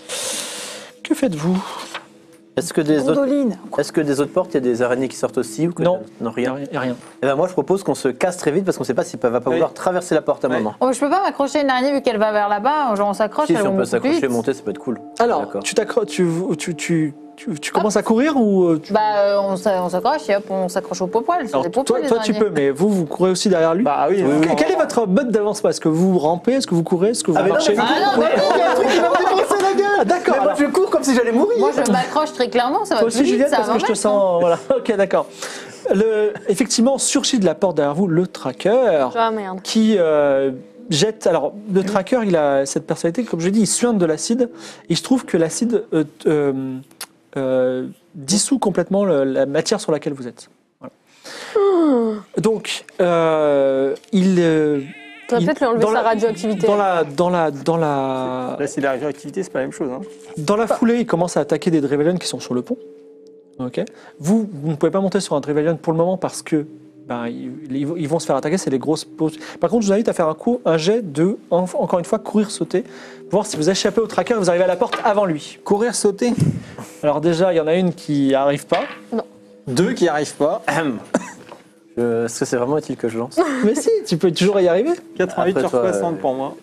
Que faites-vous? Est-ce que des autres, Gondoline. est-ce que des autres portes, il y a des araignées qui sortent aussi ou que Non. non, Il n'y rien. a, il y a rien. Eh ben moi, je propose qu'on se casse très vite parce qu'on ne sait pas s'il va pas Oui. vouloir traverser la porte à un Oui. moment. Oh, je peux pas m'accrocher à une araignée vu qu'elle va vers là-bas. Genre on s'accroche, Si, elle si va on peut beaucoup plus s'accrocher et vite. monter, ça peut être cool. Alors, D'accord. tu t'accroches, tu, tu, tu, tu, tu commences à courir ou euh, tu... Bah euh, on s'a- on s'accroche et hop on s'accroche au poil. C'est Alors, des toi, popoils, les toi tu araignées. peux, mais vous, vous courez aussi derrière lui. Bah oui. Que- oui, Quel est votre mode d'avancement? Est-ce que vous rampez? Est-ce que vous courez? Est-ce que vous Ah, mais non, marchez? mais Ah non, mais il y a un truc qui va me défoncer la gueule. Ah, d'accord. Mais moi, alors. je cours comme si j'allais mourir. Moi je m'accroche très clairement, ça va Toi plus aussi, vite, Juliette, ça parce va que je te mettre, hein. sens. Voilà. Ok, d'accord. Le, effectivement, surgit de la porte derrière vous le tracker Ah merde. qui euh, jette. Alors, le tracker, il a cette personnalité, comme je l'ai dit, il suinte de l'acide. Et je trouve que l'acide euh, euh, euh, dissout complètement le- la matière sur laquelle vous êtes. Voilà. Donc, euh, il. euh, Tu vas il- peut-être lui enlever dans sa la- radioactivité. Dans la, dans la, dans la, Là, c'est la radioactivité, c'est pas la même chose. Hein. dans la foulée, il commence à attaquer des Drevelians qui sont sur le pont. Ok. Vous, vous ne pouvez pas monter sur un Drevelian pour le moment parce que ben, ils, ils vont se faire attaquer, c'est les grosses pauses. Par contre, je vous invite à faire un coup, un jet de, en- encore une fois, courir, sauter, voir si vous échappez au tracker et vous arrivez à la porte avant lui. Courir, sauter. Alors déjà, il y en a une qui arrive pas. Deux qui arrivent pas. Ahem. Je- Est-ce que c'est vraiment utile que je lance? Mais si, tu peux toujours y arriver. quatre-vingt-huit Après, sur toi, soixante euh, pour moi.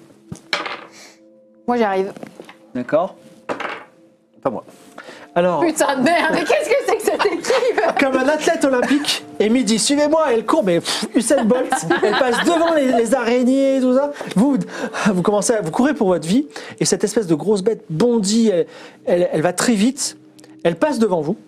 Moi j'y arrive. D'accord. Pas moi. Alors, Putain de merde, mais qu'est-ce que c'est que cette équipe? comme un athlète olympique, Amy dit suivez-moi, elle court, mais pff, Usain Bolt, elle passe devant les, les araignées et tout ça. Vous, vous commencez à vous courez pour votre vie, et cette espèce de grosse bête bondit, elle, elle, elle va très vite, elle passe devant vous,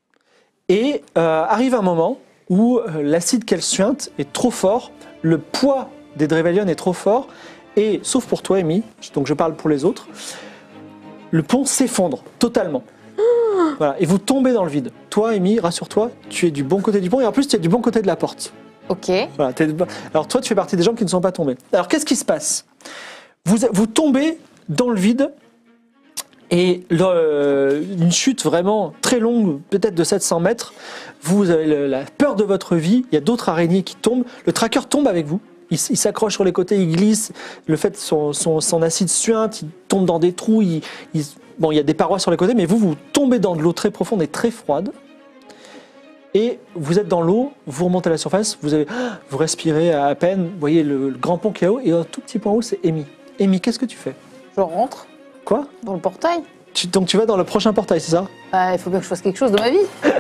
et euh, arrive un moment où euh, l'acide qu'elle suinte est trop fort, le poids des Drevelion est trop fort, et sauf pour toi, Amy, donc je parle pour les autres, le pont s'effondre totalement. Voilà, et vous tombez dans le vide. Toi, Amy, rassure-toi, tu es du bon côté du pont et en plus tu es du bon côté de la porte. Ok. Voilà, t'es- alors toi, tu fais partie des gens qui ne sont pas tombés. Alors qu'est-ce qui se passe? vous, vous tombez dans le vide et le- une chute vraiment très longue, peut-être de sept cents mètres. Vous avez le- la peur de votre vie. Il y a d'autres araignées qui tombent. Le tracker tombe avec vous. Il, s- il s'accroche sur les côtés, il glisse. Le fait, son, son, son acide suinte, il tombe dans des trous. Il, il- bon, il y a des parois sur les côtés, mais vous, vous tombez dans de l'eau très profonde et très froide. Et vous êtes dans l'eau, vous remontez à la surface, vous, avez, vous respirez à peine. Vous voyez le, le grand pont qui est haut, et un tout petit point haut, c'est Amy. Amy, qu'est-ce que tu fais? Je rentre Quoi? dans le portail. Tu- Donc tu vas dans le prochain portail, c'est ça? Bah, il faut bien que je fasse quelque chose de ma vie.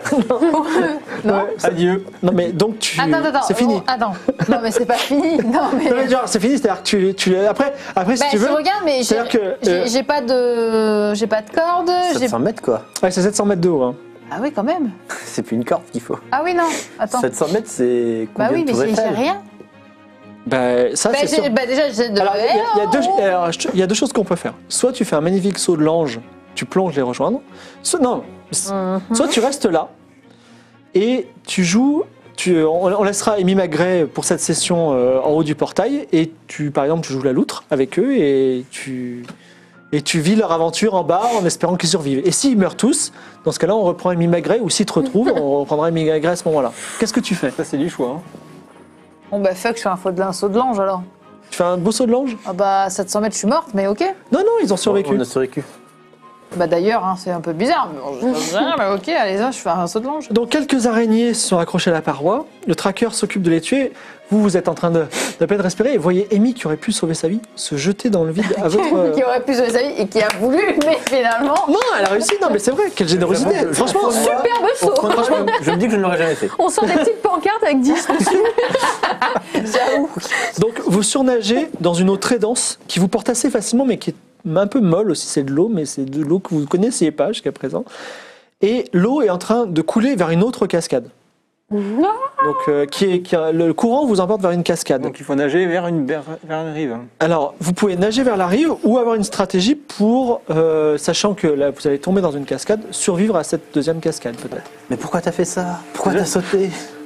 non. Ouais, ça- Adieu. Non mais donc tu... Attends, attends, c'est fini. oh, attends. Non, mais c'est pas fini. Non, mais. Non mais genre, c'est fini, c'est-à-dire que tu, tu... Après, après si Bah, tu je veux... regarde, mais j'ai c'est-à-dire que, j'ai- euh, j'ai pas de, j'ai pas de corde. j'ai- sept cents mètres quoi. Ouais, c'est sept cents mètres de haut. Hein. Ah oui, quand même. C'est plus une corde qu'il faut. Ah oui, non. Attends. sept cents mètres, c'est Bah combien oui, de mais tours j'ai j'ai Eiffel? rien. Bah ça Bah, c'est sûr. j'ai- bah, déjà, j'ai de. Alors il y, a- il y a deux, alors, je te- il y a deux choses qu'on peut faire. Soit tu fais un magnifique saut de l'ange, tu plonges les rejoindre. Soit, non, Mhm. soit tu restes là et tu joues... Tu, on, on laissera Amy McGray pour cette session euh, en haut du portail et tu, par exemple, tu joues la loutre avec eux et tu, et tu vis leur aventure en bas en espérant qu'ils survivent. Et s'ils meurent tous, dans ce cas-là, on reprend Amy McGray ou s'ils te retrouvent, on reprendra Amy McGray à ce moment-là. Qu'est-ce que tu fais? Ça, c'est du choix. Hein. Bon, bah, fuck, je fais un faux de un saut de l'ange alors. Tu fais un beau saut de l'ange? Ah bah, sept cents mètres, je suis morte, mais ok. Non, non, ils ont survécu. On a survécu. Bah, d'ailleurs, hein, c'est un peu bizarre. Mais bon, je sais pas, mais ok, allez, ça, je fais un saut de l'ange. Donc quelques araignées se sont accrochées à la paroi, le tracker s'occupe de les tuer, vous, vous êtes en train de, de peine respirer et vous voyez Amy qui aurait pu sauver sa vie, se jeter dans le vide à votre... euh, Qui aurait pu sauver sa vie et qui a voulu, mais finalement. Non, elle a réussi, non mais c'est vrai, quelle générosité. J'avoue que- Franchement, Superbe saut. Franchement, je me dis que je ne l'aurais jamais fait. On sort des petites pancartes avec dix dessus. J'avoue. donc vous surnagez dans une eau très dense qui vous porte assez facilement mais qui est un peu molle aussi, c'est de l'eau, mais c'est de l'eau que vous ne connaissiez pas jusqu'à présent. Et l'eau est en train de couler vers une autre cascade. Donc, euh, qui est, qui a- le courant vous emporte vers une cascade. Donc il faut nager vers une, vers, vers une rive. Alors, vous pouvez nager vers la rive ou avoir une stratégie pour, euh, sachant que là, vous allez tomber dans une cascade, survivre à cette deuxième cascade peut-être. Mais pourquoi t'as fait ça? Pourquoi t'as sauté?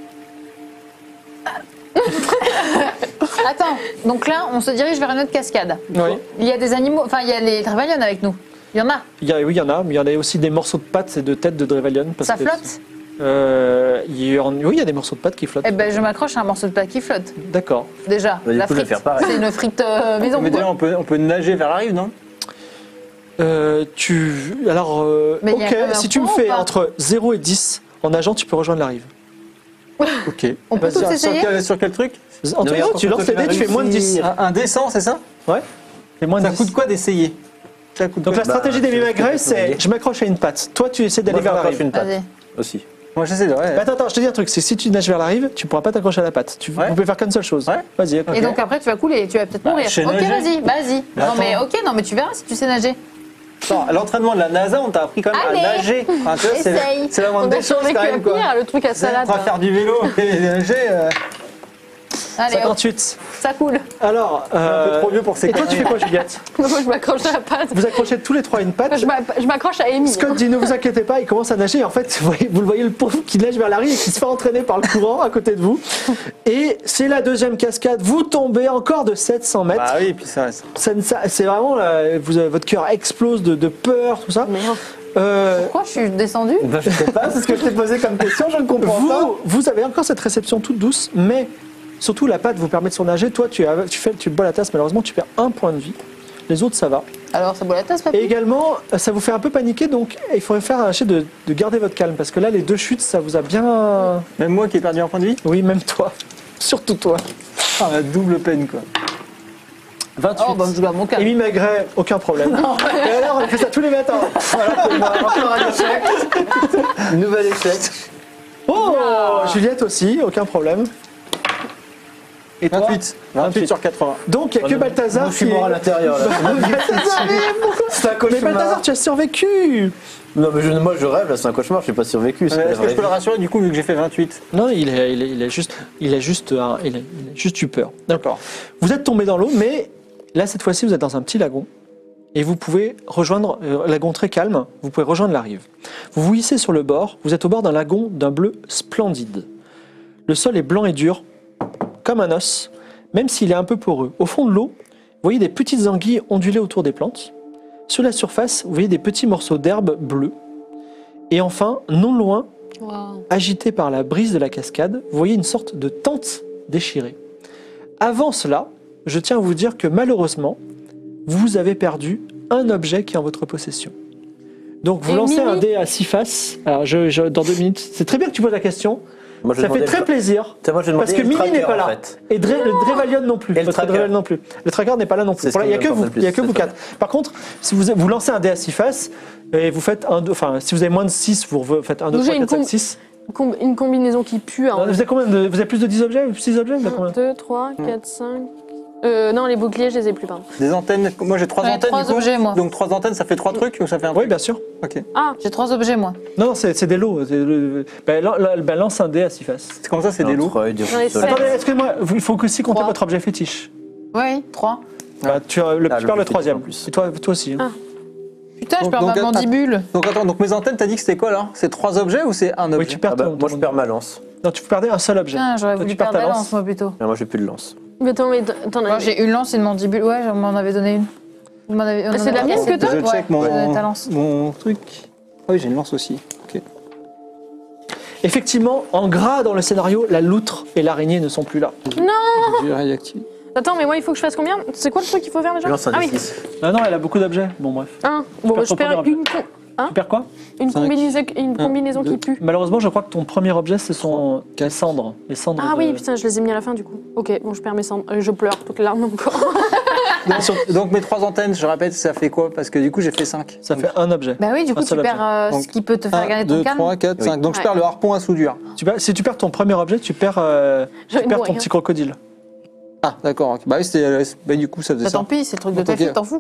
Attends, donc là, on se dirige vers une autre cascade. Oui. Il y a des animaux, enfin, il y a les Drevalion avec nous. Il y en a. Il y a, oui, il y en a, mais il y en a aussi des morceaux de pattes et de têtes de Drevalion. parce Ça que- flotte. Euh, il y en- oui, il y a des morceaux de pâte qui flottent. Eh ben, je m'accroche à un morceau de pâte qui flotte. D'accord. Déjà, Bah, du la coup, je vais frite. faire pareil. C'est une frite euh, maison. Mais quoi. déjà, on peut, on peut nager vers la rive, non? Euh, tu... Alors, euh, Mais il y a ok, quand même un si tu me pont ou fais pas entre zéro et dix en nageant, tu peux rejoindre la rive. Ok. On peut Vas-y, tous Sur essayer quel, sur quel truc? En Non, tout mais cas, attends, tu faut lances que tes tu dés, tu fais moins de dix. réussisses. Un, un dé cent, c'est ça? Ouais. Fais moins de Ça dix. coûte quoi d'essayer? Ça coûte Donc quoi? la stratégie des je vais mimagrées, te c'est demander. je m'accroche à une patte. Toi, tu essaies d'aller Moi, je vers la m'accroche rive. une patte Vas-y. aussi. Moi, j'essaie de. Ouais. Bah, attends, attends, je te dis un truc, c'est que si tu nages vers la rive, tu pourras pas t'accrocher à la patte. Tu, Ouais. Vous pouvez faire qu'une seule chose. Ouais. Vas-y, ok. Et donc après, tu vas couler, tu vas peut-être Bah, mourir. je sais Ok, nager. vas-y, vas-y. Mais Non, mais attends. ok, non, mais tu verras si tu sais nager. Attends, à l'entraînement de la NASA, on t'a appris quand même Allez. à nager. Enfin, tu vois, c'est Essaye. c'est la On moindre a des choses survécu quand à même, quoi. pire, le truc à C'est salade. On va faire du vélo et nager. euh, Allez, hop, cinquante-huit. ça coule. Alors, un peu euh, trop vieux pour ces et toi, tu conneries. fais quoi, Juliette? Moi, je m'accroche à la patte. Vous accrochez tous les trois à une patte. Je m'a- je m'accroche à Amy. Scott dit ne vous inquiétez pas, il commence à nager. En fait, vous, voyez, vous le voyez le pauvre qui nage vers la rive et qui se fait entraîner par le courant à côté de vous. Et c'est la deuxième cascade. Vous tombez encore de sept cents mètres. Bah oui, puis ça. ça- Ça ne- ça- C'est vraiment, là, vous avez- votre cœur explose de, de peur, tout ça. Merde. Euh, Pourquoi je suis descendue Bah, je sais pas, c'est ce que je t'ai posé comme question, je ne comprends pas. vous, vous avez encore cette réception toute douce, mais surtout la patte vous permet de surnager. Toi, tu, as- tu, fais, tu bois la tasse, malheureusement, tu perds un point de vie. Les autres, ça va. Alors, ça boit la tasse, papy Et également, ça vous fait un peu paniquer, donc il faudrait faire un jet de, de garder votre calme, parce que là, les deux chutes, ça vous a bien... Même moi qui ai perdu un point de vie, Oui, même toi. Surtout toi. ah, la double peine, quoi. vingt-huit. Oh, bah, je dois mon calme. Amy Magret, aucun problème. Et alors, on fait ça tous les matins. Voilà, pour moi, encore un échec. Nouvel échec. Oh, Juliette aussi, aucun problème. Et toi vingt-huit. vingt-huit sur quatre-vingts. Donc, il n'y a que Balthazar Moi, je suis qui mort à est... l'intérieur, là. Balthazar, mais pourquoi C'est un Mais cauchemar. Balthazar, tu as survécu. Non, mais je- moi, je rêve, là, c'est un cauchemar, je n'ai pas survécu. c'est Euh, la Est-ce que vraie je peux le vie. rassurer du coup, vu que j'ai fait vingt-huit? Non, il a, il a- il a juste, il a juste, un- il a, il a juste eu peur. D'accord. Vous êtes tombé dans l'eau, mais là, cette fois-ci, vous êtes dans un petit lagon. Et vous pouvez rejoindre, euh, lagon très calme, vous pouvez rejoindre la rive. Vous vous hissez sur le bord, vous êtes au bord d'un lagon d'un bleu splendide. Le sol est blanc et dur, comme un os, même s'il est un peu poreux. Au fond de l'eau, vous voyez des petites anguilles ondulées autour des plantes. Sur la surface, vous voyez des petits morceaux d'herbe bleue. Et enfin, non loin, Wow. agité par la brise de la cascade, vous voyez une sorte de tente déchirée. Avant cela, je tiens à vous dire que malheureusement, vous avez perdu un objet qui est en votre possession. Donc vous Et lancez Mimi un dé à six faces. Alors je, je- dans deux minutes, c'est très bien que tu poses la question. Moi, je Ça fait demandais très le- plaisir. Tiens, moi, j'ai Parce demandé que le Mimi tracker, n'est pas en là. fait. Et Dre- le Drevalion non plus. Et le Votre tracker. Drevalion non plus. Le tracker n'est pas là non plus. C'est ce Voilà, qui il n'y a que m'importe vous. le plus, Il y a que c'est vous ça. quatre. Par contre, si vous, vous lancez un dé à six faces et vous faites un, deux, enfin si vous avez moins de six, vous re- faites un, deux, Donc, trois, j'ai une quatre, cinq, com- six. Com- Une combinaison qui pue. Vous avez combien de, vous avez plus de dix objets ou six objets vous avez un, combien deux, trois, quatre, cinq. Euh, non, les boucliers, je les ai plus, pardon. Des antennes, moi j'ai trois Ouais, antennes trois du coup. objets, moi. Donc trois antennes, ça fait trois trucs ou ça fait un Oui, truc? bien sûr. Ok. Ah, J'ai trois objets, moi. Non, non, c'est c'est des lots. c'est le- Ben, lan- lan- ben, lance un dé à six faces. C'est comme ça, c'est des Un loups. treuil, du J'en ai ruisseau. sept. Attendez, excusez-moi, vous- il faut aussi compter Trois. votre objet fétiche. Oui, trois. Bah, tu, as le, Ah, tu le perds le fétiche, troisième. en plus. Et toi, toi aussi. hein. Ah. Putain, je Donc- perds donc, ma attends. mandibule. Donc attends, donc mes antennes, t'as dit que c'était quoi là? C'est trois objets ou c'est un objet? Oui, tu perds Ah bah, ton- moi, ton- je perds ma lance. Non, tu peux perdre un seul objet. Putain, j'aurais Toi, voulu tu perds perdre ta la lance. lance, moi, plutôt. Ah, moi, j'ai plus de lance. mais attends, mais t'en Moi, as. j'ai une lance et une mandibule. Ouais, on m'en avait donné une. Vous m'en avez- on Ah, en c'est la avait- mienne que t'as Je Ouais, check mon, ouais, ta lance. mon truc. Ah oui, j'ai une lance aussi. Ok. Effectivement, en gras dans le scénario, la loutre et l'araignée ne sont plus là. J'ai réactivé. Attends, mais moi, il faut que je fasse combien? C'est quoi le truc qu'il faut faire déjà? Je lance un Ah D oui, six. Ah non, elle a beaucoup d'objets. Bon, bref. un. Bon, perds bah, je ton perds premier une, co- Hein Tu perds quoi une Cinq. combinaison, une Un, combinaison deux. qui pue. Malheureusement, je crois que ton premier objet, ce sont Quatre. les cendres. Les cendres Ah de- oui, putain, je les ai mis à la fin du coup. Ok, bon, je perds mes cendres. Euh, je pleure, toutes les larmes encore. Donc, donc mes trois antennes, je répète, ça fait quoi? Parce que du coup, j'ai fait cinq. Ça fait un objet. Bah oui, du coup, Un tu seul perds euh, Donc, ce qui peut te faire gagner un, ton deux, calme. trois, quatre, Oui. cinq. Donc je Ouais. perds le harpon à soudure. Tu perds- si tu perds ton premier objet, tu perds, euh, Je tu perds ton nourris, petit crocodile. Ah, d'accord. ok. Bah oui, c'était. euh, Bah, du coup, ça faisait Bah ça. tant pis, c'est le truc de ta Ok. fille, t'en fous.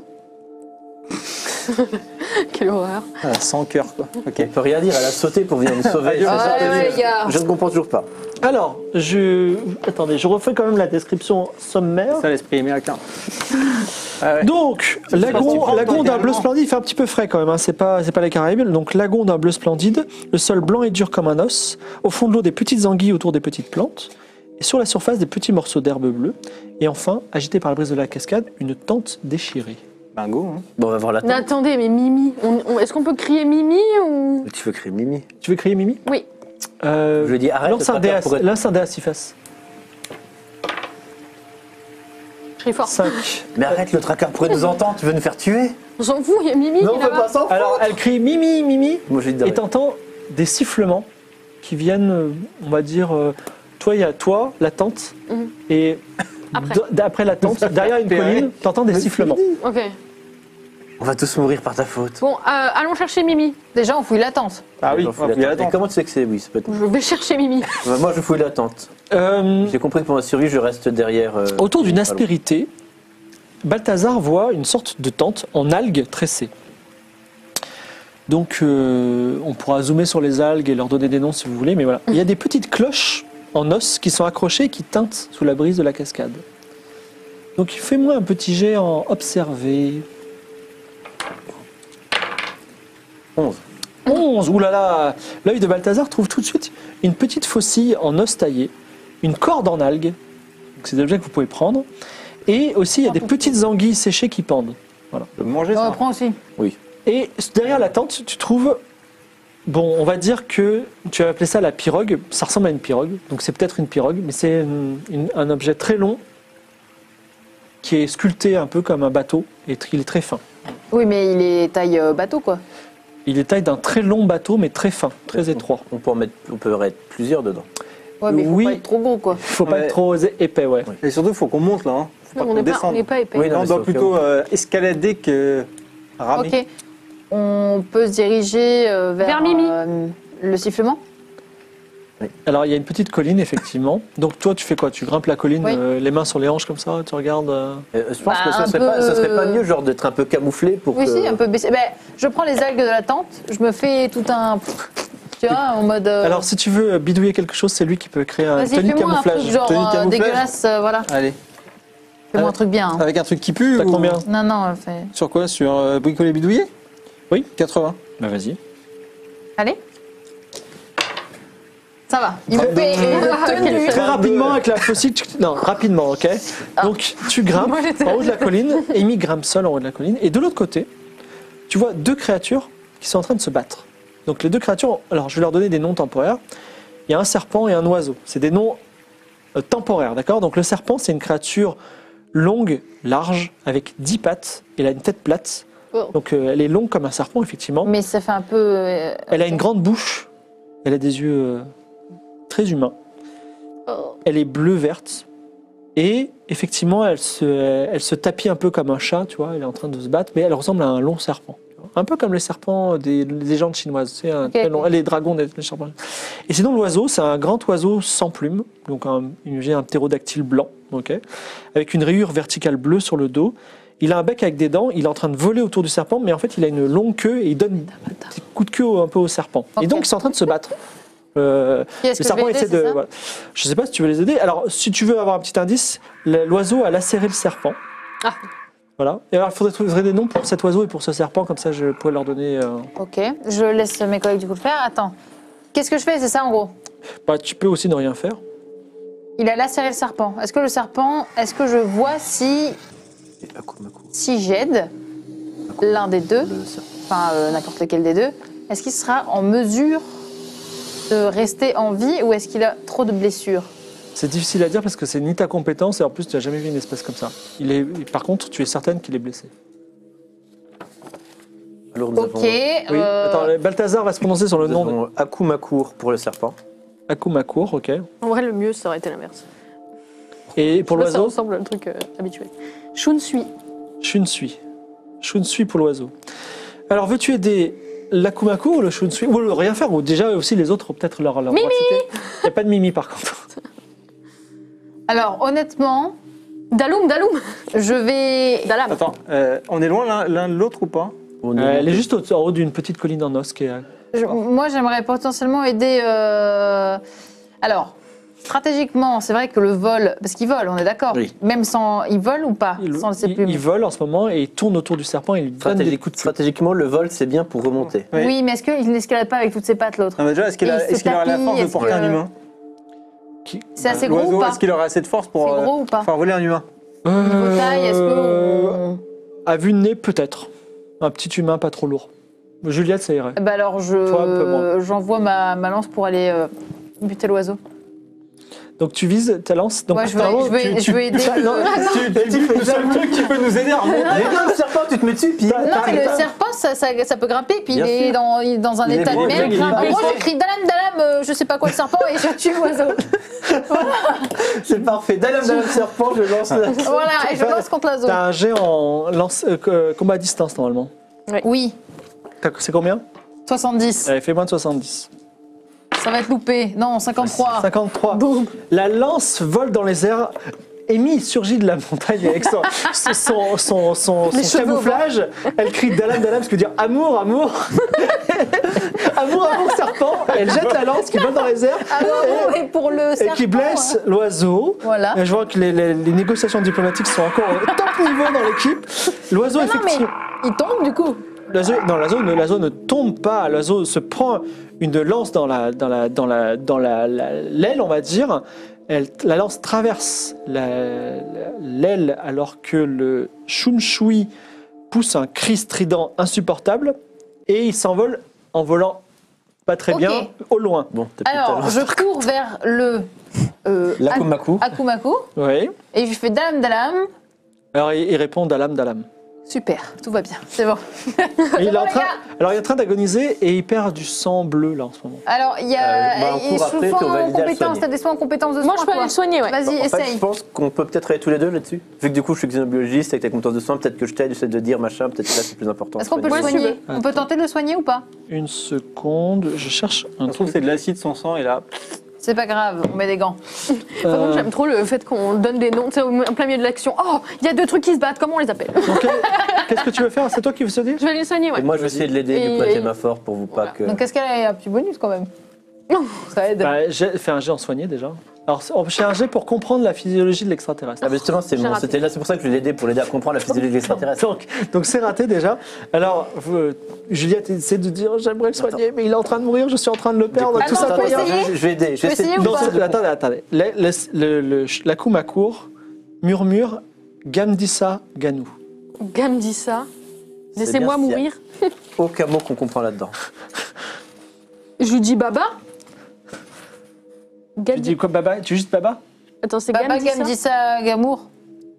Quelle horreur. Ah, sans cœur, quoi. Ok. On peut rien dire, elle a sauté pour venir nous sauver. Adieu. Je Ah, sais ouais, pas ouais, dire. gars. Je ne comprends toujours pas. Alors, je... Attendez, je refais quand même la description sommaire. Ça, l'esprit américain. Ah ouais. Donc, Ça, c'est parce qu'il lagon, prend lagon d'un bleu littéralement. splendide, il fait un petit peu frais quand même, hein, c'est pas, c'est pas les Caraïbes. Donc, lagon d'un bleu splendide, le sol blanc et dur comme un os, au fond de l'eau des petites anguilles autour des petites plantes, et sur la surface des petits morceaux d'herbe bleue, et enfin, agité par la brise de la cascade, une tente déchirée. Bingo. Hein. Bon, on va voir la Mais tente. attendez, mais Mimi, on- on- est-ce qu'on peut crier Mimi ou. Tu veux créer Mimi? Tu veux crier Mimi Oui. Euh, Je lui dis arrête. lance un le dé à- tracker pourrait- lance un dé à six faces. Je suis fort. cinq. Mais arrête, le tracker pourrait nous entendre, tu veux nous faire tuer? On s'en fout, il y a Mimi Non, qui on est peut là-bas. pas s'en Alors, elle crie Mimi, Mimi. Moi, j'ai dit Et d'arrêter. t'entends des sifflements qui viennent, euh, on va dire, euh, toi, il y a toi, la tente, Mhm. et Après. d- d'après la tente, derrière une colline, t'entends des sifflements. Ok. On va tous mourir par ta faute. Bon, euh, allons chercher Mimi. Déjà, on fouille la tente. Ah oui, J'en on fouille va fouiller la la tente. Et tente. comment tu sais que c'est oui, ça peut être... Je vais chercher Mimi. Bah, moi, je fouille la tente. Euh, J'ai compris que pour ma survie, je reste derrière. euh, autour d'une pas aspérité, Balthazar voit une sorte de tente en algues tressées. Donc, euh, on pourra zoomer sur les algues et leur donner des noms si vous voulez, mais voilà. Il y a des petites cloches en os qui sont accrochées et qui tintent sous la brise de la cascade. Donc, fais-moi un petit jet en observer. onze. onze, oulala. L'œil de Balthazar trouve tout de suite une petite faucille en os taillé, une corde en algues, donc c'est des objets que vous pouvez prendre, et aussi il y a des petites anguilles séchées qui pendent. Je peux manger On ça. prend aussi. Et derrière la tente, tu trouves, bon, on va dire que tu as appelé ça la pirogue, ça ressemble à une pirogue, donc c'est peut-être une pirogue, mais c'est une- une- un objet très long qui est sculpté un peu comme un bateau, et tr- il est très fin. Oui, mais il est taille euh, bateau, quoi. Il est taille d'un très long bateau, mais très fin, très étroit. On peut en mettre, on peut mettre plusieurs dedans. Ouais, mais il faut Oui. pas être trop gros, quoi. Il faut pas Ouais. être trop épais, ouais. Et surtout, il faut qu'on monte là. Hein. Faut pas on qu'on n'est pas, on descende. n'est pas épais. Oui, non, on mais doit c'est au plutôt cas où. euh, escalader que ramer. Ok. On peut se diriger euh, vers, Vers Mimi. euh, le sifflement. Alors il y a une petite colline effectivement. Donc toi tu fais quoi? Tu grimpes la colline, Oui. euh, les mains sur les hanches comme ça, tu regardes. euh, Euh, je pense Bah, que ça un serait, peu- pas, ça serait pas mieux genre d'être un peu camouflé pour Oui, que... si, un peu baissé. Ben, je prends les algues de la tente, je me fais tout un. Tu vois, en mode. euh, Alors si tu veux bidouiller quelque chose, c'est lui qui peut créer un vas-y, tenue fais-moi un camouflage. truc genre Tenue euh, camouflage. dégueulasse, euh, voilà. Allez. Fais-moi Euh, un truc bien. hein. Avec un truc qui pue T'as ou- combien? Non, non, fais. Sur quoi? Sur euh, bricoler bidouiller? Oui. quatre-vingts. Bah vas-y. Allez. Ça va. Il me Très- fait une tenue. Très rapidement avec la faucille. tu- Non, rapidement, ok. Donc tu grimpes Moi, j'étais en haut de la colline. Amy grimpe seule en haut de la colline. Et de l'autre côté, tu vois deux créatures qui sont en train de se battre. Donc les deux créatures, alors je vais leur donner des noms temporaires. Il y a un serpent et un oiseau. C'est des noms euh, temporaires, d'accord? Donc le serpent, c'est une créature longue, large, avec dix pattes. Elle a une tête plate. Oh. Donc euh, elle est longue comme un serpent, effectivement. Mais ça fait un peu. euh, Elle a une grande bouche. Elle a des yeux euh, très humains. Oh. Elle est bleu-verte. Et effectivement, elle se, elle se tapit un peu comme un chat, tu vois. Elle est en train de se battre, mais elle ressemble à un long serpent. tu vois. Un peu comme les serpents des légendes chinoises. C'est un Ok. très long- les dragons des des serpents. Et sinon, l'oiseau, c'est un grand oiseau sans plumes, donc un, une- un ptérodactyle blanc, ok, avec une rayure verticale bleue sur le dos. Il a un bec avec des dents, il est en train de voler autour du serpent, mais en fait, il a une longue queue et il donne des petits coups de queue au- un peu au serpent. Ok. Et donc, ils sont en train de se battre. Euh, Qui est-ce le que je serpent vais aider, essaie de. c'est ça Voilà. Je ne sais pas si tu veux les aider. Alors, si tu veux avoir un petit indice, le- l'oiseau a lacéré le serpent. Ah. Voilà. Et alors, il faudrait trouver des noms pour cet oiseau et pour ce serpent, comme ça, je pourrais leur donner. euh, Ok. Je laisse mes collègues du coup le faire. Attends. Qu'est-ce que je fais? C'est ça en gros. Bah, tu peux aussi ne rien faire. Il a lacéré le serpent. Est-ce que le serpent. Est-ce que je vois si. Et à coup, à coup, Si j'aide l'un des deux, le serpent. enfin euh, n'importe lequel des deux, est-ce qu'il sera en mesure de rester en vie ou est-ce qu'il a trop de blessures? C'est difficile à dire parce que c'est ni ta compétence et en plus, tu n'as jamais vu une espèce comme ça. Il est... Par contre, tu es certaine qu'il est blessé. Alors nous Ok. avons, Oui. euh, Attends, Balthazar va se prononcer sur le nous nom de avons Akumakur pour le serpent. Akumakur, ok. En vrai, le mieux, ça aurait été l'inverse. Et pour Là, ça l'oiseau, ressemble à le truc euh, habituel. Shunsui. Shunsui. Shunsui pour l'oiseau. Alors, veux-tu aider l'Akumakur ou le Shunsui? Ou le rien faire, ou déjà aussi les autres, peut-être leur, leur Mimi. Il n'y a pas de Mimi par contre. Alors honnêtement, Daloum, Daloum. je vais. Dalam. Attends, euh, on est loin l'un- l'un de l'autre ou pas? On est- Euh, elle est juste au- en haut d'une petite colline en os qui est. je- moi j'aimerais potentiellement aider. euh, Alors. Stratégiquement, c'est vrai que le vol, parce qu'il vole, on est d'accord. Oui. Même sans, il vole ou pas, Il, sans ses il- plumes. il vole en ce moment et il tourne autour du serpent et il lui donne des Stratégique- coups de queue. stratégiquement, le vol, c'est bien pour remonter. Oui. Oui, mais est-ce qu'il n'escalade pas avec toutes ses pattes l'autre? Non, mais déjà, est-ce qu'il Et a, il se est-ce qu'il aura la tapit, force de est-ce porter que- un humain? Qui- C'est assez gros ou L'oiseau, pas? est-ce qu'il aura assez de force pour C'est euh, gros ou pas? faire voler un humain? Niveau taille, est-ce que Euh, on- À vue de nez, peut-être. Un petit humain pas trop lourd. Juliette, ça irait. Bah alors, Toi, un peu moins. je j'envoie ma, ma lance pour aller euh, buter l'oiseau. Donc tu vises ta lance. Donc, Ouais, je vais, pardon, je vais, tu- je vais aider. tu- le- non, Tu, tu, tu fais le seul truc qui peut nous aider à remonter. Mais le serpent, tu te mets dessus, puis. Non, mais le serpent, ça, ça, ça peut grimper, puis Bien il est sûr. dans, il est dans un Il est état de bien, merde. il est bien. Alors moi, je crie Dalam, Dalam, euh, je sais pas quoi le serpent, et je tue l'oiseau. C'est parfait. Dalam, dalam, serpent, je lance la. Voilà, et je lance contre l'oiseau. T'as un jet en lance, euh, euh, combat à distance normalement. Oui, T'as- C'est combien? soixante-dix. Allez, fais moins de soixante-dix. Ça va être loupé. Non, cinquante-trois. cinquante-trois. La lance vole dans les airs. Amy surgit de la montagne avec son, son, son, son, Les son cheveux au camouflage. Elle crie Dalam, Dalam, ce qui veut dire amour, amour. amour, amour, serpent. Elle jette la lance qui vole dans les airs Ah non, et pour le et serpent. qui blesse l'oiseau. Voilà. Et je vois que les, les- les négociations diplomatiques sont encore au top niveau dans l'équipe. L'oiseau, Non, mais effectivement. il tombe du coup. L'oiseau, non, l'oiseau ne, l'oiseau ne tombe pas. L'oiseau se prend une lance dans la, dans la, dans la, dans la, la- l'aile, on va dire. Elle, la lance traverse la- la- l'aile alors que le Shumshui pousse un cri strident insupportable et il s'envole en volant pas très Ok. bien au loin. Bon, t'as plus ta Alors, lance. je cours vers le. Euh, L'Akumaku. Ak- Akumaku. Oui. Et je fais Dalam, Dalam. Alors il, il répond Dalam, Dalam. Super, tout va bien, c'est bon. Et il est en les train, gars. alors il est en train d'agoniser et il perd du sang bleu là en ce moment. Alors, il y a. Euh, bah, on il y a court après, soins puis on va en l'aider à le compétences, soigner. t'as des soins en compétences de Moi, soins, je peux aller toi. le soigner, ouais. Vas-y, En fait, essaye. je pense qu'on peut peut-être aller tous les deux là-dessus. Vu que du coup, je suis xénobiologiste avec tes compétences de soins, peut-être que je t'aide, j'essaie de dire machin, peut-être que là, c'est plus important. Est-ce qu'on peut le Moi, je soigner veux. On peut tenter de le soigner ou pas? Une seconde, je cherche un Je trouve que c'est de l'acide, son sang, et là. C'est pas grave, on met des gants. Par Euh, contre, j'aime trop le fait qu'on donne des noms, tu sais, au en plein milieu de l'action. Oh, il y a deux trucs qui se battent, comment on les appelle? Donc, euh, qu'est-ce que tu veux faire? C'est toi qui veux se dire? Je vais aller le soigner, Et ouais. moi, je vais essayer de l'aider Et- du coup avec ma fort pour vous pas que. Donc, est-ce qu'elle a un petit bonus quand même? Ça aide. Bah, j'ai fait un jet en soigné déjà. Alors, j'ai un jet pour comprendre la physiologie de l'extraterrestre. Ah, mais justement, c'est J'ai mon- raté. c'était là, c'est pour ça que je l'ai aidé pour l'aider à comprendre la physiologie de l'extraterrestre. Donc, donc c'est raté déjà. Alors, vous, euh, Juliette essaie de dire j'aimerais le soigner, mais il est en train de mourir, je suis en train de le perdre, Attends, tout ça on pour peut rien. essayer je, je vais aider. Je vais peux essayer ou Non, pas c'est- attendez, attendez. Le, le, le, le- la Kumakur murmure Gamdissa Ganou. Gam dit ça. C'est Laissez-moi bien, mourir. Aucun mot qu'on comprend là-dedans. Je lui dis Baba. Tu Gam dis quoi, Baba? Tu dis juste Baba? Attends, c'est Baba Gam dit Gam ça. dit ça, Gamour.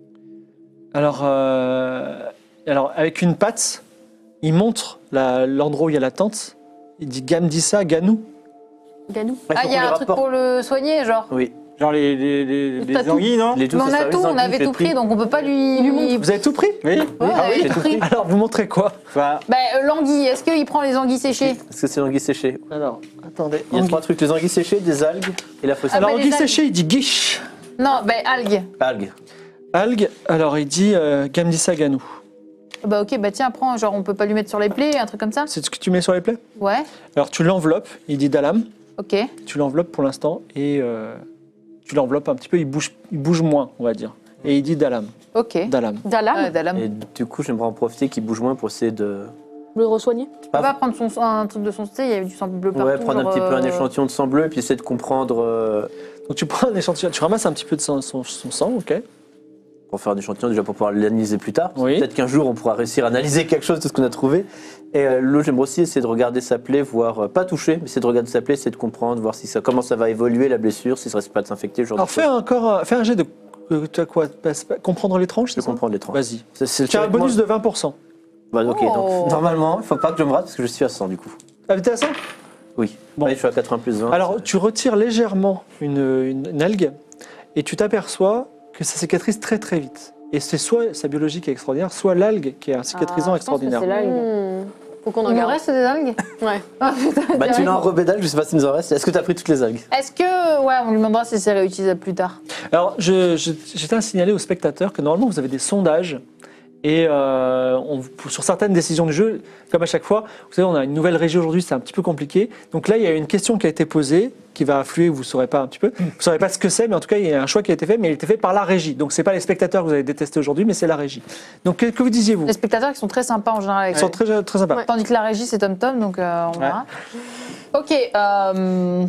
Alors, euh, alors, avec une patte, il montre la- l'endroit où il y a la tente. Il dit Gamdissa Ganou. Ganou. Ouais, Ah, faut il y qu'on a les un truc rapporte. pour le soigner, genre. Oui. Genre les, les, les, T'as les tout. anguilles, non? Les Mais on a tout, on avait tout pris, donc on peut pas lui. Il lui montre. Vous avez tout pris? Oui. Ouais, on Ah avait oui, j'ai tout tout pris. pris. Alors, vous montrez quoi? Enfin, Bah, euh, l'anguille, est-ce qu'il prend les anguilles séchées? Est-ce que c'est l'anguille séchée? Alors, attendez. Il y a trois trucs, les anguilles séchées, des algues et la fossile. Ah, Alors, bah, les Anguille algues. séché, il dit guiche. Non, bah, algues. Algues. Algue, alors il dit euh, Gamdissa Ganou. Bah, ok, bah tiens, prends, genre, on peut pas lui mettre sur les plaies, un truc comme ça? C'est ce que tu mets sur les plaies? Ouais, Alors, tu l'enveloppes, il dit Dalam. ok. Tu l'enveloppes pour l'instant et euh, tu l'enveloppes un petit peu, il bouge, il bouge moins, on va dire. Et il dit Dalam. Ok. Dalam. Dalam. Ouais, Dalam. Et du coup, j'aimerais en profiter qu'il bouge moins pour essayer de. Le re-soigner. Tu peux pas prendre son, un truc de son style, il y avait du sang bleu partout. Ouais, prendre un genre, petit peu un euh, échantillon de sang bleu et puis essayer de comprendre. euh, Donc tu prends un échantillon, tu ramasses un petit peu de son, son- son sang, ok? pour faire un échantillon déjà pour pouvoir l'analyser plus tard. Oui. Peut-être qu'un jour on pourra réussir à analyser quelque chose de ce qu'on a trouvé. Et euh, l'autre, j'aimerais aussi essayer de regarder sa plaie, voir, euh, pas toucher, mais essayer de regarder sa plaie, essayer de comprendre, voir si ça, comment ça va évoluer la blessure, si ça risque pas de s'infecter. ce genre Alors de fais choses. encore un, fais un jet de. euh, Tu as quoi? Passe- pas- Comprendre l'étrange, Je c'est peux ça? comprendre les trans. Vas-y. C'est- c'est- Tu as un théoriquement- bonus de vingt pour cent. Bah, ok, Oh. donc normalement, il faut pas que je me rate parce que je suis à cent du coup. Ah, t'es à cent? Oui. Bon. Ouais, je suis à quatre-vingts plus vingt. Alors tu retires légèrement une, une- une algue et tu t'aperçois que ça cicatrise très très vite. Et c'est soit sa biologie qui est extraordinaire, soit l'algue qui est un cicatrisant Ah, je pense que extraordinaire. c'est l'algue. Hmm. Faut qu'on en Il nous regarde. reste des algues? Ouais. Ah, putain, Bah, tu direct. l'as enrobé d'algues, je sais pas s'il nous en reste. Est-ce que tu as pris toutes les algues? Est-ce que. Ouais, on lui demandera si c'est réutilisable plus tard. Alors je, je, je tiens à signaler aux spectateurs que normalement vous avez des sondages et euh, on- sur certaines décisions du jeu, comme à chaque fois, vous savez on a une nouvelle régie aujourd'hui, c'est un petit peu compliqué. Donc là il y a une question qui a été posée, qui va affluer, vous ne saurez pas un petit peu, vous ne saurez pas ce que c'est, mais en tout cas il y a un choix qui a été fait, mais il a été fait par la régie. Donc c'est pas les spectateurs que vous allez détester aujourd'hui, mais c'est la régie. Donc que, que vous disiez vous? Les spectateurs qui sont très sympas en général avec Ils sont très, très sympas. Ouais. Tandis que la régie, c'est Tom Tom, donc euh, on verra. Ok. euh,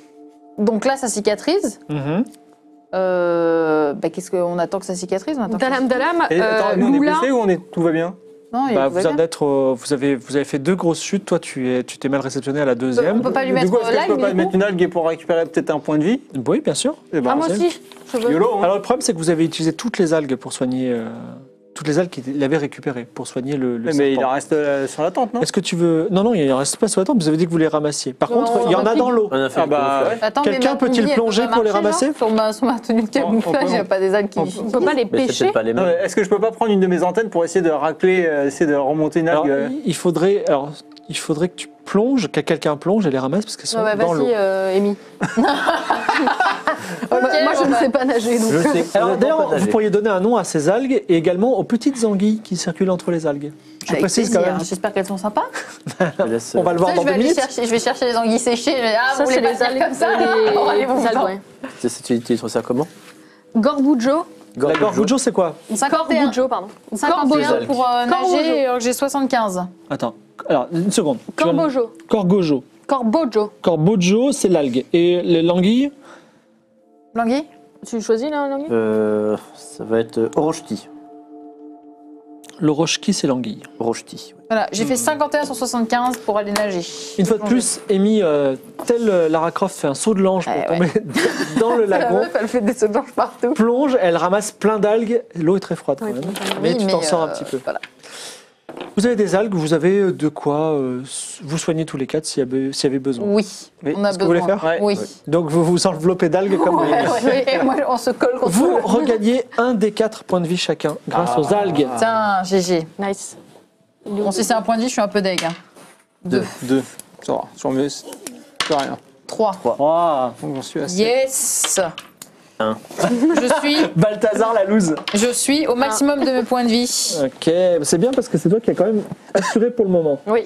Donc là, ça cicatrise. Mhm. Euh, bah, Qu'est-ce qu'on attend que ça cicatrise? On attend que ça- Dalam Dalam, Et, euh, attends, nous on est Lula. blessés ou on est, tout va bien? Non, il Bah, va vous, en bien. êtes, au- vous, avez, vous avez fait deux grosses chutes. Toi, tu es- tu t'es mal réceptionné à la deuxième. On peut pas lui Du mettre coup, est-ce que je l'algue, peux pas du mettre coup une algue pour récupérer peut-être un point de vie? Oui, bien sûr. Eh ben, Ah, moi c'est- aussi, je veux. YOLO, hein. Alors, le problème, c'est que vous avez utilisé toutes les algues pour soigner. euh, toutes les algues qu'il avait récupérées pour soigner le, le Mais il serpent. en reste euh, sur la tente, non? Est-ce que tu veux. Non, non, il en reste pas sur la tente. Vous avez dit que vous les ramassiez. Par Non, contre, on il y en a replique. dans l'eau. On a fait Ah le bah coup, ouais. Attends, mais Quelqu'un ma peut-il tenue, elle plonger peut pas pour les marcher, ramasser genre Sur ma, sur ma tenue de On- on camouflage, peut- il n'y a pas des algues qui. on- On peut pas les Mais c'est pêcher. peut-être pas les Non, mêmes. mais Est-ce que je peux pas prendre une de mes antennes pour essayer de racler, euh, essayer de remonter une Alors, algue euh, il faudrait. Alors, il faudrait que tu plonges, que quelqu'un plonge et les ramasse parce qu'elles sont Ouais, bah, dans l'eau. vas-y, euh, Amy. Moi, moi, je bon, ne bah. sais pas nager, donc. Je sais. Alors, honnêtement, pas d'ailleurs, vous nager. pourriez donner un nom à ces algues et également aux petites anguilles qui circulent entre les algues. Je Avec précise plaisir, quand même. J'espère qu'elles sont sympas. Je laisse, On va le voir Ça, dans je vais deux aller minutes. chercher, je vais chercher les anguilles séchées. je vais- Ah, Ça, vous c'est voulez pas les dire algues. comme ça les- Oh, allez, vous les algues, en. ouais. C'est- c'est- Tu tu trouves ça comment? Gorbujo. D'accord, Bujo, c'est quoi? cinquante et un. Corbujo, pardon. cinquante et un Corbojo. pour euh, Corbojo. nager, alors que j'ai soixante-quinze. Attends, alors, une seconde. Tu vas- Corbojo. Corgojo. Corbojo. Corbojo, c'est l'algue. Et les l'anguille? L'anguille Tu choisis là, l'anguille Euh, Ça va être euh, Orochti. Le rochki, c'est l'anguille. Orochti. Voilà, j'ai fait cinquante et un sur soixante-quinze pour aller nager. Une fois de plus, Amy, euh, telle euh, Lara Croft, fait un saut de l'ange pour Eh tomber dans le La lagon. meuf, elle fait des sauts de blanche partout. Plonge, elle ramasse plein d'algues. L'eau est très froide quand Oui, même. totalement. Mais Oui, tu t'en mais, sors un euh, petit peu. Voilà. Vous avez des algues, vous avez de quoi euh, vous soigner tous les quatre s'il y, avait- s'il y avait besoin. Oui, Oui. on a Est-ce que vous voulez besoin. faire Ouais. Oui. Donc vous vous enveloppez d'algues comme vous Ouais, voulez. ouais, et moi, on se colle contre Vous le- regagnez un des quatre points de vie chacun grâce Ah. aux algues. Putain, G G. Nice. Bon, si c'est un point de vie, je suis un peu deg. Hein. Deux. Deux. Ça va, sur mieux, c'est plus rien. Trois. Oh. Donc, j'en suis assez. Yes. Un. Je suis, Balthazar la loose. je suis au maximum de mes points de vie. Ok, c'est bien parce que c'est toi qui as quand même assuré pour le moment. Oui.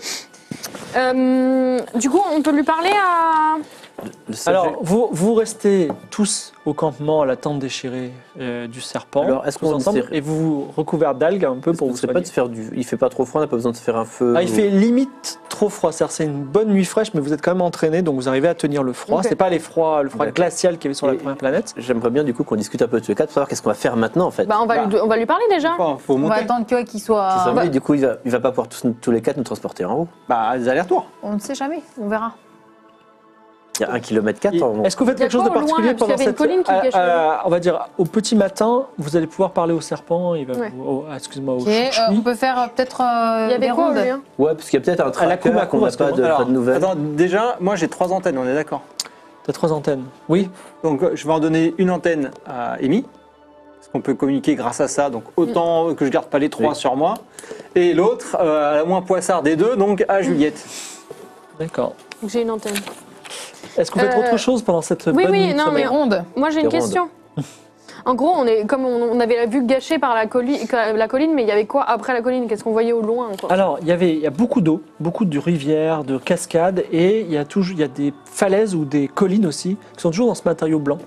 Euh, du coup, on peut lui parler à. Le seul Alors, jeu- vous, vous restez tous au campement à la tente déchirée euh, du serpent. Alors, est-ce tous qu'on ensemble, essaie- et vous vous recouvrez d'algues un peu pour on vous serait pas soigner. de faire du. Il fait pas trop froid, on n'a pas besoin de se faire un feu. Ah, il ou- fait limite trop froid, c'est-à-dire c'est une bonne nuit fraîche, mais vous êtes quand même entraîné, donc vous arrivez à tenir le froid. Ok. C'est pas les froids, le froid D'accord. glacial qu'il y avait sur la Et- première planète. J'aimerais bien du coup qu'on discute un peu tous les quatre pour savoir qu'est-ce qu'on va faire maintenant en fait. Bah, on va, lui, on va lui parler déjà. Enfin, faut On va monter. attendre que- qu'il C'est soit. ça, mais du coup, il va, il va pas pouvoir tous, tous les quatre nous transporter en haut. Bah, des allers-retours. On ne sait jamais, on verra. Il y a un kilomètre quatre Et en Est-ce que vous faites Il y a quelque chose de quoi au loin, particulier parce qu'il y pendant avait une cette... colline qui euh, cachait euh, On va dire, au petit matin, vous allez pouvoir parler au serpent, il va Ouais. vous... oh, ah, excuse-moi, au Ok, euh, chouchoui. on peut faire euh, peut-être euh, Il y avait des quoi au rondes. lien Ouais, parce qu'il y a peut-être un la tracker Kumaku, qu'on n'a parce que pas de, moi- pas de nouvelles. Attends, déjà, moi j'ai trois antennes, on est d'accord. T'as trois antennes. Oui. Donc euh, je vais en donner une antenne à Amy, parce qu'on peut communiquer grâce à ça, donc autant que je garde pas les trois Oui. sur moi. Et l'autre, euh, à la moins poissard des deux, donc à Juliette. D'accord. Donc, j'ai une antenne. Est-ce que vous faites Euh, autre chose pendant cette oui, bonne oui, nuit de non, sommeil Des rondes. Moi, j'ai une Des rondes. question. En gros, on est comme on, on avait la vue gâchée par la, colli- la colline, mais il y avait quoi après la colline? Qu'est-ce qu'on voyait au loin quoi Alors, il y avait, il y a beaucoup d'eau, beaucoup de rivières, de cascades, et il y a toujours, il y a des falaises ou des collines aussi qui sont toujours dans ce matériau blanc.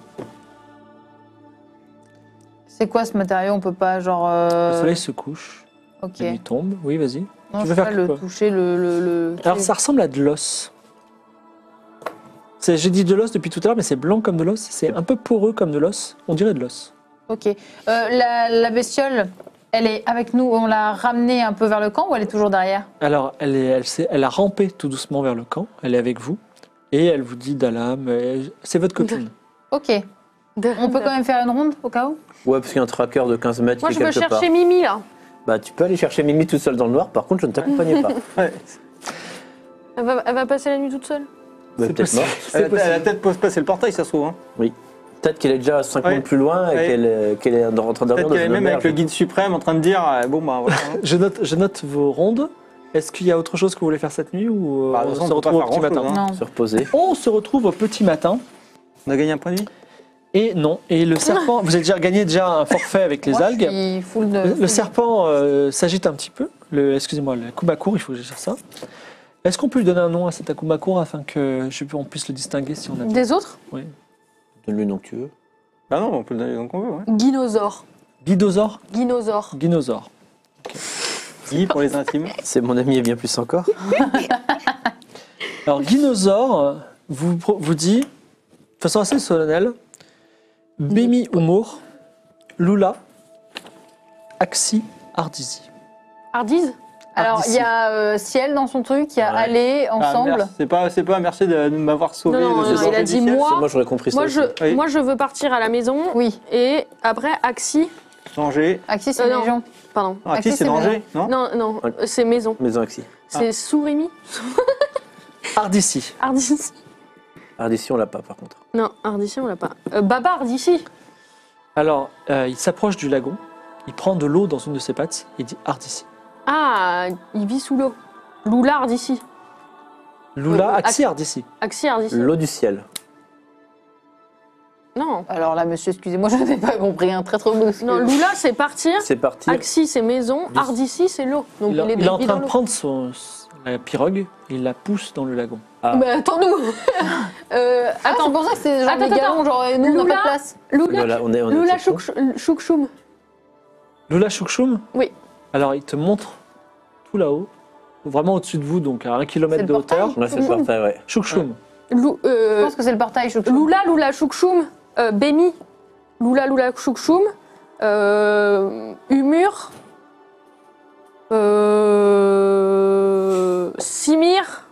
C'est quoi ce matériau? On peut pas genre. euh, Le soleil se couche, Ok. la nuit tombe. Oui, vas-y. Non, tu veux je peux faire pas le quoi toucher, le. le, le- Alors, ça ressemble à de l'os. C'est- J'ai dit de l'os depuis tout à l'heure, mais c'est blanc comme de l'os. C'est un peu poreux comme de l'os. On dirait de l'os. Ok. Euh, la, la bestiole, elle est avec nous. On l'a ramenée un peu vers le camp ou elle est toujours derrière? Alors, elle, est, elle, s'est- elle a rampé tout doucement vers le camp. Elle est avec vous. Et elle vous dit d'Alam, euh, c'est votre copine. Ok. On peut quand même faire une ronde au cas où? Ouais, parce qu'il y a un tracker de quinze mètres Moi, qui je est veux quelque chercher part. Mimi là. Bah, tu peux aller chercher Mimi tout seul dans le noir, par contre, je ne t'accompagne pas. Ouais. Elle va, elle va passer la nuit toute seule. Bah, C'est peut-être possible. mort. C'est Elle, a- elle a possible. peut-être pas passer le portail, ça se trouve. Hein. Peut-être qu'elle est déjà cinq Ouais. minutes plus loin et Ouais. qu'elle est- qu'elle est en train de dormir Peut-être dans qu'elle est une même avec auberge. le guide suprême en train de dire euh, bon, bah voilà. hein. Je note, je note vos rondes. Est-ce qu'il y a autre chose que vous voulez faire cette nuit ou euh, Bah, de on toute façon, se on peut retrouve pas au petit faire matin grand-chose, hein. Non. Se reposer. On se retrouve au petit matin. On a gagné un point de vie. Et non. Et le serpent, vous avez déjà gagné déjà un forfait avec les Moi, algues. Je suis full de. Le, le full de- serpent euh, s'agite un petit peu. Le, excusez-moi, le Akumakur, il faut que je gère ça. Est-ce qu'on peut lui donner un nom à cet Akumakur afin que je, on puisse le distinguer si on a Des autres? Donne-lui le nom que tu veux. Bah non, on peut le donner donc on veut. Ouais. Guinosaure. Guidosaure Guinosaure. Guinosaure. Guy pour les intimes. C'est mon ami et bien plus encore. Alors, Guinosaure vous, pro- vous dit, de façon assez solennelle, Bemi Umur, Lula, Axi, Ardizi. Hardise? Alors, il Ardissi. y a euh, Ciel dans son truc, il y a Ouais. Aller Ah, ensemble. merci. C'est pas, c'est pas merci de, de m'avoir sauvé. Non, non, de ce non, danger il a dit du ciel. moi. Moi, j'aurais compris Moi ça. je, aussi. Oui. moi, je veux partir à la maison. Oui. Et après, Axi. Danger. Axis, c'est Euh, non. Légion. Pardon. Ah, Axis, qui c'est c'est danger, non, Non, non, Ouais. euh, c'est maison. Maison Axi. C'est Sourimi. Ardissi. Ardissi. Ardissi, on l'a pas, par contre. Non, Ardissi, on l'a pas. Euh, Baba Ardissi. Alors, euh, il s'approche du lagon, il prend de l'eau dans une de ses pattes, et il dit Ardissi. Ah, il vit sous l'eau. Lula Ardissi. Lula, Euh, Axi, Ardissi. Axi Ardissi. L'eau du ciel. Non. Alors là, monsieur, excusez-moi, je n'avais pas compris. Un très trop beau. Non, Lula, c'est partir. C'est parti. Axi, c'est maison. Bis. Ardissi, c'est l'eau. Donc Il, est- il, il est en vit train dans de l'eau. prendre son, la pirogue, et il la pousse dans le lagon. Ah. Mais attends-nous. euh, Ah, attends, c'est pour ça que c'est genre Attends, des galons, attends. genre nous, on n'a pas Lula. de place. Lula, Lola, on est, on est Lula section. Chouk- Choukchoum. Lula Choukchoum. Oui. Alors, il te montre tout là-haut, vraiment au-dessus de vous, donc à un C'est kilomètre le de hauteur. portail. Ouais, c'est le parfait, ouais. Choukchoum. Lou- Je euh, pense que c'est le portail. Je Lula, Lula Choukchoum. Euh, Bémi. Lula, Lula Choukchoum. Euh, Humur. Euh, Simir.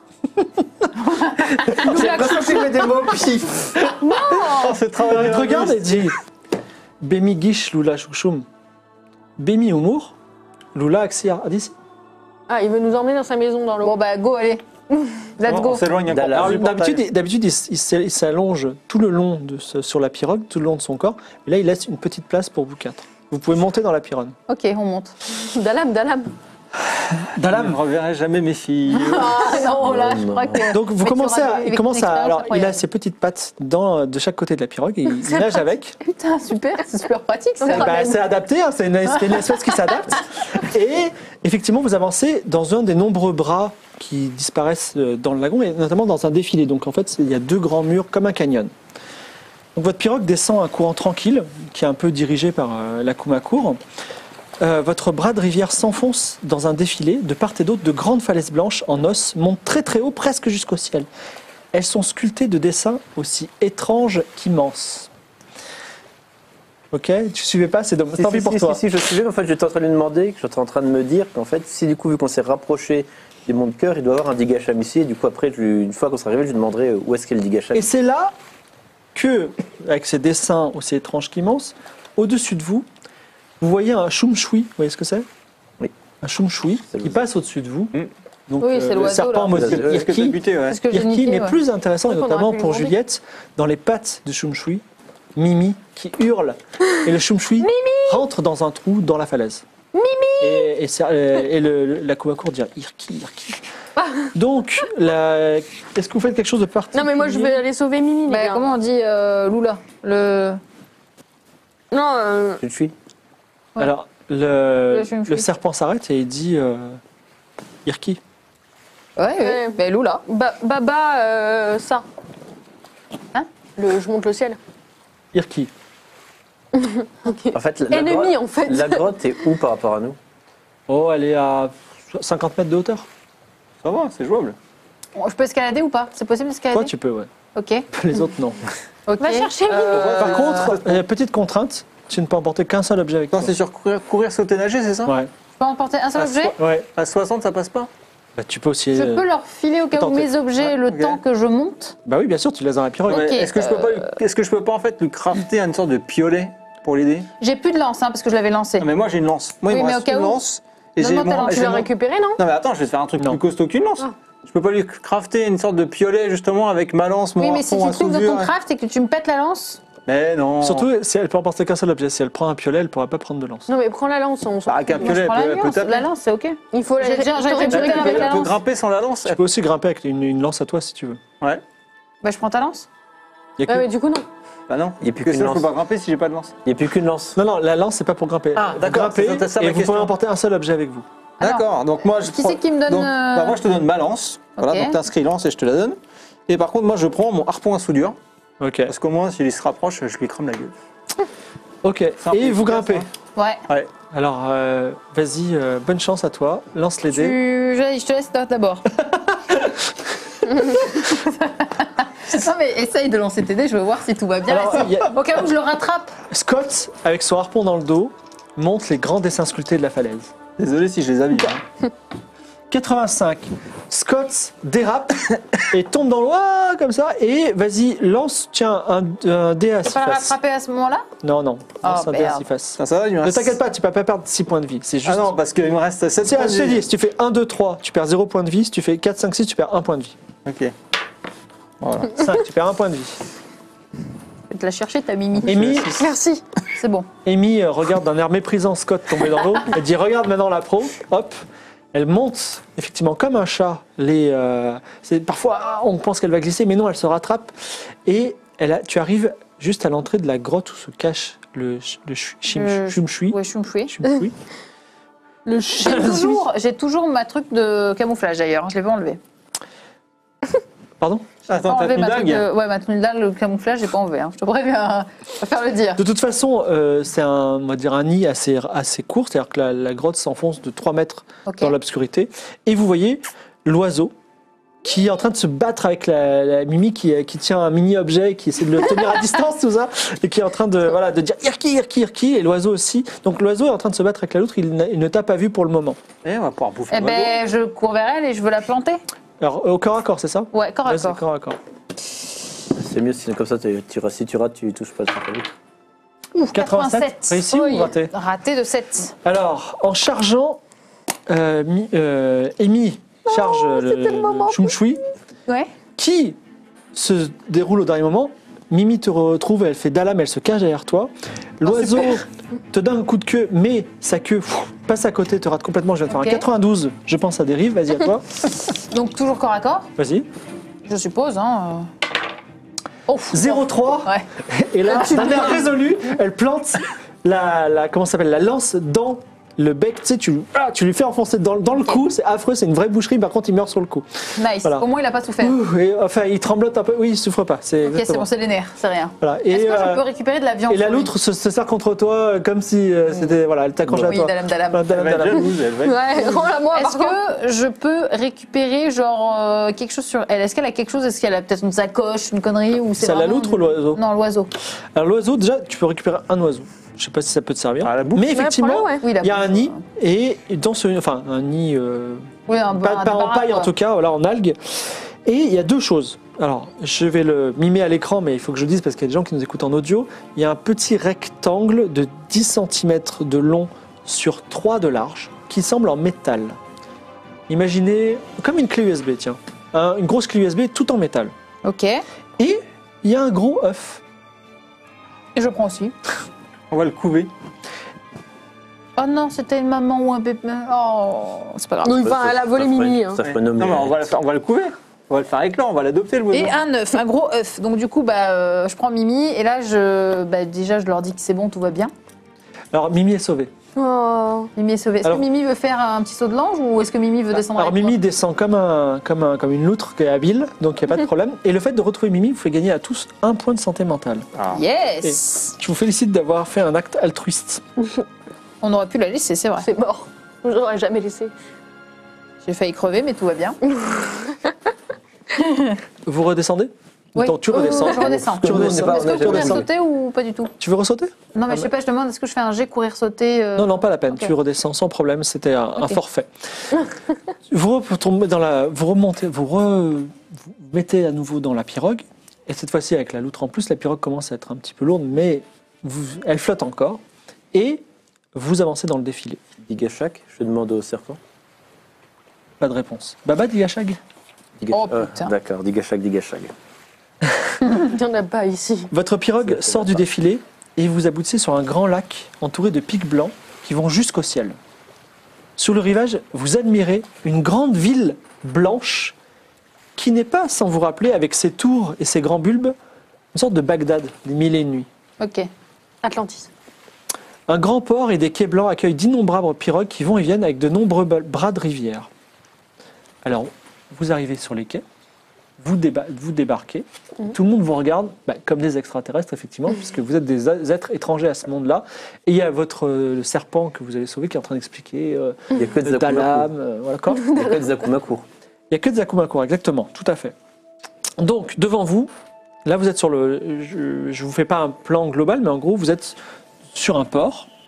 Lula Choukchoum. des mots pif. Oh, c'est Alors, travail. il te regarde et dit Bémi Guiche Lula Choukchoum. Bémi Humour. Lula Axi Ardissi. Ah, il veut nous emmener dans sa maison dans l'eau. Bon, bah, go, allez. Let's On go. s'éloigne encore Alors, plus Alors, du portail. D'habitude, il- d'habitude, il, s- il s- il s'allonge tout le long de ce- sur la pirogue, tout le long de son corps. Et là, il laisse une petite place pour vous quatre. Vous pouvez monter dans la pirogue. Ok, on monte. Dalam, Dalam. Je ne reverrai jamais mes filles. Ah non, là, je Non, crois non. que. Donc vous Mais tu commencez auras à, vécu il une commence à, expérience alors il a incroyable. ses petites pattes dans, de chaque côté de la pirogue et il nage avec. Putain, super, c'est super pratique ça. Eh ben, c'est adapté, hein, c'est une, c'est une espèce qui s'adapte. Et effectivement, vous avancez dans un des nombreux bras qui disparaissent euh, dans le lagon et notamment dans un défilé. Donc en fait, c'est- il y a deux grands murs comme un canyon. Donc votre pirogue descend à un courant tranquille qui est un peu dirigé par euh, la Kumakur. Euh, votre bras de rivière s'enfonce dans un défilé. De part et d'autre, de grandes falaises blanches en os montent très très haut, presque jusqu'au ciel. Elles sont sculptées de dessins aussi étranges qu'immenses. Ok, tu suivais pas, c'est dommage. Si, Tant si, pis pour si, toi. si, si, je suivais, mais en fait, j'étais en train de lui demander, que j'étais en train de me dire qu'en fait, si du coup, vu qu'on s'est rapproché des monts de cœur, il doit avoir un digacham ici, et du coup, après, je lui- une fois qu'on sera arrivé, je lui demanderai où est-ce qu'est le digacham. Et c'est là que, avec ces dessins aussi étranges qu'immenses, au-dessus de vous, vous voyez un choum-choui. Vous voyez ce que c'est? Oui. Un choum-choui C'est le- qui passe au-dessus de vous. Mm. Donc, Oui, c'est le l'oiseau, serpent là. mode C'est Est-ce que tu as Irki, buté, ouais. C'est ce que j'ai Irki, niqué, mais ouais. plus intéressant, et C'est vrai qu'on notamment aurait pu pour lui demander. Juliette, dans les pattes du choum-choui, Mimi qui hurle. Et le choum-choui rentre dans un trou dans la falaise. Mimi Et, et, c'est- euh, et le, le- la Kumakur dit Irki, Irki. Donc, la- est-ce que vous faites quelque chose de particulier? Non, mais moi, je vais aller sauver Mimi, les Bah, gars. comment on dit euh, Lula le... Non, euh, Tu le suis? Ouais. Alors, le, Le choum-choui. le serpent s'arrête et il dit euh, Irki. Ouais, ouais. Ouais. Bah, Lula. Ba- Baba, euh, ça. Hein Le, je monte le ciel. Irki. En fait, la, la Ennemi, grotte, en fait. la grotte est où par rapport à nous? Oh, elle est à cinquante mètres de hauteur. Ça va, c'est jouable. Bon, je peux escalader ou pas? C'est possible Toi, d'escalader? tu peux, ouais. Ok. Les autres, non. Ok. Va chercher Mimi. Euh, Par contre, euh, petite contrainte, tu ne peux emporter qu'un seul objet avec Non, toi. c'est sur courir, courir, sauter, nager, c'est ça Ouais. je peux emporter un seul Ah, objet? Ouais. À soixante, ça passe pas? Bah, tu peux aussi. Je euh, peux leur filer au cas où tenter. mes objets Ouais, le ok. temps que je monte? Bah oui, bien sûr, tu les as dans la pirogue. Ok. Ouais, Est-ce que, je peux euh, pas lui- est-ce que je peux pas en fait lui crafter une sorte de piolet pour l'aider? J'ai plus de lance, hein, parce que je l'avais lancé. Non, mais moi j'ai une lance. Moi, Oui, il me mais reste au cas une où- lance. Et j'ai Donne-moi ta mon- lance. et Tu j'ai l'as mon- récupéré, non Non, mais attends, je vais te faire un truc Non. plus costaud qu'une lance. Ah. Je peux pas lui crafter une sorte de piolet justement avec ma lance, mon Oui, mais si harpon tu à trouves dans ton soudure. craft et que tu me pètes la lance, Mais non. Surtout, si elle peut emporter qu'un seul objet. Si elle prend un piolet, elle ne pourra pas prendre de lance. Non, mais prends la lance. On s'en Bah, avec un fout. moi, je piolet, prends elle la peut, elle peut lance. taper. La lance, c'est ok. Il faut la J'ai déjà- j'aurais t'aurais dû dû récupérer Elle peut, avec la elle peut lance. grimper sans la lance. Tu peux aussi grimper avec une, une lance à toi si tu veux. Ouais. Bah, je prends ta lance. Y a que- Ouais, mais du coup, non. Bah non. Il n'y a plus Parce que qu'une sinon, je peux lance. pas grimper si j'ai pas de lance. Il n'y a plus qu'une lance. Non, non, la lance, c'est pas pour grimper. Ah, Vous d'accord, grimpez c'est ça ma et vous question. pouvez emporter un seul objet avec vous. Alors, D'accord. Donc moi je qui prends- c'est qui me donne, Donc, euh, bah, moi je te donne ma lance. Voilà, Ok. donc t'inscris lance et je te la donne. Et par contre moi je prends mon harpon à soudure Ok. parce qu'au moins s'il se rapproche, je lui crame la gueule. Ok. un peu Et vous efficace, grimpez. hein. Ouais. Ouais. Alors, euh, vas-y, euh, bonne chance à toi. Lance les Tu... dés. Je, je te laisse toi d'abord. Non, mais essaye de lancer tes dés, je veux voir si tout va bien. Alors, Si- il y a- Au cas où je le rattrape. Scott, avec son harpon dans le dos, monte les grands dessins sculptés de la falaise. Désolé si je les abîme. hein. quatre-vingt-cinq. Scott dérape et tombe dans l'eau ah, comme ça. Et vas-y, lance, tiens, un, un dé à Tu six peux pas le faces. rattraper à ce moment-là? Non, non, Oh, lance un dé à merde. six faces. Ça, ça va, il me Ne reste... t'inquiète pas, tu peux pas perdre six points de vie. C'est juste. Ah non, parce qu'il me reste sept Si, points je de te dis, vie. si tu fais un, deux, trois, tu perds zéro point de vie. Si tu fais quatre, cinq, six, tu perds un point de vie. Ok. Voilà. cinq, tu perds un point de vie. Je vais te la chercher, ta Mimi. Amy, Merci. C'est bon. Amy euh, regarde d'un air méprisant Scott tomber dans l'eau. Elle dit regarde maintenant la pro. Hop. Elle monte effectivement comme un chat. Les, euh, c'est, parfois ah, on pense qu'elle va glisser, mais non, elle se rattrape. Et elle a, tu arrives juste à l'entrée de la grotte où se cache le, le ch- chim- Euh, chum-chui. Ouais, je suis me fouille. Chum-chui. Le J'ai chien. toujours, j'ai toujours ma truc de camouflage d'ailleurs. Je l'ai pas enlevé. Pardon. J'ai Attends, pas t'as enlevé mis ma truc dague de- Ouais, ma tenue dague, le camouflage, j'ai pas enlevé. Hein. Je te préviens, je vais faire le dire. De toute façon, euh, c'est un, on va dire un nid assez, assez court, c'est-à-dire que la, la grotte s'enfonce de trois mètres Ok. dans l'obscurité. Et vous voyez l'oiseau qui est en train de se battre avec la, la Mimi qui, qui tient un mini-objet, qui essaie de le tenir à distance, tout ça, et qui est en train de, voilà, de dire Irki, Irki, Irki, et l'oiseau aussi. Donc l'oiseau est en train de se battre avec l'autre, il, n'a- il ne t'a pas vu pour le moment. Et on va pouvoir bouffer Eh l'oiseau. ben, je cours vers elle et je veux la planter. Alors, au corps à corps, c'est ça Ouais, corps à Vas-y, corps. corps à corps. C'est mieux si comme ça, tu, tu, si tu rates, tu touches pas le truc. Ouf, quatre-vingt-sept, réussi ou raté Raté de sept. Alors, en chargeant, euh, Mi- euh, Amy charge le, le chum-chui, Ouais. qui se déroule au dernier moment. Mimi te retrouve, elle fait dalam, elle se cache derrière toi. L'oiseau te donne un coup de queue, mais sa queue pff, passe à côté, te rate complètement. Je viens de faire Ok. un quatre-vingt-douze, je pense à dérive, vas-y à toi. Donc toujours corps à corps, Vas-y. je suppose. Hein. Oh, zéro trois. Ouais. Et là, d'un air résolu, elle plante la, la, comment ça s'appelle, la lance dans le bec. Tu sais, tu, ah, tu lui fais enfoncer dans, dans le cou, c'est affreux, c'est une vraie boucherie, par contre il meurt sur le coup. Nice. Voilà. Au moins, il a pas souffert. Ouh, et, enfin, il tremblote un peu, oui, il souffre pas. C'est Ok, c'est exactement. bon, c'est les nerfs, c'est rien. Voilà. Est-ce Et, que euh, je peux récupérer de la viande et la sur lui loutre se, se serre contre toi euh, comme si euh, c'était, voilà, elle t'accroche à Oui, toi. dalam, dalam. Voilà, dalam, Elle va être dalam. jalouse, elle va être- Ouais, rends-la-moi. Est-ce que je peux récupérer genre euh, quelque chose sur elle? Est-ce qu'elle a quelque chose? Est-ce qu'elle a peut-être une sacoche, une connerie ou c'est C'est la vraiment loutre du- ou l'oiseau? Non, l'oiseau. Alors l'oiseau, déjà, tu peux récupérer un oiseau. Je sais pas si ça peut te servir. Ah, la bouffe. Mais Ouais, effectivement, prends-le, ouais. Oui, la il y a un bouffe. nid et dans ce, enfin un nid, euh, Oui, un, pas, un pas en débarras, paille en quoi. tout cas, voilà, en algues. Et il y a deux choses. Alors, je vais le mimer à l'écran, mais il faut que je le dise parce qu'il y a des gens qui nous écoutent en audio. Il y a un petit rectangle de dix centimètres de long sur trois de large qui semble en métal. Imaginez comme une clé U S B, tiens. Un- une grosse clé U S B tout en métal. Ok. Et il y a un gros œuf. Et je prends aussi. On va le couver. Oh non, c'était une maman ou un bébé. Oh, c'est pas grave. Oui, enfin, elle a volé Ça ferait- Mimi. hein. Ça ferait nommer. Non, mais on va, le faire- on va le couver. On va le faire éclore, on va l'adopter, l'oiseau. Et un œuf, un gros œuf. Donc du coup, bah, euh, je prends Mimi et là, je, bah, déjà, je leur dis que c'est bon, tout va bien. Alors, Mimi est sauvée. Oh. Mimi est sauvée. Est-ce Alors- que Mimi veut faire un petit saut de l'ange ou est-ce que Mimi veut descendre Alors avec Mimi descend comme, un, comme, un, comme une loutre qui est habile, donc il n'y a pas de problème. Et le fait de retrouver Mimi vous fait gagner à tous un point de santé mentale. Ah. moi Yes. Je vous félicite d'avoir fait un acte altruiste. On aurait pu la laisser, c'est vrai. C'est mort. Je l'aurais jamais laissé. J'ai failli crever, mais tout va bien. Vous redescendez Oui. Attends, tu redescends. Euh, je redescends. Tu redescends. pas- Est-ce que on je a peux courir jamais sauter ou pas du tout? Tu veux ressauter Non, mais Ah je bah. sais pas, je demande, est-ce que je fais un jet courir sauter euh, Non, non, pas la peine. ok. Tu redescends sans problème. C'était un, un Ok. forfait. vous retombez dans la, vous remontez, vous, re- vous mettez à nouveau dans la pirogue. Et cette fois-ci, avec la loutre en plus, la pirogue commence à être un petit peu lourde, mais vous, elle flotte encore. Et vous avancez dans le défilé. Digashak, je demande au serpent. Pas de réponse. Baba Digashag. Diga- Oh, Ah, putain. D'accord, Digashak, Digashak. Il n'y en a pas ici. Votre pirogue Ça, ça sort va du pas. défilé et vous aboutissez sur un grand lac entouré de pics blancs qui vont jusqu'au ciel. Sur le rivage, vous admirez une grande ville blanche qui n'est pas, sans vous rappeler, avec ses tours et ses grands bulbes, une sorte de Bagdad des mille et une nuits. Ok. Atlantis. Un grand port et des quais blancs accueillent d'innombrables pirogues qui vont et viennent avec de nombreux ba- bras de rivière. Alors, vous arrivez sur les quais, vous, déba- vous débarquez, tout le monde vous regarde bah, comme des extraterrestres, effectivement, puisque vous êtes des a- êtres étrangers à ce monde-là. Et il y a votre euh, le serpent que vous avez sauvé qui est en train d'expliquer euh, Il n'y a que des le Akumaku. Dalam, euh, voilà quoi. Il n'y a que des Akumaku. Il n'y a que des Akumakur, exactement, tout à fait. Donc, devant vous, là vous êtes sur le... Je ne vous fais pas un plan global, mais en gros, vous êtes sur un port.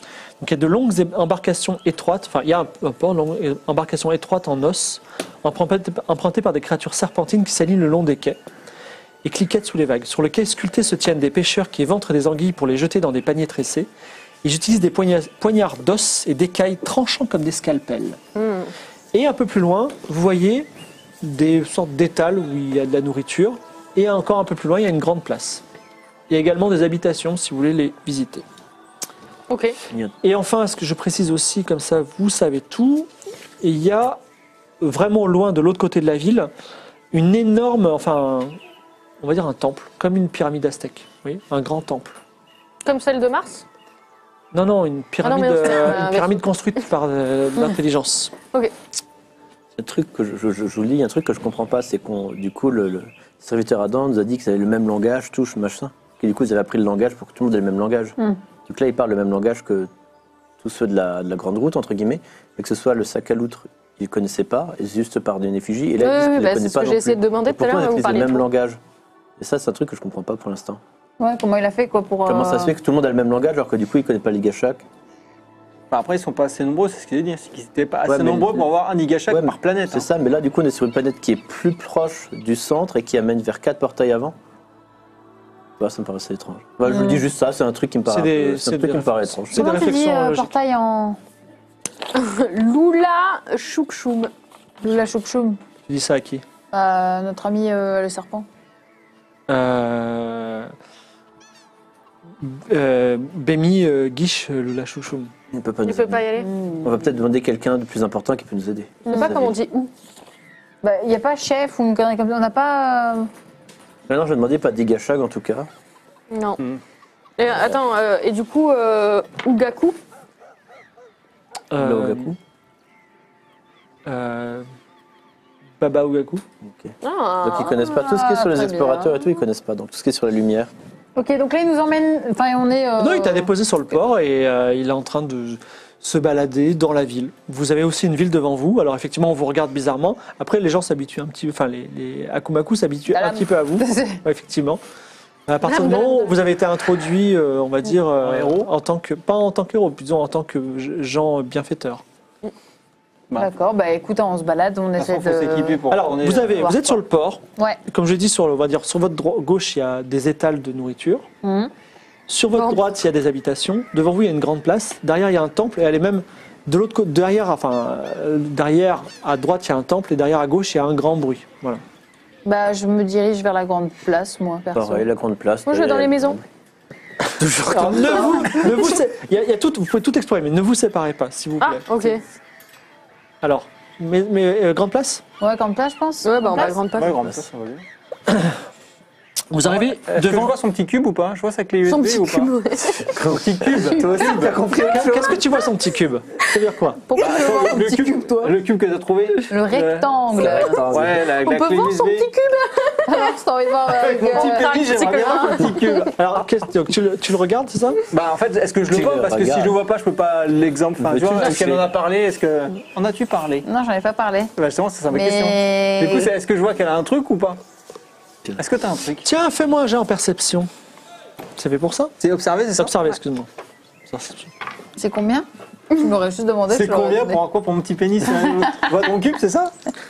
Donc il y a de longues é- embarcations étroites, enfin il y a un, un port, une embarcation étroite en os, empruntée empruntée par des créatures serpentines qui s'alignent le long des quais et cliquettent sous les vagues. Sur le quai sculpté se tiennent des pêcheurs qui éventrent des anguilles pour les jeter dans des paniers tressés. Ils utilisent des poignards, poignards d'os et d'écailles tranchants comme des scalpels. Hmm. Et un peu plus loin, vous voyez des sortes d'étals où il y a de la nourriture. Et encore un peu plus loin, il y a une grande place. Il y a également des habitations si vous voulez les visiter. Ok. Et enfin, ce que je précise aussi, comme ça vous savez tout, il y a vraiment loin de l'autre côté de la ville, une énorme, enfin, on va dire un temple, comme une pyramide aztèque. Oui, un grand temple. Comme celle de Mars. Non, non, une pyramide, Ah non, mais c'est un euh, une vaisseau. pyramide construite par euh, de l'intelligence. Ok. Le truc que je, je, je, je vous lis, un truc que je comprends pas, c'est qu'on, du coup, le, le serviteur Adam nous a dit qu'ils avaient le même langage, touche, machin. Et du coup, ils avaient appris le langage pour que tout le monde ait le même langage. Mm. Donc là, ils parlent le même langage que tous ceux de la, de la grande route, entre guillemets, mais que ce soit le sac à loutre, ils ne connaissaient pas, et juste par des effigies. Et là, ils Oui, disent oui, qu'ils bah, ne c'est connaissaient ce pas que non j'ai essayé plus. de demander Et tout à l'heure, pourquoi on vous utilise le parliez même tout. langage. Et ça, c'est un truc que je comprends pas pour l'instant. Ouais, comment il a fait quoi pour. Comment ça euh, se fait que tout le monde a le même langage alors que du coup, ils ne connaissent pas les gachaks? Enfin, après, ils sont pas assez nombreux, c'est ce qu'il a dit. C'est qu'ils n'étaient pas assez Ouais, mais- nombreux pour avoir un Nigashak Ouais, mais par planète. C'est hein. ça, mais là, du coup, on est sur une planète qui est plus proche du centre et qui amène vers quatre portails avant. Ouais, ça me paraissait étrange. Ouais, Je vous Mm. dis juste ça, c'est un truc qui me paraît, C'est des- un peu- c'est c'est un truc des qui me paraît réflexions. étrange. C'est des Comment tu dis réflexions euh, logiques. portail en. Lula Choukchoum. Lula Choukchoum. Tu dis ça à qui Euh, notre ami euh, le serpent. euh... euh, Bémi euh, Guiche euh, Lula Chouchoum. Il peut pas Il nous peut aider. pas y aller. On va peut-être demander quelqu'un de plus important qui peut nous aider. Je sais pas comment on dit où. Bah, il n'y a pas chef ou une connerie comme ça. On n'a pas. euh, Maintenant, je vais demander pas d'Igashag en tout cas. Non. Hmm. Et, attends, euh, et du coup, euh, Ugaku. Euh, Laogaku. euh, Baba Ugaku. Ok. Ah. Donc ils connaissent pas tout ce qui est sur les très explorateurs bien. et tout, ils connaissent pas. Donc tout ce qui est sur la lumière. Ok, donc là, il nous emmène. Enfin, on est. euh, Non, il t'a déposé sur le port et euh, il est en train de se balader dans la ville. Vous avez aussi une ville devant vous. Alors effectivement, on vous regarde bizarrement. Après, les gens s'habituent un petit peu. Enfin, les, les Akumaku s'habituent À la- un petit peu à vous. C'est- Ouais, effectivement. À partir du moment où vous avez été introduit, euh, on va dire, euh, En héros. en tant que, pas en tant qu'héros, disons en tant que gens bienfaiteurs. Bah. D'accord, bah écoute, on se balade, on De toute essaie façon, faut s'équiper de. pour Alors, tourner, vous, euh, avez, voir vous êtes quoi. sur le port. Ouais. Comme je l'ai dit, sur, le- on va dire, sur votre dro- gauche, il y a des étals de nourriture. Mhm. Sur votre Bon. droite, il y a des habitations. Devant vous, il y a une grande place. Derrière, il y a un temple. Et elle est même de l'autre côté. Derrière, enfin, euh, derrière, à droite, il y a un temple. Et derrière, à gauche, il y a un grand bruit. Voilà. Bah, je me dirige vers la grande place, moi, perso. Pareil, la grande place. Moi, je vais dans les maisons. Toujours Alors, comme ne vous, ne vous sé- il y a, il y a tout, vous pouvez tout explorer, mais ne vous séparez pas, s'il vous plaît. Ah, ok. Alors, mais, mais, euh, grande place. Ouais, grande place, je pense. Ouais, bah on va à place. grande place. Ouais, grande place, ça va bien. Vous arrivez Est-ce que je devant. vois son petit cube ou pas? Je vois sa clé U S B Son petit ou pas? cube, ouais. Son petit cube. Toi aussi, t'as compris. Qu'est-ce que tu vois, son petit cube Ça veut dire quoi Pourquoi tu veux voir ton Le petit cube, cube, toi le cube que t'as trouvé. Le rectangle. Ouais, la, On la peut clé voir U S B. son petit cube. Alors, si t'as envie de voir. Avec mon euh, petit euh, pénis, c'est j'aimerais bien que- voir son petit cube. Alors, qu'est-ce- donc, tu, le, tu le regardes, c'est ça Bah en fait, est-ce que je le Tu vois? le Parce que si regardes. je le vois pas, je peux pas l'exemple. Enfin, tu Veux-tu vois, le est-ce qu'elle toucher en a parlé? Est-ce que en as-tu parlé? Non, j'en ai pas parlé. Bah justement, c'est ça ma question. Mais. Du coup, c'est- est-ce que je vois qu'elle a un truc ou pas? Est-ce que t'as un truc? Tiens, fais-moi un jet en perception. C'est fait pour ça C'est observé, c'est C'est ça? observé, excuse-moi. Perception. C'est combien Tu m'aurais juste demandé. C'est je l'aurais combien donné. pour un quoi pour mon petit pénis? Tu vois ton cube, c'est ça?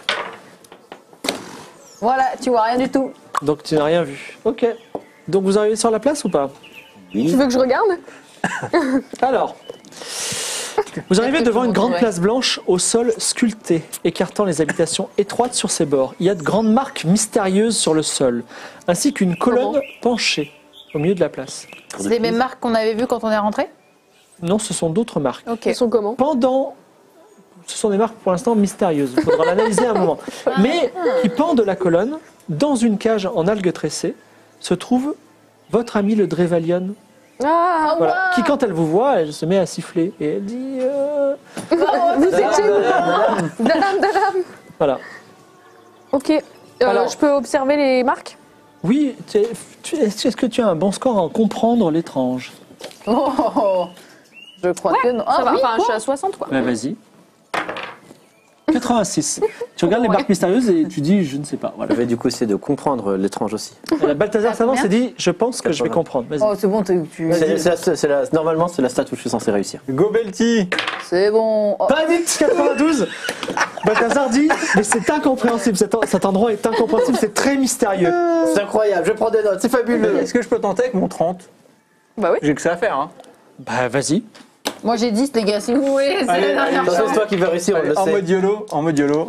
Voilà, tu vois rien du tout. Donc, tu n'as rien vu. Ok. Donc, vous arrivez sur la place ou pas Tu Oui. veux que je regarde? Alors, vous arrivez Peut-être devant que une tout le monde grande ouais. place blanche au sol sculpté, écartant les habitations étroites sur ses bords. Il y a de grandes marques mystérieuses sur le sol, ainsi qu'une colonne penchée au milieu de la place. C'est les mêmes marques qu'on avait vues quand on est rentré. Non, ce sont d'autres marques. Ok. Ils sont comment? Pendant, ce sont des marques pour l'instant mystérieuses. Il faudra l'analyser un moment. Mais qui pendent de la colonne, dans une cage en algues tressées, se trouve votre ami le Drevalion. Ah, Voilà, qui quand elle vous voit, elle se met à siffler et elle dit euh, vous étiez Dadam, dadam. voilà. Ok. Euh, Alors- je peux observer les marques? Oui, tu es- tu- est-ce que tu as un bon score en comprendre l'étrange? Oh, oh, oh. Je crois que non. Ça Ah va, oui, enfin, je quoi suis à soixante, quoi. Ben vas-y. quatre-vingt-six. Tu regardes les Ouais. barques mystérieuses et tu dis, je ne sais pas. Voilà. Je vais du coup essayer de comprendre l'étrange aussi. La Balthazar Ah, s'avance et combien dit, je pense que je vais quatre-vingts. comprendre. Vas-y. Oh, c'est bon, tu. tu- C'est- c'est la- c'est la- normalement, c'est la stat où je suis censé réussir. Gobelti. C'est bon. Oh. Panique quatre-vingt-douze. Balthazar dit, mais c'est incompréhensible. Cet, en- cet endroit est incompréhensible. C'est très mystérieux. C'est incroyable, je prends des notes, c'est fabuleux. Est-ce que je peux tenter avec mon trente? Bah oui. J'ai que ça à faire. Hein. Bah, vas-y. Moi j'ai dix, les gars, si vous voulez. C'est Allez, la dernière Attention, c'est chance. toi qui vas réussir, on Allez, le en sait. mode YOLO, en mode YOLO.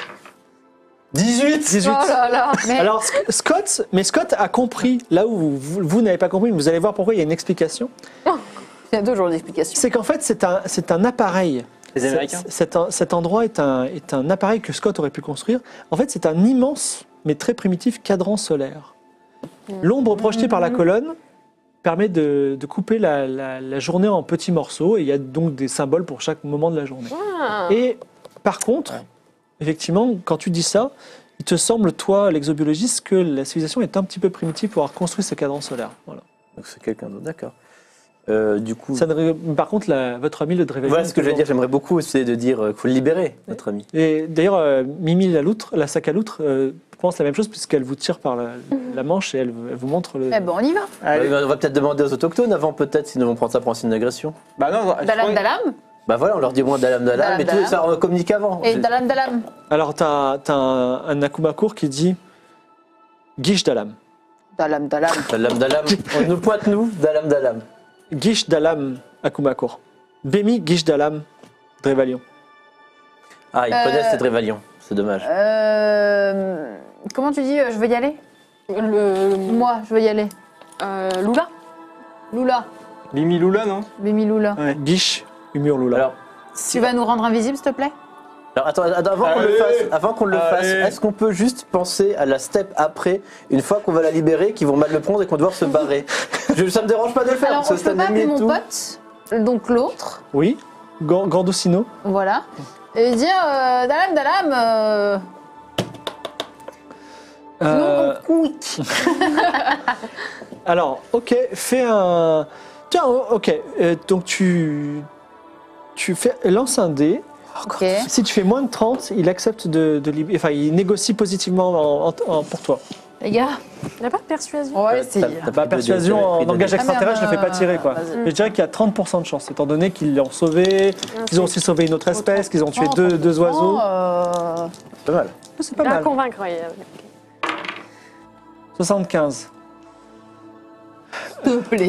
dix-huit. dix-huit. Oh là là. Mais Alors, Sc- Scott, mais Scott a compris, là où vous, vous- vous n'avez pas compris, mais vous allez voir pourquoi il y a une explication. il y a deux jours d'explication. C'est qu'en fait, c'est un, c'est un appareil. Les Américains. C'est- Cet, en- cet endroit est un, est un appareil que Scott aurait pu construire. En fait, c'est un immense, mais très primitif cadran solaire. L'ombre projetée par la colonne permet de, de couper la, la- la journée en petits morceaux, et il y a donc des symboles pour chaque moment de la journée. Ah. Et par contre, effectivement, quand tu dis ça, il te semble, toi, l'exobiologiste, que la civilisation est un petit peu primitive pour avoir construit ce cadran solaire. Voilà. Donc c'est quelqu'un d'autre, d'accord. Euh, du coup, Ça ne- par contre, la- votre ami le Drévelion. voilà ce que je veux dire, j'aimerais beaucoup essayer de dire euh, qu'il faut le libérer, notre ami. Et d'ailleurs, euh, Mimi la loutre, la sac à loutre, euh, pense la même chose puisqu'elle vous tire par la, la manche et elle, elle vous montre le. Eh ben on y va. Allez. Ouais, on va peut-être demander aux autochtones avant, peut-être, sinon ils vont prendre ça pour un signe d'agression. Bah non, je Dalam crois- dalam. Bah voilà, on leur dit moins dalam dalam, Dalam, et tout, dalam. et ça on communique avant. Et C'est- dalam dalam. Alors, t'as as un, un Akumakour qui dit Guiche Dalam. Dalam dalam. Dalam dalam, on nous pointe nous, dalam dalam. Guiche Dalam Akumakour. Bémi Guiche Dalam Drévalion. Ah, ils Euh, connaissent ces Drévalions, c'est dommage. Euh, comment tu dis euh, je veux y aller? Le. Moi, je veux y aller. Euh, Lula. Lula. Mimi Lula, non? Bémi Lula. Ouais. Guiche Humur Lula. Alors, Tu vas nous rendre invisibles, s'il te plaît? alors, attends, attends, avant qu'on le Allez. fasse, avant qu'on le fasse, Allez. est-ce qu'on peut juste penser à la step après, une fois qu'on va la libérer, qu'ils vont mal le prendre et qu'on doit se barrer? Je, Ça me dérange pas de le faire, Alors, parce que je c'est peux un pas ami appeler et mon tout. pote, donc l'autre, Oui Gan- Gandoucino. voilà, et dire euh, dalam dalam. Euh, sinon, Euh, on quick. alors, ok, fais un. Tiens, oh, ok. euh, donc tu. Tu fais. Lance un dé. Ok. Si tu fais moins de trente, il accepte de, de lib- Enfin, il négocie positivement en- en- en- pour toi. Les gars. Il n'y a pas de persuasion. Ouais, Euh, si. t'as- t'as Bah, pris deux dés, persuasion t'avais en pris deux langage dés. extraterrestre, je ne fais pas merde, tirer quoi. vas-y. Mais je dirais qu'il y a trente pour cent de chance, étant donné qu'ils l'ont sauvé, qu'ils ont aussi sauvé une autre espèce, qu'ils ont tué deux, deux oiseaux. Euh, Pas mal. C'est pas À mal. convaincre, oui. soixante-quinze. S'il te plaît.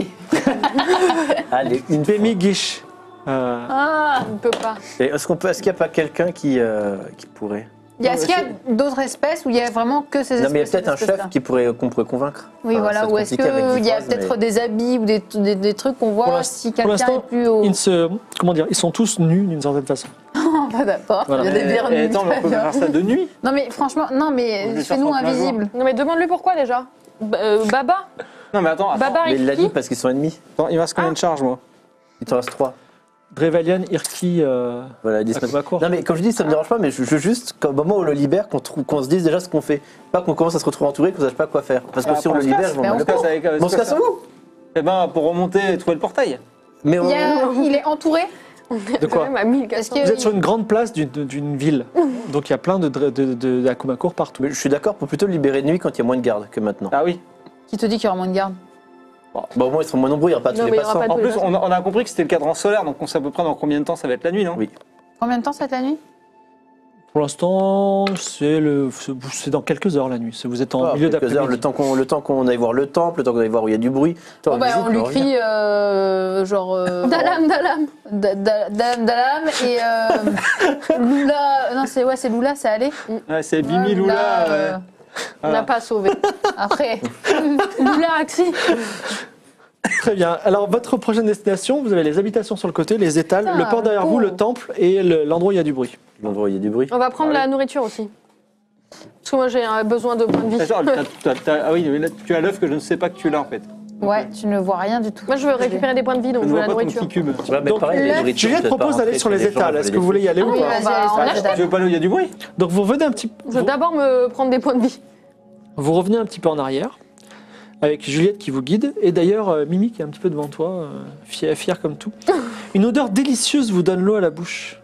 Allez, une Bémi Guiche. Euh, Ah. On ne peut pas. Et Est-ce qu'on peut, est-ce qu'il n'y a pas quelqu'un qui, euh, qui pourrait... Il y a- Est-ce qu'il y a d'autres espèces ou il y a vraiment que ces espèces? Non mais il y a peut-être un espèces-là chef qui pourrait, qu'on pourrait convaincre. Oui, Enfin, voilà. ça va Ou être est-ce compliqué avec qu'il dix y a phrases, peut-être mais- des habits ou des, des, des trucs qu'on Pour voit l'inst- si pour quelqu'un l'instant, est plus haut? ils se, comment dire, ils sont tous nus d'une certaine façon. Ah, d'accord. Voilà. Il y a des Eh, bières eh, nues, attends, mais on peut très faire bien. ça de nuit. Non, mais franchement, non, Je mais vais fais-nous faire ça en plein jour. invisibles. Non, mais demande-lui pourquoi déjà. Ba- euh, Baba Non, mais attends, attends, Baba Mais il l'a Rifki dit parce qu'ils sont ennemis. attends, il me reste combien de charges, moi? Il t'en reste trois. Drevalian, Irki, euh, Voilà, ils disent pas- Akumakour. Non mais comme je dis, ça me dérange pas, mais je je veux juste qu'au moment où on le libère, qu'on trouve- qu'on se dise déjà ce qu'on fait. Pas qu'on commence à se retrouver entouré, qu'on sache pas quoi faire. Parce que Ah, si on on le se libère, casse, ils vont mais mal on le se prendre. avec, avec Bon, on se casse où? Eh ben, pour remonter et trouver le portail. Mais on... Il, y a- il est entouré. De quoi Quand même à mille quatre Est-ce cents. que- Vous êtes sur une grande place d'une- d'une ville, donc il y a plein de, de, de, de- d'Akumakour partout. Mais je suis d'accord pour plutôt le libérer de nuit quand il y a moins de gardes que maintenant. Ah oui. Qui te dit qu'il y aura moins de gardes? Bah au moins ils seront moins nombreux, il n'y aura pas tous Non, les mais il y aura passants. pas En de- plus, on a, on a compris que c'était le cadran solaire, donc on sait à peu près dans combien de temps ça va être la nuit, non? Oui. Combien de temps c'est la nuit? Pour l'instant, c'est le, c'est- c'est dans quelques heures la nuit. C'est- Vous êtes en Ah, milieu quelques heures, d'après-midi. le temps qu'on le temps qu'on aille voir le temple, le temps qu'on aille voir où il y a du bruit. Toi, Bon, bah, visite, on lui revient. crie euh, genre. euh, Dalam, dalam. Da- da- Dalam Dalam et euh, Lula. Non, c'est ouais, c'est Lula, c'est allé. Ouais, c'est Bimi Ouais, Lula. Lula, ouais. euh, On n'a pas sauvé. Après. Lula Axi. Très bien. Alors, votre prochaine destination, vous avez les habitations sur le côté, les étals, Ah, le port derrière le vous, pont. le temple et le- l'endroit où il y a du bruit. L'endroit où il y a du bruit. On va prendre la nourriture aussi. Parce que moi j'ai euh, besoin de points de vie. Attends, t'as- t'as- t'as- ah oui, mais là, tu as l'œuf que je ne sais pas que tu l'as en fait. Ouais, tu ne vois rien du tout. Moi je veux récupérer des points de vie, donc Je je ne veux vois la pas ton nourriture. petit cube. Ouais, mais Donc, pareil, les là, nourritures, Juliette peut-être propose pas d'aller rentrer, sur que les gens étals. veulent Est-ce que les vous voulez y aller Ah ou oui, pas vas-y, bah, allez, on sur les achète. étals. Tu veux pas aller où il y a du bruit? Donc, vous revenez un petit Je veux d'abord me prendre des points de vie. Vous revenez un petit peu en arrière, avec Juliette qui vous guide, et d'ailleurs euh, Mimi qui est un petit peu devant toi, euh, fière, fière comme tout. Une odeur délicieuse vous donne l'eau à la bouche.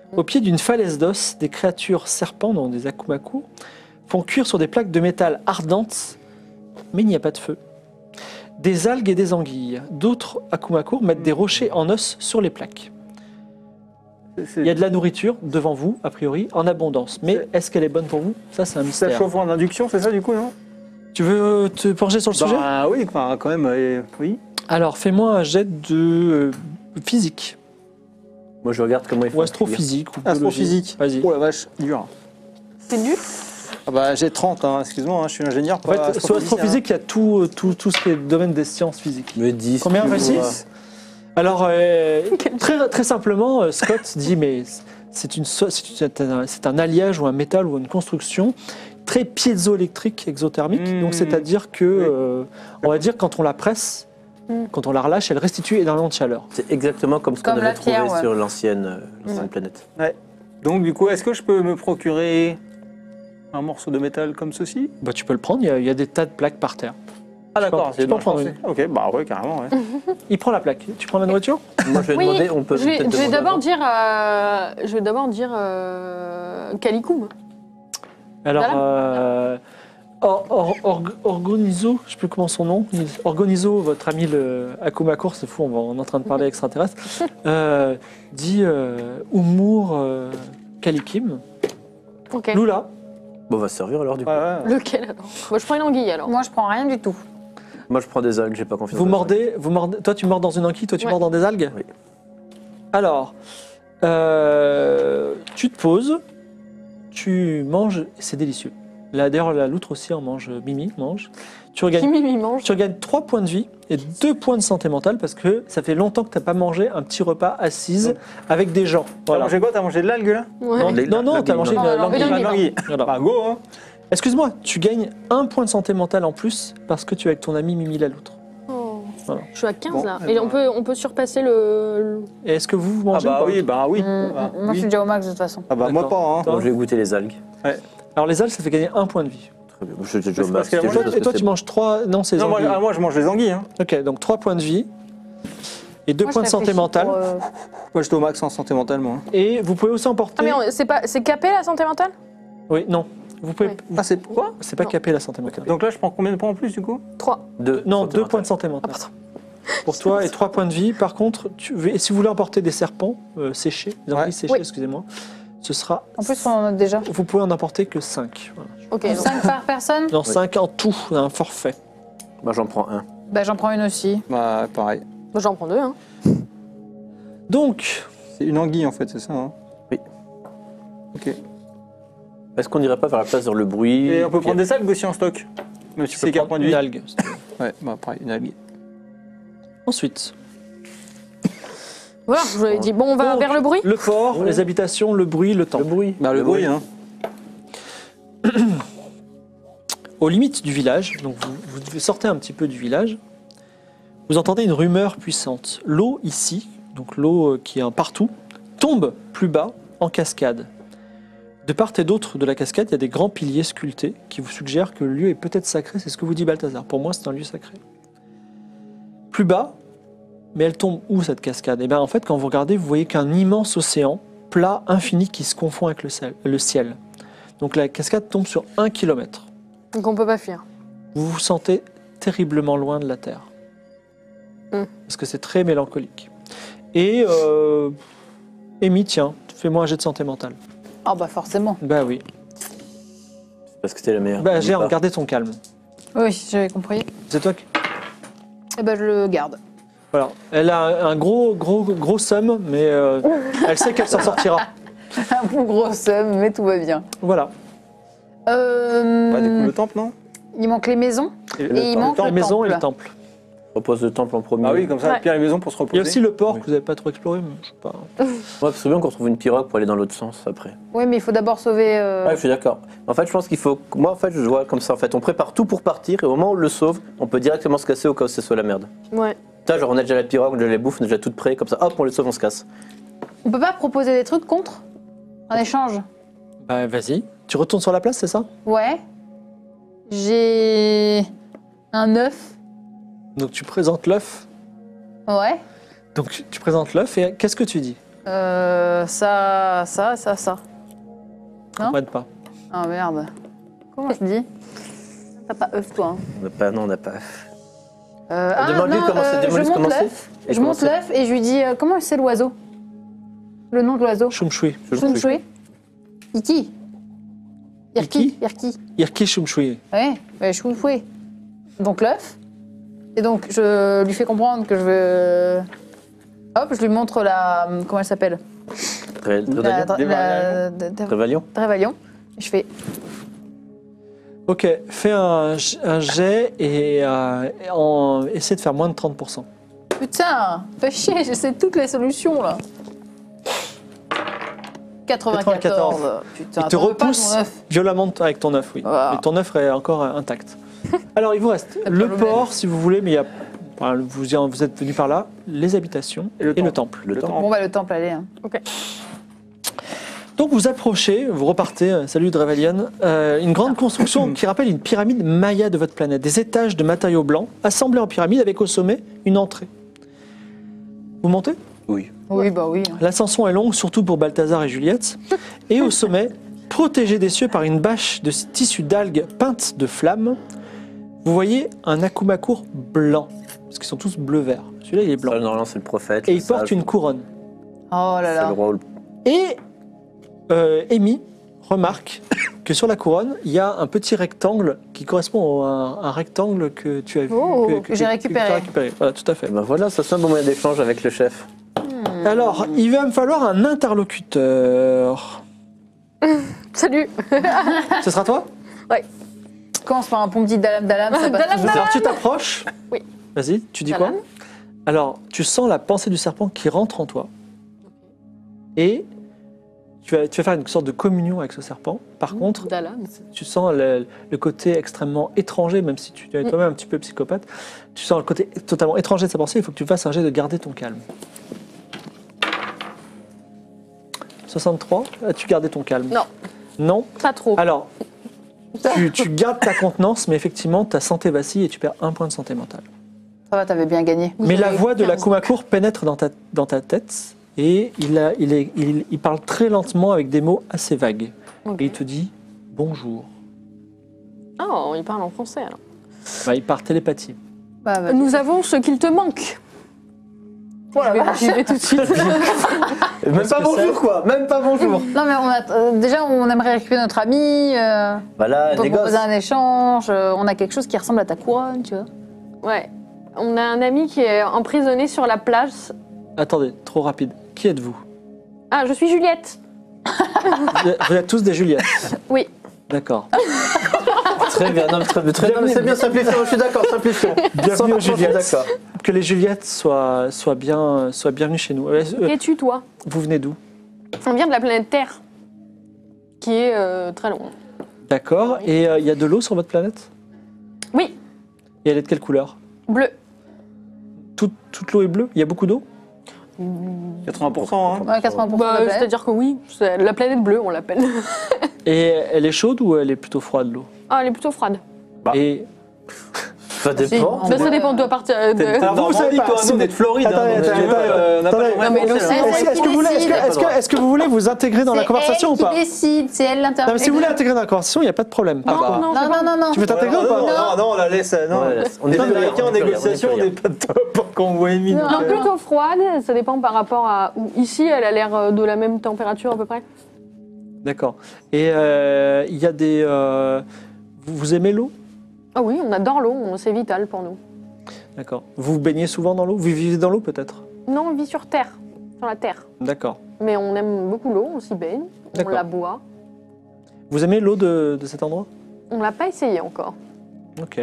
Au pied d'une falaise d'os, des créatures serpents, dont des akumaku, font cuire sur des plaques de métal ardentes, mais il n'y a pas de feu. Des algues et des anguilles. D'autres akumaku mettent des rochers en os sur les plaques. C'est- Il y a de la nourriture devant vous, a priori, en abondance. Mais est-ce qu'elle est bonne pour vous? Ça, c'est un Ça mystère. chauffe en induction, c'est ça du coup, non? Tu veux te pencher sur le sujet? Bah oui, enfin, quand même, euh, oui. Alors, fais-moi un jet de euh, physique, Moi, je regarde comment il faut. ou astrophysique, ou biologie. Astrophysique. Vas-y. Oh la vache, dur. C'est nul. Ah bah j'ai trente, hein, excuse-moi, hein, je suis ingénieur. En pas fait, sur astrophysicien, astrophysique, il y a tout, euh, tout, tout ce qui est domaine des sciences physiques. Me dix. Combien, tu Récit vois. Alors, euh, très, très simplement, euh, Scott dit, mais c'est une so- c'est une- c'est un alliage ou un métal ou une construction très piézoélectrique exothermique. Mmh. Donc, c'est-à-dire que, Oui. euh, on va dire, quand on la presse, Mmh. quand on la relâche, elle restitue énormément de chaleur. C'est exactement comme ce qu'on Comme avait la pierre, trouvé ouais. sur l'ancienne euh, l'ancienne Ouais. planète. hein. Donc du coup, est-ce que je peux me procurer un morceau de métal comme ceci? Bah, tu peux le prendre, il y, a, il y a des tas de plaques par terre. Ah peux en- d'accord, tu peux en bon, prendre je pensais. Ok, bah ouais, carrément, ouais. Il prend la plaque. Tu prends la nourriture? Moi, je vais Oui, demander, on peut je vais, peut-être je vais demander d'abord avant. dire, euh, je vais d'abord dire euh, Calicoum. Alors, Voilà. euh, Or- Or- Org- Organizo, je sais plus comment son nom, il- Organizo, votre ami le Akumakur, c'est fou, on, va- on est en train de parler extraterrestre, euh, dit euh, Umur euh, Kalikim, Ok. Lula. Bon, on va se servir alors du coup. Ouais, ouais. Lequel alors Moi, je prends une anguille alors. Moi, je prends rien du tout. Moi, je prends des algues, j'ai pas confiance. Vous dans les mordez, vous mordez, toi tu mords dans une anguille, toi tu Ouais. mords dans des algues. Oui. Alors, euh, tu te poses, tu manges, c'est délicieux. Là, d'ailleurs, la loutre aussi en mange, Mimi mange. Tu regagnes Qui Mimi mange. Tu regagnes trois points de vie et deux points de santé mentale parce que ça fait longtemps que tu n'as pas mangé un petit repas assise avec des gens. T'as Voilà. mangé quoi? T'as mangé de l'algue là? Ouais. Non, Les- non, non, la- tu as la- mangé non, une non, languille. une Ah, l'anguille. Voilà. Bah go, hein. Excuse-moi, tu gagnes un point de santé mentale en plus parce que tu es avec ton ami Mimi la loutre. Oh. Voilà. Je suis à quinze Bon, là. eh Et ben. on peut, on peut surpasser le. Et est-ce que vous vous Ah mangez bah ou pas? oui, bah oui. Mm, Bah, moi, je oui. suis déjà au max de toute façon. Ah bah moi D'accord. pas, hein. Toi Bon, je vais goûter les algues. Alors les algues, ça fait gagner un point de vie. Très bien. Je, je, je, C'est je- parce c'était que juste moi, parce Et que toi, c'est tu bon. manges trois. Non, c'est les Non, moi, anguilles. ah, moi je mange les anguilles, hein. Ok, donc trois points de vie et deux Moi, je points de santé réfléchis mentale. pour, euh, Moi j'étais au max en santé mentale, moi. Et vous pouvez aussi emporter. Ah mais on- c'est pas, c'est capé la santé mentale Oui, non. Vous pouvez. Ouais. Ah c'est quoi? C'est pas Non. capé la santé mentale. Donc là je prends combien de points en plus du coup? Trois. Deux. Non, santé deux mentale. points de santé mentale. Ah, pardon. Pour toi et trois points de vie. Par contre, tu, et si vous voulez emporter des serpents euh, séchés, des anguilles Ouais. séchées, Oui. excusez-moi, ce sera. En plus, on en a déjà. Vous pouvez en emporter que cinq. Voilà. Ok. donc- cinq par personne. Non, cinq en tout, un forfait. Bah, j'en prends un. Bah, j'en prends une aussi. Bah pareil. Moi, j'en prends deux. Hein. Donc, C'est une anguille en fait, c'est ça, hein? Oui. Ok. Est-ce qu'on n'irait pas vers la place vers le bruit Et on peut puis- prendre des algues aussi en stock? Même si tu c'est peux qu'un prendre point de une vie. algue. Ouais, bah pareil, une algue. Ensuite, Voilà, je vous avais dit. Bon, on va Donc, vers le bruit. le fort, les habitations, le bruit, le temps. Le bruit. Bah le, Le bruit, bruit. hein. Aux limites du village, donc vous, vous sortez un petit peu du village, vous entendez une rumeur puissante. L'eau ici, donc l'eau euh, qui est un partout, tombe plus bas en cascade. De part et d'autre de la cascade, il y a des grands piliers sculptés qui vous suggèrent que le lieu est peut-être sacré. C'est ce que vous dit Balthazar. Pour moi, c'est un lieu sacré. Plus bas, mais elle tombe où cette cascade? Et bien en fait, quand vous regardez, vous voyez qu'un immense océan plat, infini, qui se confond avec le ciel. le ciel. Donc la cascade tombe sur un kilomètre. Donc on peut pas fuir. Vous vous sentez terriblement loin de la Terre. Mm. Parce que c'est très mélancolique. Et, euh, Amy, tiens, fais-moi un jet de santé mentale. Ah, bah, forcément. Bah oui. Parce que c'était la meilleure. Bah, N'oublie j'ai pas. regardé ton calme. Oui, j'avais compris. C'est toi qui... Eh ben, je le garde. Voilà. Elle a un un gros, gros, gros somme, mais euh, elle sait qu'elle s'en sortira. Un bon gros somme, mais tout va bien. Voilà. Euh, Bah du coup le temple, non? il manque les maisons Et, et il manque la le maison et le temple. temple. Repose le temple en premier. Ah oui, comme ça, Ouais. Pierre et maison pour se Il y reposer. a aussi le port Oui. que vous n'avez pas trop exploré, mais je sais pas. Ouais, c'est bien qu'on trouve une pirogue pour aller dans l'autre sens après. Oui, mais il faut d'abord sauver. euh, Ouais, je suis d'accord. En fait, je pense qu'il faut. Moi, en fait, je vois comme ça. En fait, on prépare tout pour partir et au moment où on le sauve, on peut directement se casser au cas où ce soit la merde. Ouais. Putain, genre on a déjà la pirogue, on a déjà les bouffes, on est déjà toutes prêtes, comme ça, hop, on les sauve, on se casse. On peut pas proposer des trucs contre en échange? Bah vas-y. Tu retournes sur la place, c'est ça? Ouais. J'ai un œuf. Donc tu présentes l'œuf. Ouais. Donc tu présentes l'œuf et qu'est-ce que tu dis? Euh, ça, ça, ça, ça. Je comprends pas. Ah merde. Comment je dis? T'as pas œuf, toi. Hein. On n'a pas, non, on n'a pas. Euh, ah, Demande-lui non, comment c'est- euh, demande-lui je monte comment c'est. l'œuf. Et Je comment monte c'est. l'œuf et je lui dis euh, comment c'est l'oiseau? Le nom de l'oiseau? Shumshui. Shumshui. Iki. Irki. Irki. Irki Shumshui. Ouais, ouais, Shumshui. Donc l'œuf. Et donc je lui fais comprendre que je veux. Hop, je lui montre la. Comment elle s'appelle? Très, très La. bien. la- la- Très valiant. Trévalion. Et je fais. Ok, fais un, un jet et, euh, et en, essaie de faire moins de trente pour cent. Putain, fais chier, je sais toutes les solutions là. quatre-vingt-quatorze. quatre-vingt-quatorze. Putain, Il te t'en veux pas de repousse mon œuf? violemment avec ton œuf, oui. Wow. Mais ton œuf est encore euh, intact. Alors, il vous reste pas le le port, même. si vous voulez, mais il y a, enfin, vous, y- vous êtes venu par là, les habitations et le, temple. Le temps. Bon, bah le temple, allez. Hein. Donc, vous approchez, vous repartez, euh, salut Drevalion, euh, une grande construction qui rappelle une pyramide maya de votre planète. Des étages de matériaux blancs assemblés en pyramide avec au sommet une entrée. Vous montez? Oui. Oui, bah oui. L'ascension est longue, surtout pour Balthazar et Juliette. Et au sommet, protégé des cieux par une bâche de tissu d'algues peinte de flammes, vous voyez un Akumakur blanc. Parce qu'ils sont tous bleu-vert. Celui-là, il est blanc. Ça, normalement, c'est le prophète. Et le il porte sage. une couronne. Oh là C'est là. le roi. Et euh, Amy remarque que sur la couronne, il y a un petit rectangle qui correspond à un, un rectangle que tu as vu. Oh, que, que j'ai récupéré. tu as récupéré. Voilà, tout à fait. Et ben voilà, ça c'est un bon moyen d'échange avec le chef. Alors, il va me falloir un interlocuteur. Salut. Ce sera toi? Commence par un bon petit dalam dalam, ça passe Dalam, toujours. Alors, tu t'approches. Oui. Vas-y, tu dis Dalam. quoi? Alors, tu sens la pensée du serpent qui rentre en toi. Et tu vas, tu vas faire une sorte de communion avec ce serpent. Par contre, Dalam. tu sens le, le côté extrêmement étranger, même si tu es toi-même un petit peu psychopathe. Tu sens le côté totalement étranger de sa pensée. Il faut que tu fasses un jet de garder ton calme. soixante-trois. As-tu gardé ton calme? Non. Non? Pas trop. Alors, tu, tu gardes ta contenance, mais effectivement, ta santé vacille et tu perds un point de santé mentale. Ça va, t'avais bien gagné. Vous Mais la avez voix de la quinze. Kumakur pénètre dans ta, dans ta tête et il, a, il, est, il, il parle très lentement avec des mots assez vagues. Ok. Et il te dit bonjour. Oh, il parle en français alors. Bah, il parle télépathie. Bah, vas-y. Nous avons ce qu'il te manque. Voilà, J'y vais- vache. J'y vais tout de suite. Même Est-ce pas que bonjour quoi, même pas bonjour. Non, mais on a, euh, déjà, on aimerait récupérer notre ami. Euh, Voilà, on peut négoce. proposer un échange. euh, on a quelque chose qui ressemble à ta couronne, tu vois. Ouais. On a un ami qui est emprisonné sur la place. Attendez, trop rapide. Qui êtes-vous? Ah, je suis Juliette. Vous êtes- vous êtes tous des Juliettes. Oui. D'accord. Très bien, non, mais très, très, non, mais c'est bien simplifié, je suis d'accord, simplifié. Bienvenue cent aux pour cent, je suis Juliettes. d'accord. Que les Juliettes soient, soient, bien, soient bienvenues chez nous. Euh, euh, Et tu, toi? Vous venez d'où? On vient de la planète Terre, qui est euh, très loin. D'accord. Et euh, il y a de l'eau sur votre planète? Oui, Et elle est de quelle couleur? bleu. Toute, toute l'eau est bleue? Il y a beaucoup d'eau? quatre-vingts pour cent, hein. Ouais, quatre-vingts pour cent Bah, de la planète. C'est-à-dire que oui, c'est la planète bleue, on l'appelle. Et elle est chaude ou elle est plutôt froide, l'eau? Ah, elle est plutôt froide. Bah. Et Ça dépend. Si, Bah, ça Ouais. dépend de toi partir. euh, de- T'es t'es en vous, vous savez Normandie, pas, toi, si nous on vous- est de Floride. Attendez, hein, donc, attendez, euh, attendez, euh, on n'a pas attendez. la même Non, mais l'eau, pensée, c'est- là. elle Est-ce est-ce que, vous voulez- est-ce que- est-ce que- est-ce que vous voulez vous intégrer dans la conversation ou C'est pas? elle qui décide, c'est elle Non, l'interprète. mais si vous voulez intégrer dans la conversation, il n'y a pas de problème. Ah bah. non, Non, non, non, non. Tu veux t'intégrer ou pas? Non, non, non, on la laisse. Non. Ouais, laisse. On est Les pas Américains en on est pas négociation, on on est n'est pas top quand on voit Amy. donc, Non, euh, plutôt froide, ça dépend par rapport à où. Ici, elle a l'air euh, de la même température à peu près. D'accord. Et euh, il y a des... euh, vous, vous aimez l'eau? Ah oui, on adore l'eau, on- c'est vital pour nous. D'accord. Vous vous baignez souvent dans l'eau? Vous vivez dans l'eau peut-être? Non, on vit sur Terre, sur la Terre. D'accord. Mais on aime beaucoup l'eau, on s'y baigne, on D'accord. la boit. Vous aimez l'eau de, de cet endroit? On l'a pas essayé encore. Ok.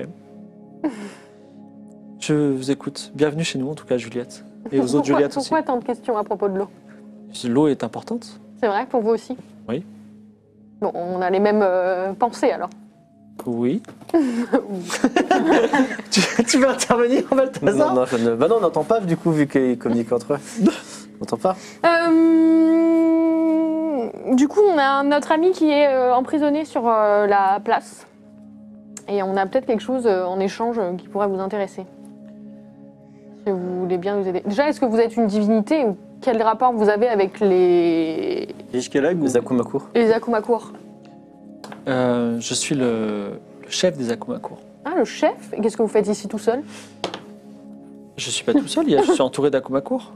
Je vous écoute. Bienvenue chez nous en tout cas, Juliette. Et aux autres Pourquoi, Juliettes pourquoi tant de questions à propos de l'eau? aussi. L'eau est importante. C'est vrai pour vous aussi? Oui. Bon, on a les mêmes euh, pensées alors. Oui. tu, tu veux intervenir, Non, Balthazar? non, je ne... Bah non, on n'entend pas du coup, vu qu'ils communiquent entre eux. On n'entend pas. Euh, Du coup, on a notre ami qui est euh, emprisonné sur euh, la place. Et on a peut-être quelque chose euh, en échange euh, qui pourrait vous intéresser. Si vous voulez bien nous aider. Déjà, est-ce que vous êtes une divinité ou quel rapport vous avez avec les, Ishkelag ou Les Akumakur. les Akumakur? Euh, je suis le, le chef des Akumakur. Ah, le chef? Et qu'est-ce que vous faites ici tout seul? Je suis pas tout seul, il y a- je suis entouré d'Akumakur.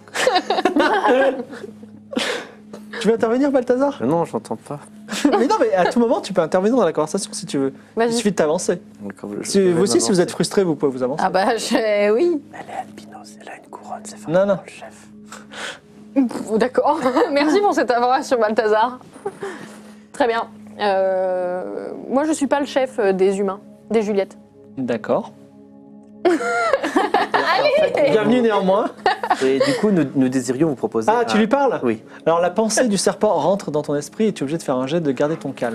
Tu veux intervenir, Balthazar? Non, j'entends pas. Mais non, mais à tout moment, tu peux intervenir dans la conversation si tu veux. Il Vas-y. suffit de t'avancer. D'accord, je- Si, je vais vous aussi, si vous m'avancer. êtes frustré, vous pouvez vous avancer. Ah bah, je... oui. Elle est albinos, elle a une couronne, c'est Non, forcément non. le chef. Pff, D'accord. Merci pour cette information, Balthazar. Très bien. Euh, moi, je suis pas le chef euh, des humains, des Juliettes. D'accord. Allez Bienvenue néanmoins. Et du coup, nous, nous désirions vous proposer. Ah, tu un- lui parles? Oui. Alors, la pensée du serpent rentre dans ton esprit et tu es obligé de faire un jet de garder ton calme.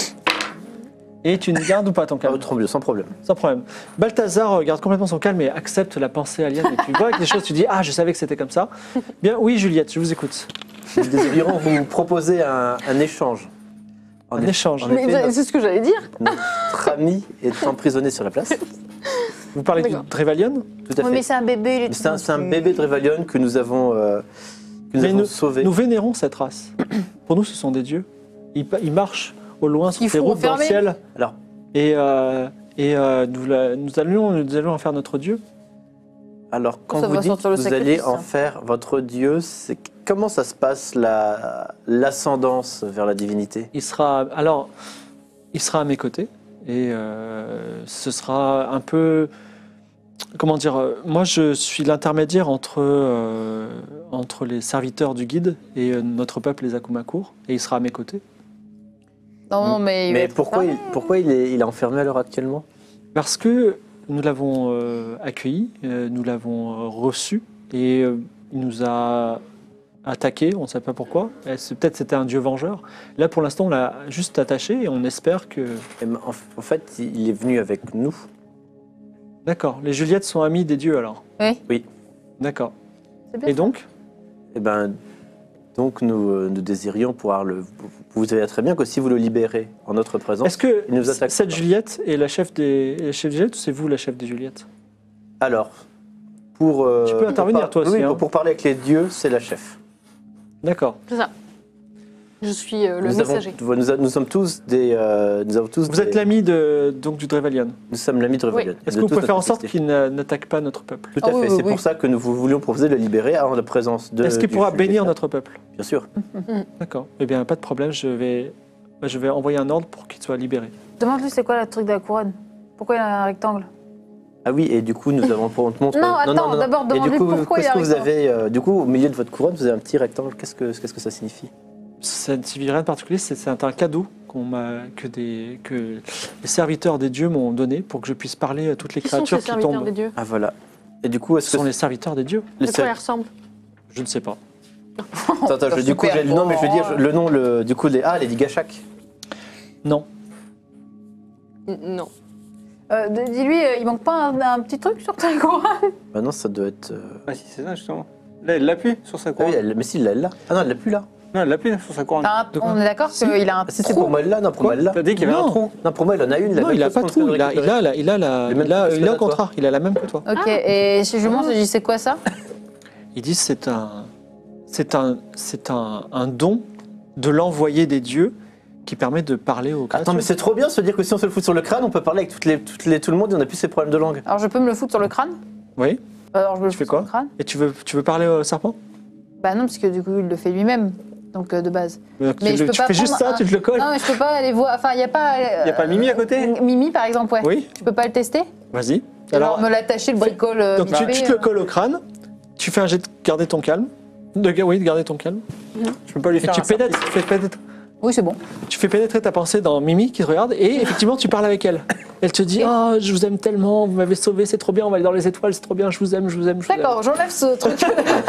Et tu ne gardes ou pas ton Ah, calme? autrement, mieux, sans problème. Sans problème. Balthazar garde complètement son calme et accepte la pensée alien. Et tu vois que des choses, tu dis, ah, je savais que c'était comme ça. Bien, oui, Juliette, je vous écoute. Nous désirions vous proposer un, un échange. En Un eff- échange. en Mais effet, c'est ce que j'allais dire. notre ami est emprisonné sur la place. Vous parlez du D'accord. Drevalion? Tout à Oui, mais fait. c'est un bébé. il est Mais C'est un, tout c'est un petit. bébé de Revalion que nous avons, euh, que nous Mais avons nous- sauvé. Nous vénérons cette race. Pour nous, ce sont des dieux. Ils, pa- ils marchent au loin sur Ils ces font routes dans le enfermer. ciel. Alors, Et, euh, et euh, nous, la- nous allons, nous allons en faire notre dieu. alors quand Ça vous va dites sortir que le vous allez sacrifice, en hein. faire votre dieu, c'est comment ça se passe la l'ascendance vers la divinité? Il sera, alors, il sera à mes côtés. Et euh, ce sera un peu... Comment dire, euh, moi je suis l'intermédiaire entre, euh, entre les serviteurs du guide et euh, notre peuple, les Akumakur, et il sera à mes côtés. Non, non, mais. il va Mais être pourquoi, il, enfermé. pourquoi il, est, il est enfermé à l'heure actuellement? Parce que nous l'avons euh, accueilli, euh, nous l'avons euh, reçu, et euh, il nous a attaqué, on ne sait pas pourquoi. Et c'est- Peut-être c'était un dieu vengeur. Là pour l'instant on l'a juste attaché et on espère que... Eh ben, En, en fait, il est venu avec nous. D'accord, les Juliettes sont amies des dieux alors. Oui. Oui. D'accord. C'est bien Et ça. donc? Et ben, donc nous, euh, nous désirions pouvoir le. Vous savez très bien que si vous le libérez en notre présence, Est-ce que il nous attaque cette pas. Juliette est la chef des, la chef des Juliettes ou c'est vous la chef des Juliettes? alors pour. euh, Tu peux pour intervenir, par- toi aussi, Oui, hein. pour, pour parler avec les dieux, c'est la chef. D'accord. C'est ça. Je suis euh, le nous, avons- messager. nous, a- nous sommes tous des. euh, nous avons tous. Vous êtes des- l'ami de, donc, du Drevalion. Nous sommes l'ami de Revalion. Est-ce de que vous toute pouvez faire en notre sorte société. qu'il n'a- n'attaque pas notre peuple? Tout à Ah oui, fait. oui, c'est oui. pour ça que nous vous voulions proposer de le libérer en la présence de. Est-ce qu'il du pourra juge bénir d'État. notre peuple? Bien sûr. D'accord. Eh bien, pas de problème, je vais, je vais envoyer un ordre pour qu'il soit libéré. Demande-lui c'est quoi le truc de la couronne. Pourquoi il a un rectangle? Ah oui, et du coup, nous avons pour te montrer. Non, attends, d'abord, Et du demande-lui coup, pourquoi il qu'est-ce a que un vous rectangle. avez euh, Du coup, au milieu de votre couronne, vous avez un petit rectangle. Qu'est-ce que, qu'est-ce que ça signifie? Ça ne signifie rien de particulier, c'est c'est un cadeau qu'on m'a, que, des, que les serviteurs des dieux m'ont donné pour que je puisse parler à toutes les Qui sont créatures ces qui serviteurs tombent. des dieux? Ah voilà. Et du coup, Ce est-ce que sont les serviteurs des dieux. les À quoi ils ser- ressemblent? Je ne sais pas. Attends, attends, je- du coup, Super. j'ai le nom, mais je veux dire Oh. le nom, le, du coup, les ah, les Digashak. Non. N- Non. Euh, de- Dis-lui, euh, il manque pas un, un petit truc sur ta couronne? Bah non, ça doit être. euh, Ah si, c'est ça justement. Là, elle l'appuie sur sa Ah couronne. oui, elle- mais si, elle l'a. Ah non, elle l'a plus là. Non, elle l'appuie sur sa couronne. T'as un- De quoi? On est d'accord Si. qu'il a un Ah, si, c'est trou. pour moi, elle l'a. Non, pour moi, elle l'a. T'as dit qu'il y avait Non. un trou. Non, pour moi, il en a une. la Non, même il n'a chose pas de qu'on peut trou. Il a, il récupérer. a, la- il a, la, Le même il a, truc il que a au toi. contraire, il a la même que toi. Ok, et si je monte, je dis c'est quoi ça? Ils disent c'est un, c'est un, c'est un, un don de l'envoyé des dieux qui permet de parler aux créatures. Attends, mais c'est trop bien de se dire que si on se le fout sur le crâne, on peut parler avec toutes les, toutes les, tout le monde et on n'a plus ces problèmes de langue. Alors je peux me le foutre sur le crâne? Oui. Alors je me le Tu fais fous sur quoi le crâne? Et tu veux, tu veux parler au serpent? Bah non, parce que du coup il le fait lui-même, donc euh, de base. Donc, Mais tu je le- peux tu pas fais juste prendre ça, un- tu te le colles. Non, mais je peux pas aller voir. Enfin, il y a pas. Il n'y a pas Mimi à côté? Mimi par exemple, ouais. Oui. Tu peux pas le tester? Vas-y. Alors me l'attacher, le bricole. euh, donc vite tu, fait, tu te le euh. colles au crâne. Tu fais un jet de garder ton calme. De, oui, de garder ton calme. Je peux pas lui Et faire tu un serpent. pénètres, tu fais pénétrer. Oui, c'est bon. Tu fais pénétrer ta pensée dans Mimi qui te regarde et effectivement tu parles avec elle. Elle te dit oh je vous aime tellement, vous m'avez sauvé, c'est trop bien, on va aller dans les étoiles, c'est trop bien, je vous aime, je vous aime. Je vous aime. D'accord, j'enlève ce truc.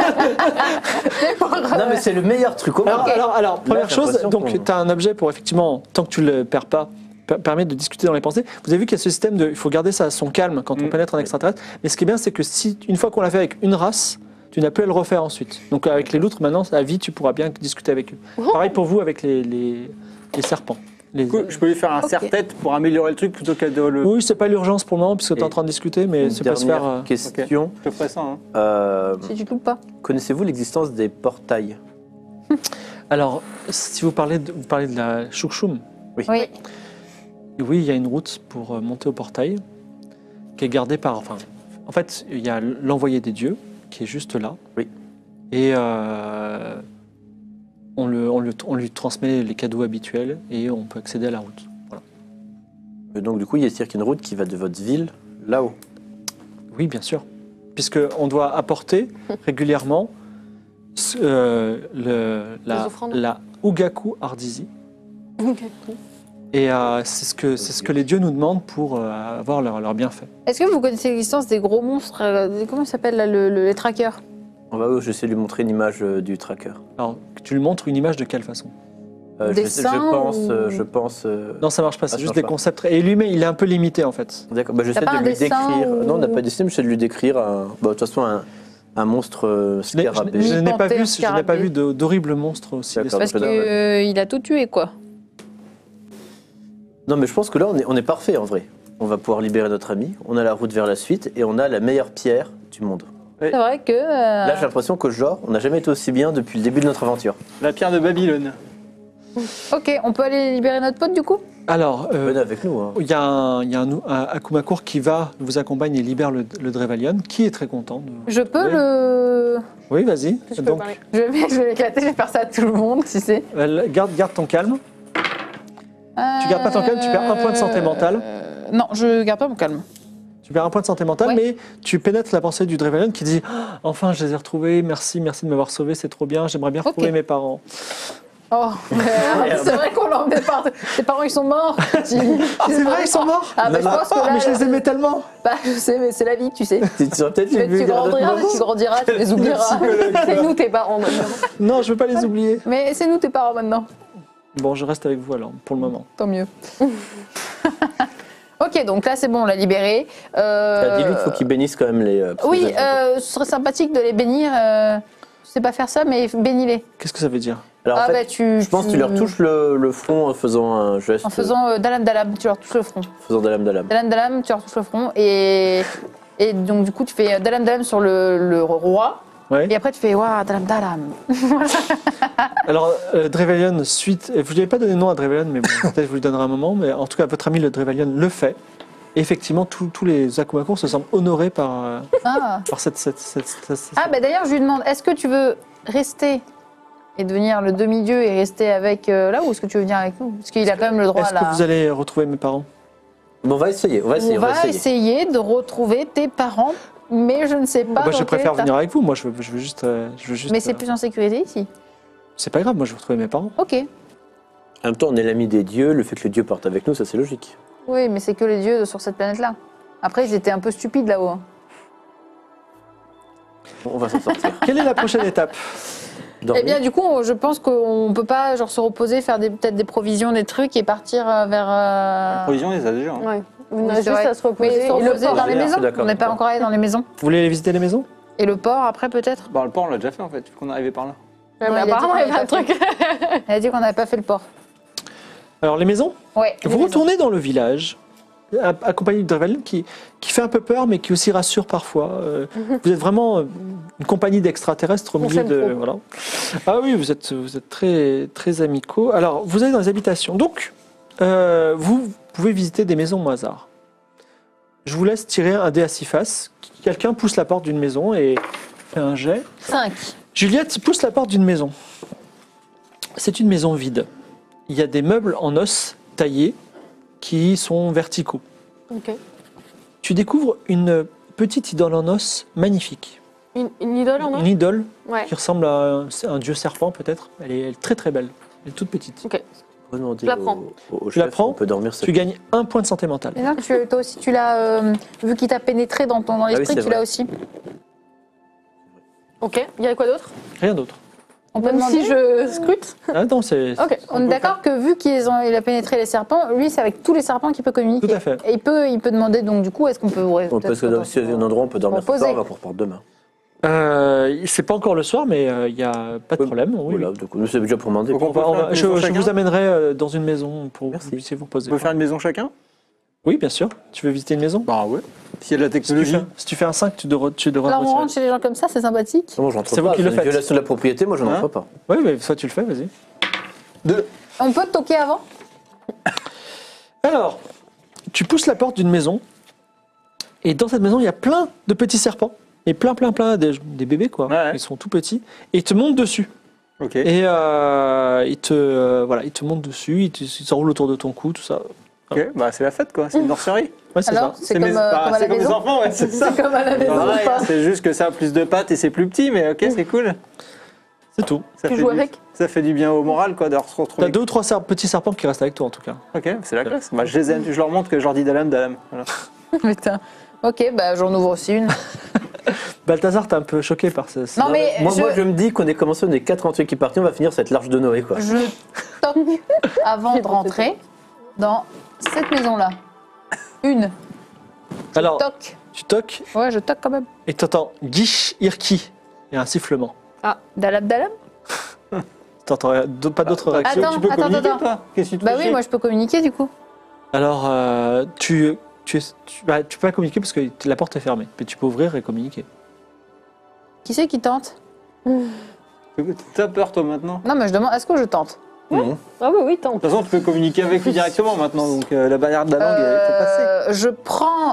C'est pour, euh, Non, mais c'est le meilleur truc au monde. Alors, alors, alors, première j'ai chose, l'impression donc qu'on- tu as un objet pour effectivement, tant que tu le perds pas, per- permet de discuter dans les pensées. Vous avez vu qu'il y a ce système de, il faut garder ça, son calme quand on Mm. pénètre un extraterrestre. Mais ce qui est bien, c'est que si une fois qu'on l'a fait avec une race, tu n'as plus à le refaire ensuite. Donc avec les loutres maintenant, à vie, tu pourras bien discuter avec eux. Oh. Pareil pour vous avec les, les, les serpents. Les- Du coup, je peux lui faire un Ok. serre-tête pour améliorer le truc plutôt qu'à de le. Oui, c'est pas l'urgence pour le moment, puisque tu es en Et train de discuter, mais Une c'est pas se faire. dernière euh, question. Je ferai ça. Hein. Euh, Si tu te loupes pas. Connaissez-vous l'existence des portails? Alors, si vous parlez de, vous parlez de la Chouchoum, Oui. oui, il y a une route pour euh, monter au portail qui est gardée par. Enfin, en fait, il y a l'envoyé des dieux qui est juste là. Oui. Et euh, on, le, on, le- on lui transmet les cadeaux habituels et on peut accéder à la route. Voilà. Et donc, du coup, il y a c'est-à-dire qu'une route qui va de votre ville là-haut. Oui, bien sûr. Puisqu'on doit apporter régulièrement ce- euh, le, Des la, offrandes. la Ugaku Ardisi. Ok. Et euh, c'est ce, que- c'est ce que les dieux nous demandent pour euh, avoir leur, leur bienfait. Est-ce que vous connaissez l'existence des gros monstres euh, des- Comment ça s'appelle là, le, le- les trackers? On va j'essaie de lui montrer une image euh, du tracker. Alors, tu lui montres une image de quelle façon? Euh, je, Dessin je pense, ou- euh, je pense. euh, Non, ça marche pas, Ah, c'est ça juste marche des pas. concepts. Et lui-même, il est un peu limité en fait. D'accord, bah, j'essaie pas de un lui dessin décrire. ou- Non, on n'a pas dessiné, mais j'essaie de lui décrire un. Bah, de toute façon, un, un monstre euh, Je n'ai- je scarabée. n'ai- je n'ai pas Panthère, vu, je n'ai pas scarabée. vu de- d'horribles monstres aussi. D'accord. dessinés. Parce je peux qu'il a tout tué, quoi. Non, mais je pense que là, on est, on est parfait en vrai. On va pouvoir libérer notre ami, on a la route vers la suite et on a la meilleure pierre du monde. C'est vrai que. euh, Là, j'ai l'impression que, genre, on n'a jamais été aussi bien depuis le début de notre aventure. La pierre de Babylone. Ok, on peut aller libérer notre pote du coup? Alors, euh, Venez avec nous. Hein. il y a, un, il y a un, un Akumakour qui va, vous accompagne et libère le, le Drevalion, qui est très content. de- Je peux Oui. le. Oui, vas-y. Je peux Donc, parler. Je vais, je vais éclater, je vais faire ça à tout le monde, si c'est. euh, garde, garde ton calme. Tu gardes pas ton calme, tu perds un point de santé mentale. Euh, Non, je garde pas mon calme. Tu perds un point de santé mentale, Ouais. mais tu pénètres la pensée du Drevalion qui dit ah, enfin, je les ai retrouvés, merci, merci de m'avoir sauvé, c'est trop bien, j'aimerais bien retrouver Ok. mes parents. Oh, merde, c'est vrai qu'on l'a emmené par. Tes parents, ils sont morts. Ah, c'est vrai, ils sont morts Ah, bah, je Non, non. pense que Ah, là. mais je les aimais tellement. Bah, je sais, mais c'est la vie, tu sais. Tu tu aurais peut-être Tu, vu tu dire d'autres grandiras, moments. tu grandiras, tu les oublieras. C'est nous tes parents maintenant. Non, je veux pas les oublier. Mais c'est nous tes parents maintenant. Bon, je reste avec vous alors, pour le moment. Tant mieux. Ok, donc là c'est bon, on l'a libéré. Euh, Bah, dis-lui qu'il faut qu'il bénisse quand même les. euh, Oui, prisonniers. euh, ce serait sympathique de les bénir. Euh, je sais pas faire ça, mais bénis-les. Qu'est-ce que ça veut dire? Alors, en ah fait, bah tu. je pense que tu leur touches le, le front en faisant un geste. En faisant euh, dalam dalam, tu leur touches le front. faisant dalam dalam. Dalam dalam, tu leur touches le front et et donc du coup tu fais dalam dalam sur le, le roi Ouais. et après tu fais waouh dalam dalam. Alors, euh, Drevalion, suite. Vous n'avez pas donné de nom à Drevalion, mais bon, peut-être je vous le donnerai un moment. Mais en tout cas, votre ami le Drevalion le fait. Et effectivement, tous tous les Akumakour se sentent honorés par, euh, Ah. par cette. cette, cette, cette- cette- Ah bah d'ailleurs je lui demande, est-ce que tu veux rester et devenir le demi-dieu et rester avec euh, là ou est-ce que tu veux venir avec nous? Parce qu'il a quand même le droit Est-ce là. que vous allez retrouver mes parents? Bon, on va essayer, on va essayer. On on va va essayer. essayer de retrouver tes parents, mais je ne sais pas. Moi, dans je quel préfère état. venir avec vous. Moi, je veux, je veux juste. euh, je veux juste Mais c'est euh, plus en sécurité ici. C'est pas grave, moi, je veux retrouver mes parents. Ok. En même temps, on est l'ami des dieux, le fait que le dieu parte avec nous, ça c'est logique. Oui, mais c'est que les dieux sur cette planète-là. Après, ils étaient un peu stupides là-haut. hein. On va s'en sortir. Quelle est la prochaine étape? Eh Dormir. bien, du coup, on- je pense qu'on peut pas genre se reposer, faire des- peut-être des provisions, des trucs et partir euh, vers. euh, Provision, les a déjà. hein. Ouais. On Oui, a c'est juste vrai. à se reposer. Mais se et le reposer port. dans les Je suis maisons. d'accord On n'est avec pas toi. encore allé dans les maisons. Vous voulez aller visiter les maisons? Et le port après peut-être. Bah, le port, on l'a déjà fait en fait, vu qu'on est arrivé par là. Ouais, Ouais, mais il a dit apparemment, qu'on il y a avait plein de pas trucs. Elle a dit qu'on n'avait pas fait le port. Alors, les maisons? Ouais. les Vous maisons. retournez dans le village, a- accompagné de Drevalion qui, qui fait un peu peur, mais qui aussi rassure parfois. Euh, vous êtes vraiment euh, une compagnie d'extraterrestres au On milieu s'aime de. trop. Voilà. Ah oui, vous êtes, vous êtes très, très amicaux. Alors, vous allez dans les habitations. Donc, euh, vous pouvez visiter des maisons au hasard. Je vous laisse tirer un dé à six faces. Quelqu'un pousse la porte d'une maison et fait un jet. cinq. Juliette pousse la porte d'une maison. C'est une maison vide. Il y a des meubles en os taillés qui sont verticaux. Ok. Tu découvres une petite idole en os magnifique. Une, une idole en or Une idole Ouais. qui ressemble à un, un dieu serpent peut-être. Elle est, elle est très très belle. Elle est toute petite. Ok. On va demander Je la au- prends. au- au Tu la chef, prends On peut dormir cette Tu gagnes un point de santé mentale. Et non, tu, toi aussi, tu l'as. euh, vu qu'il t'a pénétré dans ton dans oui, l'esprit, c'est tu vrai. l'as aussi. Ok. Il y a quoi d'autre? Rien d'autre. On peut Même demander. si je scrute. Ah non, c'est Ok. On est d'accord que vu qu'il ont- il a pénétré les serpents, lui, c'est avec tous les serpents qu'il peut communiquer. tout à fait. Et il peut, il peut demander donc du coup, est-ce qu'on peut. On peut se donner un endroit, on peut dormir ce Reposer. soir, on va pour porte demain. Euh, c'est pas encore le soir, mais il n'y a pas de Oui. problème. Oui, Voilà, oui. donc c'est déjà pour demander. Donc, On va- on va- Une je, maison je chacun vous amènerai euh, dans une maison pour Merci. que vous puissiez vous poser. On peut faire une maison chacun? Oui, bien sûr. Tu veux visiter une maison? Bah ouais. S'il y a de la Si tu, technologie. fais, si tu fais un cinq, tu devras, tu devras Alors, on retirer. rentre chez les gens comme ça, c'est sympathique. Non, j'entre C'est vous pas. qui le une faites. violation de la propriété, moi je n'entre Hein pas. Oui, mais soit tu le fais, vas-y. Deux. On peut toquer avant? Alors, tu pousses la porte d'une maison, et dans cette maison, il y a plein de petits serpents. Et plein, plein, plein, des, des bébés, quoi. Ouais, ouais. Ils sont tout petits. Et ils te montent dessus. Ok. Et euh, ils, te, euh, voilà, ils te montent dessus, ils te- ils s'enroulent autour de ton cou, tout ça. Ok, bah c'est la fête quoi, c'est une nurserie. Ouais, c'est Alors, ça. c'est comme, mes... euh, bah, comme à c'est la comme les maison. enfants, ouais, c'est ça. C'est comme à la maison. Pareil, ou pas c'est juste que ça a plus de pattes et c'est plus petit, mais ok, c'est cool. C'est tout. Ça Tu fait joues du... avec? Ça fait du bien au moral quoi, de se T'as retrouver. deux ou trois ser- petits serpents qui restent avec toi, en tout cas. Ok, c'est la classe. Bah, je les aime, je leur montre que je leur dis Dalam, Dalam. Voilà. Putain. Ok, bah j'en ouvre aussi une. Balthazar, t'es un peu choqué par ce. ce- Non mais Moi, je, moi, je me dis qu'on est commencé, on est quatre entiers qui partent, on va finir cette large de Noé quoi. je toque avant de rentrer dans cette maison-là. Une. Alors, Toc. tu toques Ouais, je toque quand même. et t'entends Gish Irki. Il y a un sifflement. Ah, dalam dalam. T'entends euh, d- pas d'autres réactions. Attends, tu peux attends, communiquer attends. toi? Qu'est-ce que tu te Bah fais oui, chier moi je peux communiquer du coup. Alors, euh, tu, tu, es- tu, bah, tu peux pas communiquer parce que la porte est fermée. Mais tu peux ouvrir et communiquer. Qui c'est qui tente? T'as peur toi maintenant? Non, mais je demande, est-ce que je tente? Non. Ah oui, oui, tente. De toute façon, tu peux communiquer avec lui directement maintenant, donc euh, la barrière de la langue elle était passée. Euh, Je prends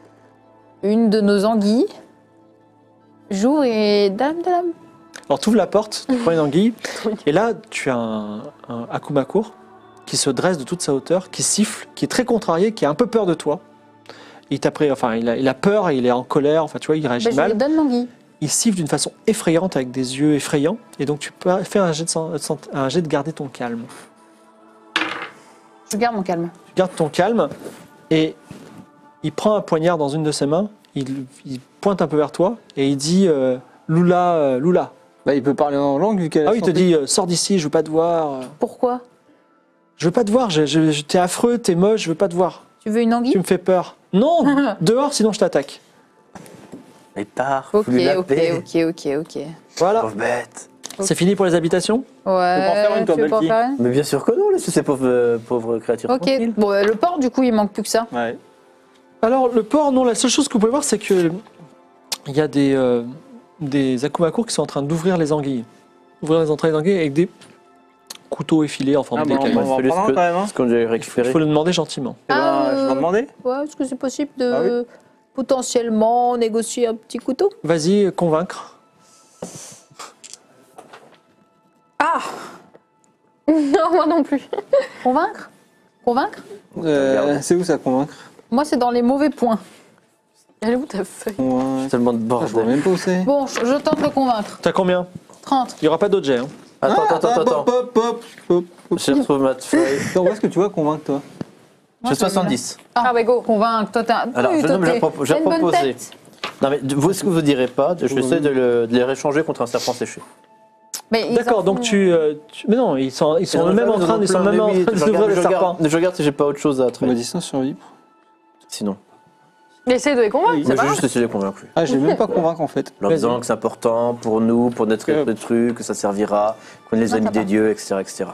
une de nos anguilles, j'ouvre et dalam dalam. Alors, tu ouvres la porte, tu prends une anguille. Et là, tu as un, un Akumakur qui se dresse de toute sa hauteur, qui siffle, qui est très contrarié, qui a un peu peur de toi. Il, t'a pris- enfin, il, a, il a peur, il est en colère, enfin, tu vois, il réagit Bah, je lui mal. donne l'anguille. Il siffle d'une façon effrayante avec des yeux effrayants. Et donc, tu peux faire un jet de, san- un jet de garder ton calme. Je garde mon calme. Tu gardes ton calme et il prend un poignard dans une de ses mains, il, il pointe un peu vers toi et il dit euh, Lula, euh, Lula. Bah, il peut parler en langue vu qu'elle Ah a oui, il te son dit euh, sors d'ici, je veux pas te voir. Pourquoi? Je veux pas te voir, je, je- je- t'es affreux, t'es moche, je veux pas te voir. Tu veux une anguille? Tu me fais peur. Non, dehors, sinon je t'attaque. Mais pars, Ok, faut lui la ok, paix. ok, ok, ok. Voilà, Pauvre bête. c'est fini pour les habitations. Ouais. en faire une, toi, tu veux pas en Balki faire une? Mais bien sûr que non, laissez ces pauvres, euh, pauvres créatures Ok. tranquilles. Bon, euh, le port, du coup, il manque plus que ça. Ouais. Alors, le port, non, la seule chose que vous pouvez voir, c'est que il y a des, euh, des Akumakur qui sont en train d'ouvrir les anguilles. Ouvrir les entrailles d'anguilles avec des couteaux effilés en forme Ah, bah, on d'écaille. va en Celui- prendre un ce quand même. Hein. Ce qu'on a Il récupéré. faut le demander gentiment. Eh ben, Ah, je vais euh, en demander. Ouais, est-ce que c'est possible de Ah oui. potentiellement négocier un petit couteau? Vas-y, convaincre. Ah! Non, moi non plus. Convaincre? Convaincre? Euh, c'est où ça convaincre? Moi, c'est dans les mauvais points. Elle est où ta feuille? Ouais. Tellement de Ah, je vois bordel. même pas où c'est. Bon, je, je tente de convaincre. T'as combien? trente. Il n'y aura pas d'autres jets. Hein. Attends, Ah, attends, hop, attends, attends. hop, hop, hop, hop. Je retrouve ma feuille. Attends, où est-ce que tu vois convaincre toi? J'ai soixante-dix. Ah ouais, go. Convaincre, toi, t'as Alors, oui, je- toi, non, mais j'ai t'es- propo- j'ai t'as une bonne proposé. tête. Non mais vous, ce que vous direz pas, je vais essayer de, le- de les réchanger contre un serpent séché. Mais ils D'accord, en donc font- tu, euh, tu- Mais non, ils sont, ils sont Ils même ont en train, ils sont plein, même mais en oui, train je d'ouvrir regarde- le je serpent. regarde- Je regarde si j'ai pas autre chose à On m'a traiter. dit ça survivre. Sinon. Essaye de les convaincre, Oui. c'est Mais pas j'ai grave. juste essayé de les convaincre. Ah, j'ai même pas convaincre en fait. Leur Vas-y. disant que c'est important pour nous, pour notre Ok. truc, que ça servira, qu'on est les Non, amis ça des va. dieux, et cetera et cetera.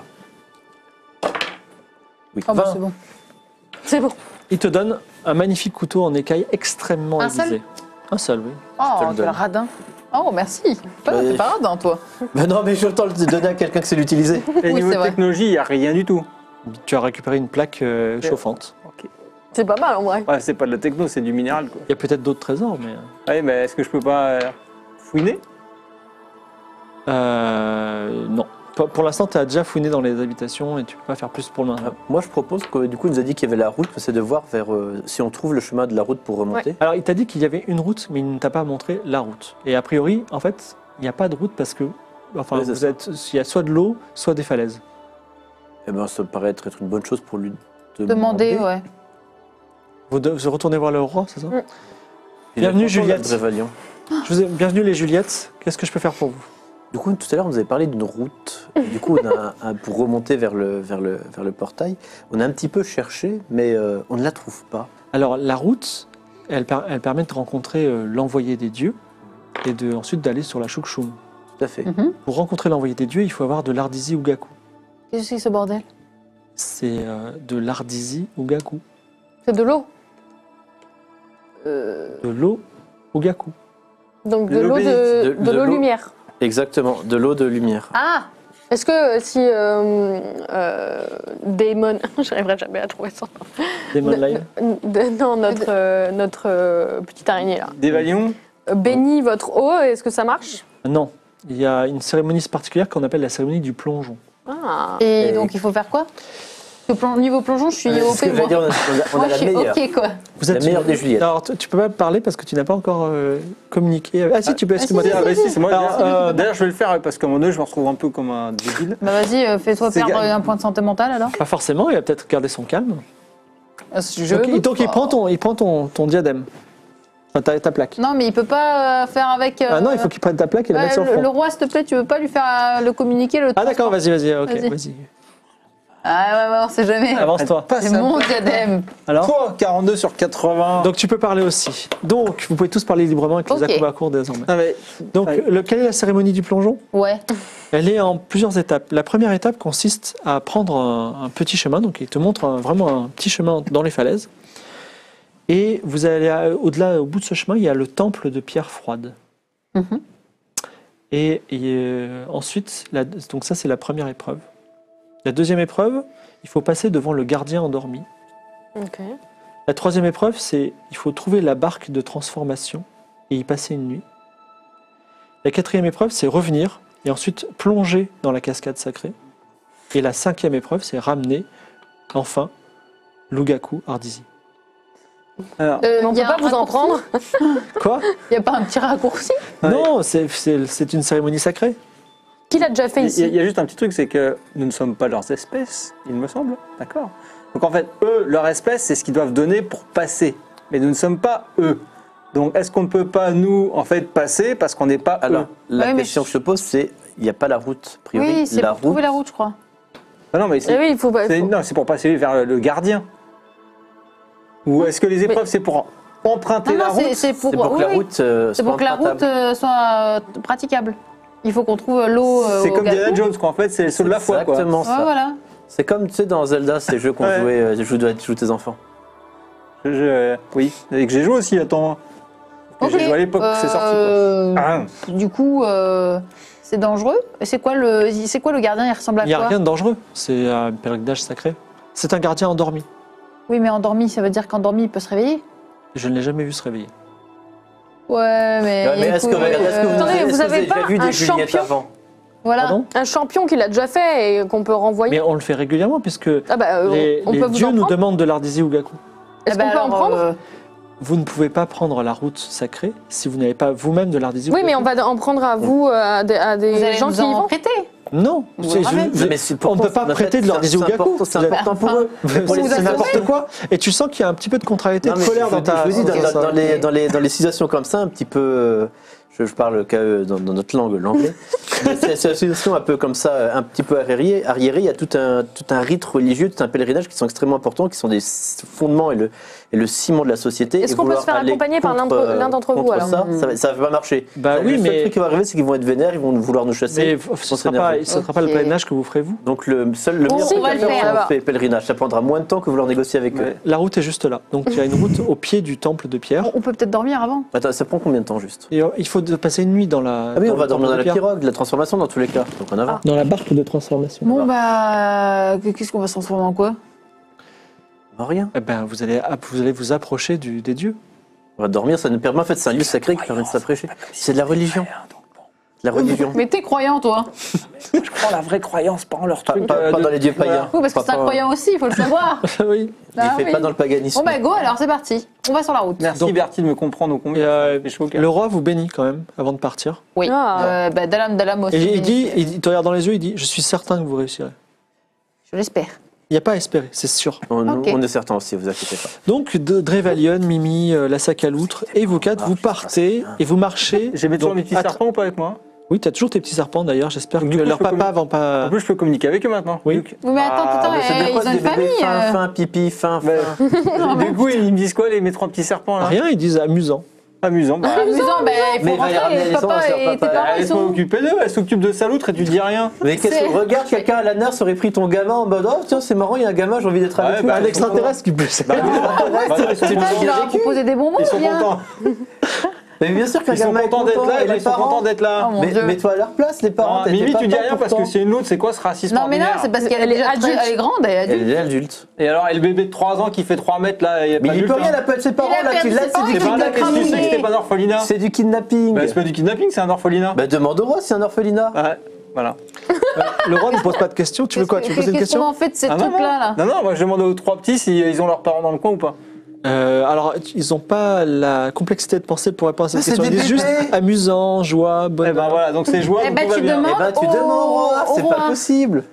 Oui. Ah bah, vingt. c'est bon. C'est bon. Il te donne un magnifique couteau en écaille extrêmement Un aiguisé. seul Un seul, oui. Oh, te le quel donne. radin. Oh, merci. Pas, Ouais. T'es pas radin, toi. Mais non, mais je le temps de le donner à quelqu'un qui sait l'utiliser. Et Oui, niveau c'est de vrai. technologie, il n'y a rien du tout. Tu as récupéré une plaque euh, Ok. chauffante. C'est pas mal en vrai. Ouais, c'est pas de la techno, c'est du minéral quoi. Il y a peut-être d'autres trésors, mais... Ouais, mais est-ce que je peux pas euh, fouiner? Euh, non. Pour, pour l'instant, tu as déjà fouiné dans les habitations et tu peux pas faire plus pour le moment. Euh, Moi, je propose que du coup, il nous a dit qu'il y avait la route, c'est de voir vers euh, si on trouve le chemin de la route pour remonter. Alors, il t'a dit qu'il y avait une route, mais il ne t'a pas montré la route. Et a priori, en fait, il n'y a pas de route parce que... Enfin, Oui, c'est vous ça. êtes, il y a soit de l'eau, soit des falaises. Eh ben, ça me paraît être une bonne chose pour lui Demander, ouais. Vous, de- vous retournez voir le roi, c'est ça Mm. Il a Bienvenue, franchement Juliette. l'air très valiant. Je vous ai... Bienvenue les Juliettes. Qu'est-ce que je peux faire pour vous? Du coup, tout à l'heure, on nous avait parlé d'une route. Et du coup, on a un- un- pour remonter vers le, vers, le, vers le portail, on a un petit peu cherché, mais euh, on ne la trouve pas. Alors, la route, elle, per- elle permet de rencontrer euh, l'envoyé des dieux. et de, ensuite d'aller sur la Chukchum. Tout à fait. Mhm. Pour rencontrer l'envoyé des dieux, il faut avoir de l'Ardisi Ugaku. Qu'est-ce que c'est ce bordel? C'est euh, de l'Ardisi Ugaku. C'est de l'eau. Euh, De l'eau Ugaku. donc de De l'eau l'eau de, bénite, de- de de l'eau l'eau. lumière. Exactement, de l'eau de lumière. Ah. Est-ce que si euh, euh, Damon, j'arriverai jamais à trouver son Demon nom. Lion. De- non, notre euh, notre euh, petite araignée là. Des valions. Euh, Bénis votre eau. Est-ce que ça marche? Non, il y a une cérémonie particulière qu'on appelle la cérémonie du plongeon. Ah. Et Et- donc il faut faire quoi? Parce que plon- niveau plongeon, je suis Euh, O ce que P. je veux Moi, dire, on a, on a- on a Moi, je la suis meilleure. ok quoi. Vous La meilleure des Juliettes. Alors, tu tu peux pas parler parce que tu n'as pas encore euh, communiqué. Ah si, tu peux, Ah, si, excuse-moi. si, Ah, bah si, c'est moi. Alors, D'ailleurs, euh, D'ailleurs, je vais le faire parce qu'à un moment donné, je me retrouve un peu comme un débile. Bah vas-y, euh, fais-toi C'est perdre ga- un point de santé mentale alors. Pas forcément, il va peut-être garder son calme. Je donc il, doute donc, il pas. prend ton, il prend ton, ton diadème. Enfin, ta, ta plaque. Non, mais il peut pas euh, faire avec. euh, Ah non, il faut qu'il prenne ta plaque et la ouais, mette sur le le, front. le roi, s'il te plaît, tu veux pas lui faire euh, le communiquer le Ah d'accord, vas-y, vas-y, ok, Vas-y. vas-y. Ah ouais, ouais, on sait jamais. Avance-toi. Pas C'est ça. mon diadème. Alors Toi, quarante-deux sur quatre-vingts. donc tu peux parler aussi. Donc vous pouvez tous parler librement avec les Ok. accoudoirs courts désormais. Non, mais Donc Ouais. le, quelle est la cérémonie du plongeon? Ouais. Elle est en plusieurs étapes. La première étape consiste à prendre un, un petit chemin, donc il te montre un- vraiment un petit chemin dans les falaises. Et vous allez à- au-delà, au bout de ce chemin, il y a le temple de pierre froide. Mhm. Et, et, euh, ensuite, la- donc ça c'est la première épreuve. La deuxième épreuve, il faut passer devant le gardien endormi. Ok. La troisième épreuve, c'est il faut trouver la barque de transformation et y passer une nuit. La quatrième épreuve, c'est revenir et ensuite plonger dans la cascade sacrée. Et la cinquième épreuve, c'est ramener enfin l'Ugaku Ardisi. alors, Euh, Mais on y peut a pas un vous en raccourci prendre. Quoi? Y a pas un petit raccourci? Ouais. Non, c'est- c'est c'est une cérémonie sacrée. Qui l'a déjà fait il y, a- ici? il y a juste un petit truc, c'est que nous ne sommes pas leurs espèces, il me semble. D'accord. Donc en fait, eux, leur espèce, c'est ce qu'ils doivent donner pour passer. Mais nous ne sommes pas eux. Donc est-ce qu'on ne peut pas, nous, en fait, passer parce qu'on n'est pas Alors, eux? la Ouais, mais question je- que je te pose, c'est il n'y a pas la route. A priori, Oui, c'est la pour trouver la route, je crois. Ah non, mais Eh c'est oui, il faut pas. c'est- faut- non, c'est pour passer vers le, le gardien. Ou est-ce que les épreuves, c'est pour emprunter Non, la non, route? c'est c'est pour, C'est pour que oui, la oui. route euh, C'est soit pour que la route empruntable. euh, soit euh, praticable. Il faut qu'on trouve l'eau. euh, C'est au comme Gakou. Diana Jones, quoi. En fait, c'est le saut de la foi, quoi. Exactement Ouais, ça. voilà. C'est comme tu sais dans Zelda, ces jeux qu'on Ouais. jouait, euh, je joue, je joue tes enfants. Je- je- oui, et que j'ai joué aussi, attends. Que Ok. J'ai joué à l'époque que c'est sorti, quoi. Euh, Ah, Du coup, euh, c'est dangereux. Et c'est quoi le, c'est quoi le gardien? Il ressemble à Il n'y a quoi? rien de dangereux. C'est un pèlerinage sacré. C'est un gardien endormi. Oui, mais endormi, ça veut dire qu'endormi, il peut se réveiller. Je ne l'ai jamais vu se réveiller. Ouais, mais. Ouais, mais est-ce que, écoute, regarde, est-ce que vous, euh, Attendez, est-ce que vous vous avez avez déjà pas vu un des Juliettes champion avant? Voilà. Pardon Un champion qui l'a déjà fait et qu'on peut renvoyer. Mais on le fait régulièrement puisque Ah bah, euh, les, on les peut vous dieux en nous prendre. demandent de l'Ardisi Ugaku. Est-ce Eh ben qu'on peut en alors, prendre? euh, Vous ne pouvez pas prendre la route sacrée si vous n'avez pas vous-même de l'Ardisi Oui, Ugaku. mais on va en prendre à vous, euh, à des, à des Vous allez gens nous qui y en vont. prêter. Non, Vous c'est- le ramène. je- Non, mais c'est on ne pourtant- peut pas en fait, prêter de c'est- l'Ardisi c'est Ugaku. important- C'est Vous avez- important pour eux. Pour les C'est sauver. n'importe quoi. Et tu sens qu'il y a un petit peu de contrariété, Non, de mais colère je dans vous- ta. je vous dis, dans, dans dans- ça. dans les, dans, les, dans les situations comme ça, un petit peu. euh, je, je parle que dans, dans notre langue, l'anglais. Mais c'est c'est une situation un peu comme ça, un petit peu arriérée. arriérée. Il y a tout un, tout un rite religieux, tout un pèlerinage qui sont extrêmement importants, qui sont des fondements et le, et le ciment de la société. Est-ce Et qu'on peut vouloir se faire aller accompagner par l'un contre, d'entre- euh, l'un d'entre vous, contre alors ça, ça, va- ça va pas marcher. Bah oui, le seul mais- truc qui va arriver, c'est qu'ils vont être vénères, ils vont vouloir nous chasser. Mais ils ce vont ne sera, s'énerver. pas, ce sera pas le Ok. pèlerinage que vous ferez vous. Donc le seul, le Bon, meilleur on truc va à le faire, faire, c'est alors. on fait pèlerinage. Ça prendra moins de temps que vouloir négocier avec eux. Ouais. La route est juste là. Donc il y a une route au pied du temple de pierre. On peut peut-être dormir avant. Attends, ça prend combien de temps juste? Et euh, il faut de- passer une nuit dans la. Ah oui, dans on va le dormir temple dans de la pierre. pirogue, de la transformation dans tous les cas. Donc on a Dans la barque de transformation. Bon, bah. Qu'est-ce qu'on va se transformer en quoi? rien. Eh ben, vous allez, vous allez vous approcher du, des dieux. On va dormir, ça nous permet, en fait, c'est un lieu sacré qui permet de s'approcher. C'est de la religion. La religion. Mais t'es croyant, toi. Je prends la vraie croyance, pas en leur Pas, truc. pas- euh, pas de- dans les dieux païens. Oui, parce que Pas- c'est un pas- croyant aussi, il faut le savoir. oui. Il Ah fait oui. pas dans le paganisme. Bon, bah, go, alors c'est parti. On va sur la route. Merci Donc- Bertie de me comprendre au Et, combien. euh, Ça fait chaud au cœur. le roi vous bénit quand même avant de partir. Oui. Ah. Euh, bah, Dalam, Dalam aussi. Et il béni. dit, il, dit- il te regarde dans les yeux, il dit, je suis certain que vous réussirez. Je l'espère. Il n'y a pas à espérer, c'est sûr. On, Ok. on est certain aussi, vous inquiétez pas. Donc, de Drevalion, Mimi, euh, la sac à loutre, et vous quatre, vous partez et vous marchez. J'ai mis toujours Donc, mes petits att- serpents ou pas avec moi? Oui, tu as toujours tes petits serpents d'ailleurs. J'espère que Donc, du coup, leur je peux papa commun- va pas. En plus, je peux communiquer avec eux maintenant. Oui. Donc- Oui, mais attends, Ah, attends, mais c'est eh, des ils quoi, ont une des bébés famille. fin, euh. fin, pipi, fin, Mais- fin. du coup, ils me disent quoi, les, mes trois petits serpents là? Rien, ils disent amusant. Amusant. Bah, Amusant, bah, il Mais faut il va y ramener rentrer. les Papa enfants, et tes papa. parents, elle ils s'en sont. occupée d'eux, elle s'occupe de sa loutre et tu dis rien. Mais qu'est-ce C'est- que regarde, quelqu'un à la nurse aurait pris ton gamin en mode oh tiens c'est marrant, il y a un gamin, j'ai envie d'être avec Ouais, lui. bah, Un extraterrestre qui peut. Bah, bah, bah, ils sont Tu contents. leur as proposé des bonbons Ils sont ou bien contents. Mais bien sûr qu'un Ils sont gamin est contents d'être content, là et et là, les ils sont contents parents. d'être là. Oh, mon Mais Dieu. mets-toi à leur place, les parents. Non, t'étais Mimi, pas tu dis pas rien parce pourtant. que c'est une loutre, c'est quoi ce racisme Non, mais non, ordinaire c'est parce qu'elle Elle est, est déjà très- adulte. elle est grande, elle est adulte. Elle est adulte. Et alors, et le bébé de trois ans qui fait trois mètres là, il y a Mais pas il peut adulte, rien, hein. il appelle ses parents Il là, appelle tu ses l'as, c'est parents, du il C'est pas là, qu'est-ce que tu sais que kidnapping. c'était pas un orphelinat? C'est du kidnapping. Bah, c'est pas du kidnapping, c'est un orphelinat. Bah demande au roi, c'est un orphelinat. Ouais, voilà. Le roi ne pose pas de questions. Tu veux quoi? Tu veux poser une Qu'est-ce qu'on question? en fait de ces Ah non, trucs-là là Non, non, moi je demande aux trois petits s'ils ont leurs parents dans le coin ou pas. Euh, alors, ils n'ont pas la complexité de penser pour répondre à cette Mais c'est question. Ils des disent juste bébés. amusant, joie, Eh bonheur. ben voilà, donc c'est joie, Eh donc ben, tout va tu bien. demandes. Eh ben tu au- demandes au roi, au c'est roi. pas possible.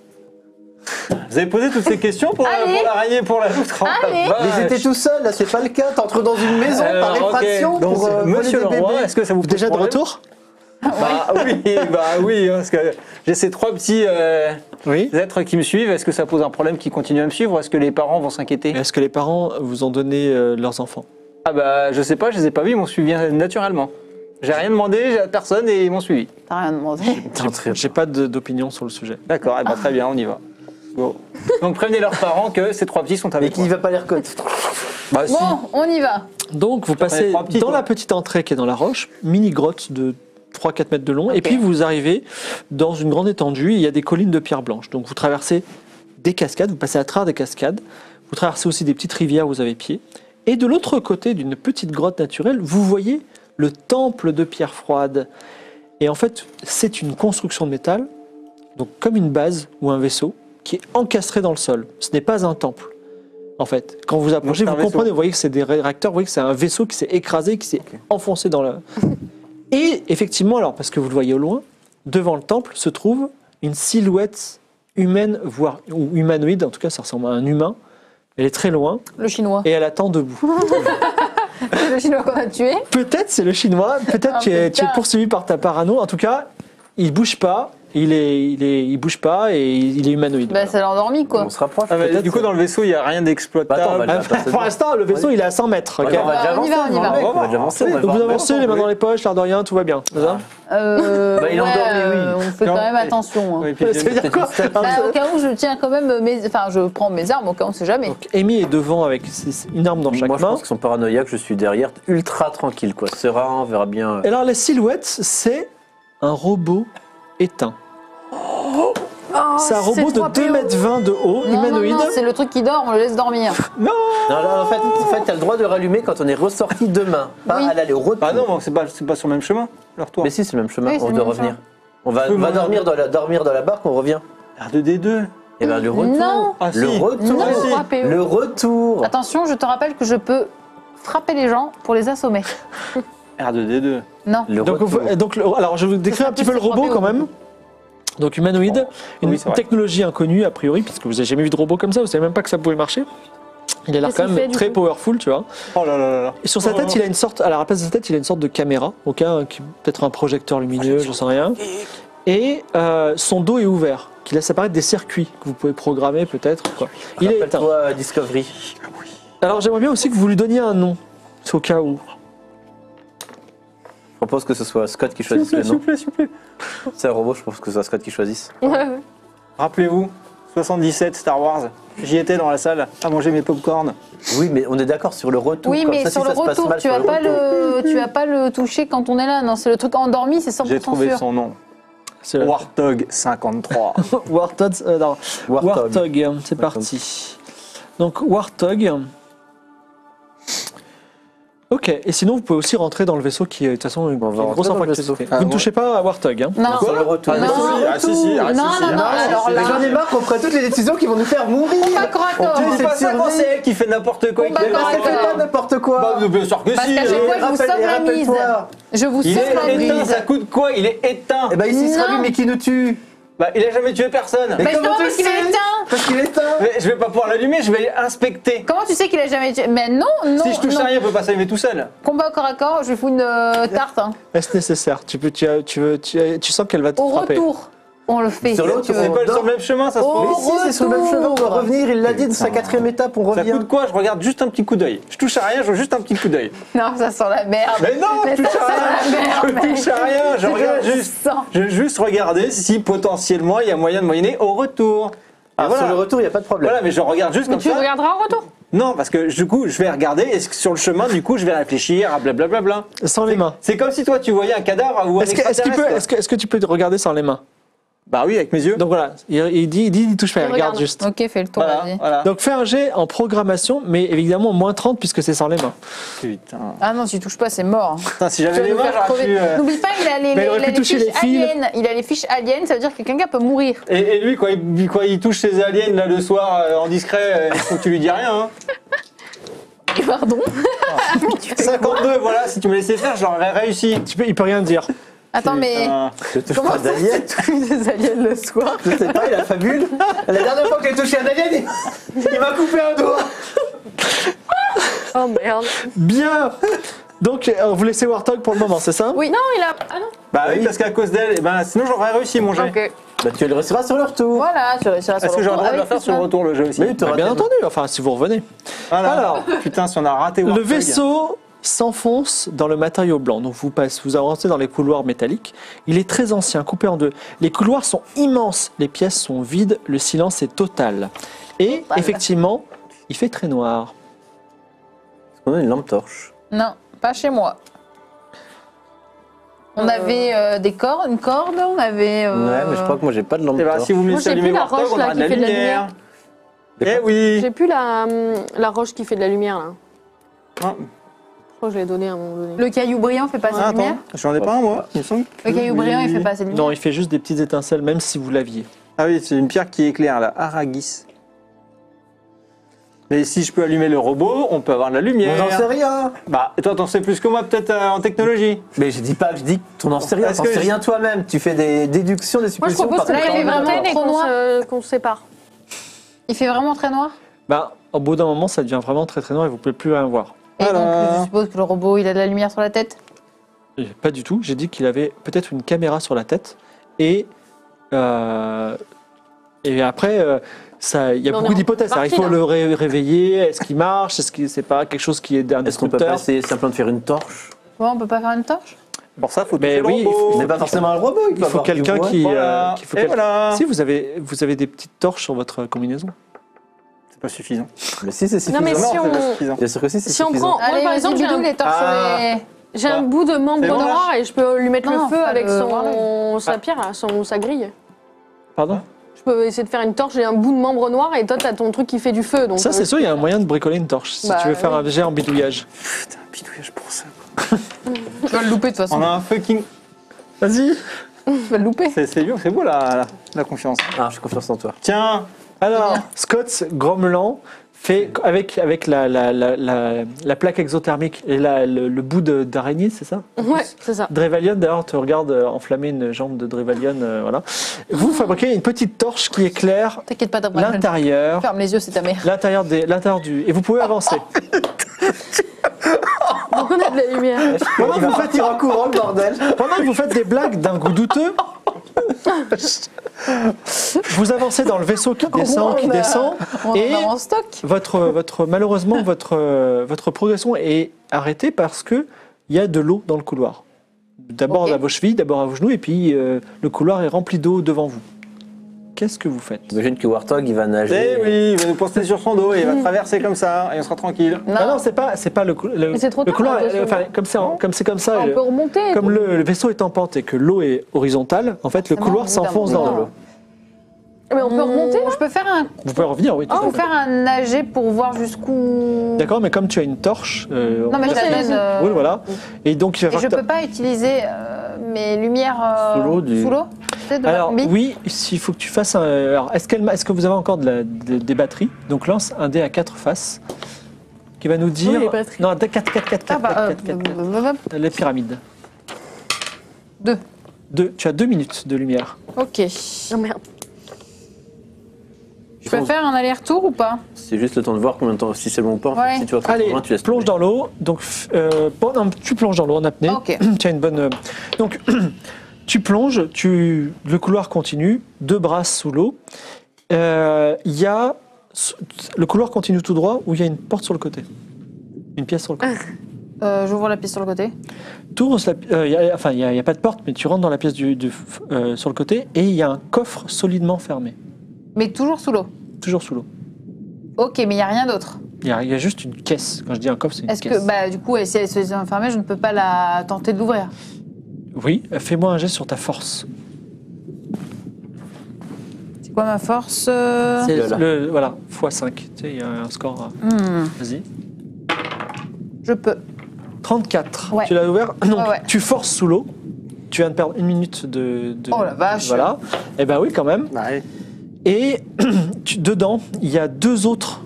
Vous avez posé toutes ces questions pour, Allez. pour l'araignée, pour la loutre. Allez. Oh, Mais ils étaient tout seuls, là c'est pas le cas. T'entres dans une maison Euh, par ok. effraction Donc, pour euh, voler Monsieur des le roi, bébés. est-ce que ça vous pose Déjà de problème? retour? Bah oui, bah oui, hein, parce que j'ai ces trois petits euh, Oui. êtres qui me suivent. Est-ce que ça pose un problème qui continuent à me suivre ou est-ce que les parents vont s'inquiéter? Est-ce que les parents vous ont donné euh, leurs enfants? Ah bah je sais pas, je les ai pas vus, ils m'ont suivi naturellement. J'ai rien demandé, j'ai personne et ils m'ont suivi. T'as rien demandé. J'ai- J'ai pas de- d'opinion sur le sujet. D'accord, eh ben, très bien, on y va. Go. Donc prévenez leurs parents que ces trois petits sont Mais avec qui moi. va pas les reconnaître. Bah si. Bon, on y va. Donc, vous passez trois petits, dans quoi. la petite entrée qui est dans la roche, mini grotte de trois à quatre mètres de long, et Ok. puis vous arrivez dans une grande étendue, il y a des collines de pierre blanche. Donc vous traversez des cascades, vous passez à travers des cascades, vous traversez aussi des petites rivières où vous avez pied, et de l'autre côté d'une petite grotte naturelle, vous voyez le temple de pierre froide. Et en fait, c'est une construction de métal, donc comme une base ou un vaisseau, qui est encastré dans le sol. Ce n'est pas un temple. En fait, quand vous approchez, Donc, vous c'est un comprenez, vaisseau. vous voyez que c'est des réacteurs, vous voyez que c'est un vaisseau qui s'est écrasé, qui s'est enfoncé dans le... Et effectivement, alors, parce que vous le voyez au loin, devant le temple se trouve une silhouette humaine, voire ou humanoïde, en tout cas ça ressemble à un humain. Elle est très loin Le chinois. et elle attend debout. C'est le chinois qu'on a tué. Peut-être c'est le chinois, peut-être Ah, tu, es, tu es putain. poursuivi par ta parano. En tout cas, il bouge pas, il est, il est, il bouge pas et il est humanoïde. Bah, ça l'a endormi quoi. On se rapproche. Ah, mais peut-être. du coup, dans le vaisseau, il n'y a rien d'exploitable. Bah, attends, on va Ah, déjà passer pour devant. l'instant, le vaisseau il est à cent mètres. Ok, regarde. on va déjà On y va, avancer, on y va. mec, on va déjà avancer. on va Donc vous voir. avancez, les mains dans les poches, l'air de rien, tout va bien. c'est ça Euh, Bah, il est ouais, endormi, oui. euh, On fait Non, quand même et- attention. hein. Oui, puis Ça veut dire quoi Bah, au cas où je tiens quand même mes. Enfin, je prends mes armes au cas où on sait jamais. Donc Amy est devant avec ses- une arme dans chaque Moi je main. pense qu'ils sont paranoïaques, je suis derrière, ultra tranquille quoi. Serein, on verra bien. Et alors la silhouette, c'est un robot éteint. c'est un robot de deux mètres vingt de haut, Non, non, humanoïde. non, c'est le truc qui dort, on le laisse dormir. Non, là, en fait, en fait t'as le droit de rallumer quand on est ressorti demain, pas Oui. à l'aller au retour. Bah non, bon, c'est pas, c'est pas sur le même chemin, le retour. Mais si, c'est le même chemin, Oui, c'est on le doit même revenir. chemin. On va, Oui, on va mais- dormir, dans la, dormir dans la barque, on revient. R deux D deux. Et bien le retour. Non. Ah, le si. retour. Non, si. trois P O. Le retour. Attention, je te rappelle que je peux frapper les gens pour les assommer. R deux D deux. Non. Le Donc, retour. vous- donc, le- alors je vais vous décrire sera un petit plus peu le sur robot trois P O. quand même. Donc humanoïde, une Oui, c'est vrai. technologie inconnue a priori, puisque vous n'avez jamais vu de robot comme ça, vous savez même pas que ça pouvait marcher. Il a l'air Qu'est-ce quand qu'il même fait, du très coup powerful, tu vois. Oh là là là là. Et sur sa tête, il a une sorte, à la place de sa tête, il a une sorte de caméra, ok, qui- peut-être un projecteur lumineux, je sais rien. Et euh, son dos est ouvert, qui laisse apparaître des circuits que vous pouvez programmer peut-être. quoi. Il est éteint. Rappelle-toi euh, Discovery. Alors j'aimerais bien aussi que vous lui donniez un nom, c'est au cas où. Je propose que ce soit Scott qui S'il vous choisisse plaît, le s'il vous nom. plaît, s'il vous plaît. C'est un robot, je propose que ce soit Scott qui choisisse. Ouais, ouais. Rappelez-vous, soixante-dix-sept Star Wars. J'y étais dans la salle à manger mes popcorn. Oui, mais on est d'accord sur le retour. Oui, comme mais ça, sur si le ça se passe retour, mal tu sur vas le pas retour. le, tu vas pas le toucher quand on est là. Non, c'est le truc endormi, c'est cent pour cent J'ai trouvé sûr. son nom. C'est le- Warthog cinquante-trois. Warthog, euh, non, Warthog. Warthog, hein, c'est parti. Donc Warthog. Ok, et sinon vous pouvez aussi rentrer dans le vaisseau qui est de toute façon une, On va une rentrer grosse dans le infrastructure. vaisseau. Vous Ah, ne ouais. touchez pas à Warthog. Hein. Non. Sur le retour. Non. Mais si, Ah, si, si, ah, si, Non, si. non, non, alors Mais là. j'en ai marre qu'on prenne toutes les décisions qui vont nous faire mourir. Combat corps à corps. Tu dis c'est pas ça quand survie. c'est elle qui fait n'importe quoi. et Combat qui- corps à Elle fait corps. pas n'importe quoi. Bah, bien sûr que Parce si. qu'à chaque euh, fois, je vous rappelle- sauve et la mise. rappelle-toi. Je vous Il sauve est la éteint, mise. ça coûte quoi? Il est éteint. Eh ben ici sera Non. lui, mais qui nous tue. Bah, il a jamais tué personne. Mais Mais comment justement tu parce qu'il sais est éteint. Parce qu'il est éteint. Mais je vais pas pouvoir l'allumer, je vais inspecter. Comment tu sais qu'il a jamais tué? Mais non, non. Si je touche non. à rien, il peut pas s'allumer tout seul. Combat au corps à corps, je lui fous une euh, tarte. hein. Est-ce nécessaire? Tu peux, tu, as- tu veux, tu, as- tu sens qu'elle va te Au frapper. retour. on le fait. Sur si l'autre, tu veux. C'est pas sur le même chemin, ça se Oh, Mais trouve. si, c'est sur le même chemin, on va revenir. Il l'a dit, de sa quatrième étape, on Ça revient. coûte quoi? Je regarde juste un petit coup d'œil. Je touche à rien, je vois juste un petit coup d'œil. Non, ça sent la merde. Mais non, Mais je touche ça à sent rien. la merde, Je mec. touche à rien. Je C'est regarde le juste. sang. Je vais juste regarder si potentiellement il y a moyen de moyenner au retour. Et Ah, voilà. Sur le retour, il n'y a pas de problème. Voilà, mais je regarde juste Mais comme tu ça. regarderas en retour. Non, parce que du coup, je vais regarder et sur le chemin, du coup, je vais réfléchir à blablabla. Sans les mains. C'est comme si toi, tu voyais un cadavre ou un Est-ce que, est-ce qu'il peut, extraterrestre. est-ce que, est-ce que tu peux te regarder sans les mains? Bah oui, avec mes yeux. Donc voilà, il, il dit, il dit, il touche pas, il Il regarde regarde. juste. Ok, fais le tour, Voilà, vas-y. voilà. Donc fais un jet en programmation, mais évidemment moins trente puisque c'est sans les mains. Putain. Ah non, tu touches pas, c'est mort. Putain, si Tu j'avais vas les nous mains, faire j'aurais crever. pu. euh, N'oublie pas, il a les, Mais il aurait il a pu les toucher fiches les fils. aliens. Il a les fiches aliens, ça veut dire que quelqu'un peut mourir. Et, et lui, quand il, quand il touche ses aliens là le soir euh, en discret, euh, il faut que tu lui dis rien. Hein. Pardon. cinquante-deux, voilà, si tu me laissais faire, j'aurais réussi. Tu peux, il peut rien dire. Attends, mais Putain. Je touche comment pas ça d'alien. tu touches des aliens le soir? Je sais pas, il a fabule. La dernière fois que j'ai touché un alien, il, il m'a coupé un doigt. Oh merde. Bien. Donc euh, vous laissez Warthog pour le moment, c'est ça? Oui. Non, il a. Ah non. Bah oui, Oui. parce qu'à cause d'elle, eh ben, sinon j'aurais réussi mon jet. Ok. Bah, tu le réussiras sur le retour. Voilà, tu réussiras sur Est-ce que le j'aurais le droit de le avec faire tout sur le ça. retour le jeu aussi? Mais tu Bah, auras bien tes- entendu, enfin si vous revenez. Voilà. Alors, Putain, si on a raté Le Warthog. vaisseau s'enfonce dans le matériau blanc. Donc vous passez, vous avancez dans les couloirs métalliques. Il est très ancien, coupé en deux. Les couloirs sont immenses, les pièces sont vides, le silence est total. Et Total. effectivement, il fait très noir. On a une lampe torche. Non, pas chez moi. On Euh. avait euh, des cordes, une corde, on avait. euh, Ouais, mais je crois que moi j'ai pas de lampe Eh ben, torche. si vous me Moi, laissez j'ai allumer plus la Warthog, roche, on là, aura de la qui fait de la lumière. lumière. Eh oui. J'ai plus la, hum, la roche qui fait de la lumière là. Ah, Je crois que je l'ai donné à un moment donné. Le caillou brillant fait passer ah, de lumière. attends, j'en ai pas un moi, il me semble. Le caillou Oui. brillant, il fait passer de lumière. Non, il fait juste des petites étincelles, même si vous l'aviez. Ah oui, c'est une pierre qui éclaire là, Aragis. Mais si je peux allumer le robot, on peut avoir de la lumière. On n'en sait rien. Bah, toi, t'en sais plus que moi peut-être euh, en technologie. Mais je dis pas, je dis que tu n'en sais rien. Est-ce T'en que sais je- rien toi-même. Tu fais des déductions, des Moi, je suppositions. propose par que là, rapport il à est la vraiment lampe. trop et qu'on noir. se, qu'on se sépare. Il fait vraiment très noir. Ben, au bout d'un moment, ça devient vraiment très très noir et vous ne pouvez plus rien voir. Et Alors. donc, je suppose que le robot, il a de la lumière sur la tête. Et pas du tout. J'ai dit qu'il avait peut-être une caméra sur la tête et euh, et après. euh, ça, il y a Mais on beaucoup est en d'hypothèses. Alors, il partie, faut là. le ré- réveiller. Est-ce qu'il marche? Est-ce que c'est pas quelque chose qui est d'un Est-ce qu'on peut destructeur? pas essayer simplement de faire une torche? Bon, on peut pas faire une torche? Pour ça, faut Mais toucher oui, le robot. Ce n'est pas forcément un robot. Il faut quelqu'un qui, Voilà. euh, qu'il faut Et quel- voilà. Si vous avez, vous avez des petites torches sur votre combinaison. C'est pas suffisant. Mais si, c'est suffisant. Non, mais si Non, on- c'est pas suffisant. Bien sûr que si, c'est Si on suffisant. prend- Moi, Allez, par vas-y, exemple, j'ai bidou, un- les torches Ah. sur les... J'ai un bout de membre C'est bon, noir et je peux lui mettre Non, le feu pas avec le- son, sa pierre, là, son, sa grille. Pardon? Je peux essayer de faire une torche, j'ai un bout de membre noir et toi t'as ton truc qui fait du feu. Donc Ça, euh, c'est sûr, il y a un moyen de bricoler une torche. Si Bah, tu veux faire oui. un jet en bidouillage. Putain, bidouillage pour ça. Tu vas le louper de toute On façon. a un fucking. Vas-y. Tu vas le louper. C'est c'est beau, c'est beau la, la, la confiance. Ah, j'ai confiance en toi. Tiens, Alors, bien. Scott grommelant fait avec, avec la, la, la, la, la plaque exothermique et la- le, le bout de- d'araignée, c'est ça? Ouais, c'est ça. Drevalion, d'ailleurs, te regarde euh, enflammer une jambe de Drevalion. euh, voilà. Vous fabriquez une petite torche qui éclaire T'inquiète pas, Drevalion. l'intérieur. Ferme les yeux, c'est ta mère. L'intérieur des, l'intérieur du. Et vous pouvez avancer. Donc on a de la lumière. Pendant Il que va vous faites, partir en courant, le bordel. pendant que vous faites des blagues d'un goût douteux, vous avancez dans le vaisseau qui descend, qui On a- descend, On et en a en stock. votre, votre, malheureusement, votre, euh, votre progression est arrêtée parce que il y a de l'eau dans le couloir. D'abord Ok. à vos chevilles, d'abord à vos genoux, et puis euh, le couloir est rempli d'eau devant vous. Qu'est-ce que vous faites? J'imagine que Warthog, il va eh nager. oui, il va nous poster sur son dos et il va traverser comme ça et on sera tranquille. Non, Ah non, c'est pas, c'est pas le, cou- le, Mais c'est trop le tard, couloir. là, euh, dessus. Enfin, comme c'est, en- comme c'est comme ça, On le- peut remonter. et comme tout. le, le vaisseau est en pente et que l'eau est horizontale, en fait, le C'est couloir bon, s'enfonce évidemment. dans l'eau. Mais on peut remonter là Je peux faire un, Vous pouvez revenir, oui. tout je à peux fait. faire un nager pour voir jusqu'où. D'accord, mais comme tu as une torche, euh, Non, mais on- je la c'est- donne. euh, oui, voilà. Et donc il va Et je falloir que peux pas utiliser euh, mes lumières euh, Sous l'eau du- Sous l'eau Tu sais, de ma Alors combi. oui, s'il faut que tu fasses un. Alors est-ce, qu'elle, est-ce que vous avez encore de la- de- des batteries? Donc lance un dé à quatre faces qui va nous dire. les batteries. Non, quatre, quatre, quatre, Ah quatre, bah, euh, quatre, quatre, quatre. blablabla. Les pyramides. Deux. Deux. Tu as deux minutes de lumière. Ok. Oh merde. Je peux faire un aller-retour ou pas? C'est juste le temps de voir combien de temps, si c'est bon ou pas. Ouais. Si tu vas Allez, loin, tu laisses plonge tomber. dans l'eau. Donc f- euh, bon, non, tu plonges dans l'eau en apnée. Ok. Tu as une bonne. euh, Donc Tu plonges, tu, le couloir continue, deux brasses sous l'eau. Euh, Il y a le couloir continue tout droit où il y a une porte sur le côté, une pièce sur le côté. Euh, J'ouvre la pièce sur le côté. Tu ouvres la- euh, y a- enfin, il n'y a, a pas de porte, mais tu rentres dans la pièce du, du- euh, sur le côté et il y a un coffre solidement fermé, Mais toujours sous l'eau. toujours sous l'eau. Ok, mais il n'y a rien d'autre. Il y, a- il y a juste une caisse. Quand je dis un coffre, c'est une Est-ce caisse. que, bah, du coup, si elle est enfermée, je ne peux pas la tenter de l'ouvrir. Oui, fais-moi un jet sur ta force. C'est quoi ma force euh C'est là. le, voilà, fois cinq. Tu sais, il y a un score. à- Hmm, Vas-y. Je peux. trente-quatre. Ouais. Tu l'as ouvert. Donc, Ouais, ouais. tu forces sous l'eau. Tu viens de perdre une minute de. de- Oh la vache. Voilà. Eh ben oui, quand même. Ouais. Et tu- dedans, il y a deux autres.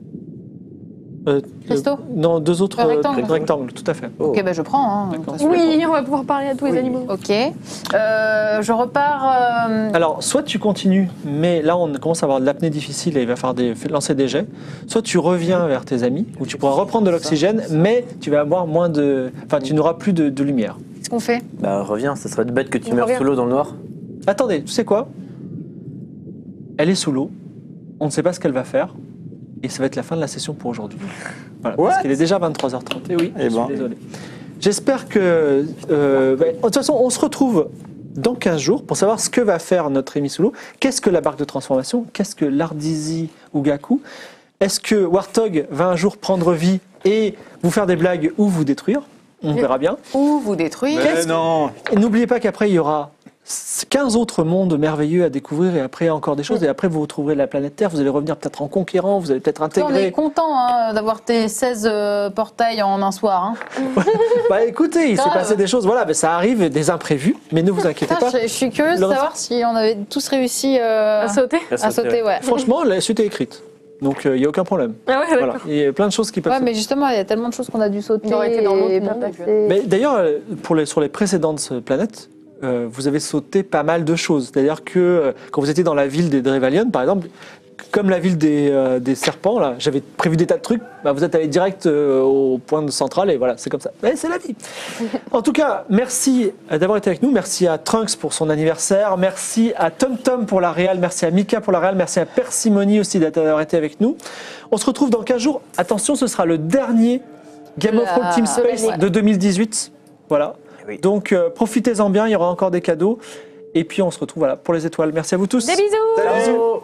euh, Cristaux euh, Non, deux autres Euh, euh, rectangles. rectangles, tout à fait. Oh. Ok, bah je prends. Hein, de toute D'accord. façon. Oui, on va pouvoir parler à tous les animaux. Ok. Euh, je repars. euh, Alors, soit tu continues, mais là on commence à avoir de l'apnée difficile et il va falloir des, lancer des jets. Soit tu reviens vers tes amis, où tu pourras reprendre de l'oxygène, mais tu vas avoir moins de. Enfin, tu n'auras plus de, de lumière. Qu'est-ce qu'on fait? Bah reviens, ça serait bête que tu On meurs revient. sous l'eau dans le noir. Attendez, tu sais quoi? Elle est sous l'eau, on ne sait pas ce qu'elle va faire, et ça va être la fin de la session pour aujourd'hui. Voilà, parce What qu'il est déjà vingt-trois heures trente. Et oui, Eh je suis ben. désolé. J'espère que. euh, bah, de toute façon, on se retrouve dans quinze jours pour savoir ce que va faire notre Emi sous l'eau. Qu'est-ce que la barque de transformation? Qu'est-ce que l'Ardizi Ugaku? Est-ce que Warthog va un jour prendre vie et vous faire des blagues ou vous détruire? On verra bien. Ou vous détruire. Mais non. Et n'oubliez pas qu'après, il y aura quinze autres mondes merveilleux à découvrir et après encore des choses. Et après, vous retrouverez la planète Terre. Vous allez revenir peut-être en conquérant. Vous allez peut-être On est intégrer. content hein, d'avoir tes seize euh, portails en un soir. Hein. Bah écoutez, il s'est Grave. passé des choses. Voilà, mais ça arrive, des imprévus. Mais ne vous inquiétez Putain, pas. je, je suis curieuse de Le- savoir si on avait tous réussi euh, À sauter à sauter. Ouais. Franchement, la suite est écrite. Donc il n'y a aucun problème. Ah ouais, Voilà. d'accord. Il y a plein de choses qui peuvent Ouais, se mais justement, il y a tellement de choses qu'on a dû sauter. On aurait été dans l'autre et monde, passer. puis- Mais d'ailleurs, euh, pour les, sur les précédentes planètes, euh, vous avez sauté pas mal de choses. C'est-à-dire que euh, quand vous étiez dans la ville des Drevalion, par exemple, comme la ville des, euh, des serpents, là, j'avais prévu des tas de trucs, bah, vous êtes allé direct euh, au point de central et voilà, c'est comme ça. Mais c'est la vie. En tout cas, merci d'avoir été avec nous. Merci à Trunks pour son anniversaire. Merci à Tom Tom pour la réal. Merci à Mika pour la réal. Merci à Persimony aussi d'avoir été avec nous. On se retrouve dans quinze jours. Attention, ce sera le dernier Game of Thrones La- Team Space Ouais. de deux mille dix-huit. Voilà. Oui. Donc euh, profitez-en bien, il y aura encore des cadeaux. Et puis on se retrouve voilà, pour les étoiles. Merci à vous tous. Des bisous. Bisous.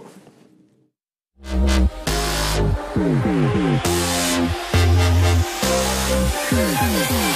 Ciao.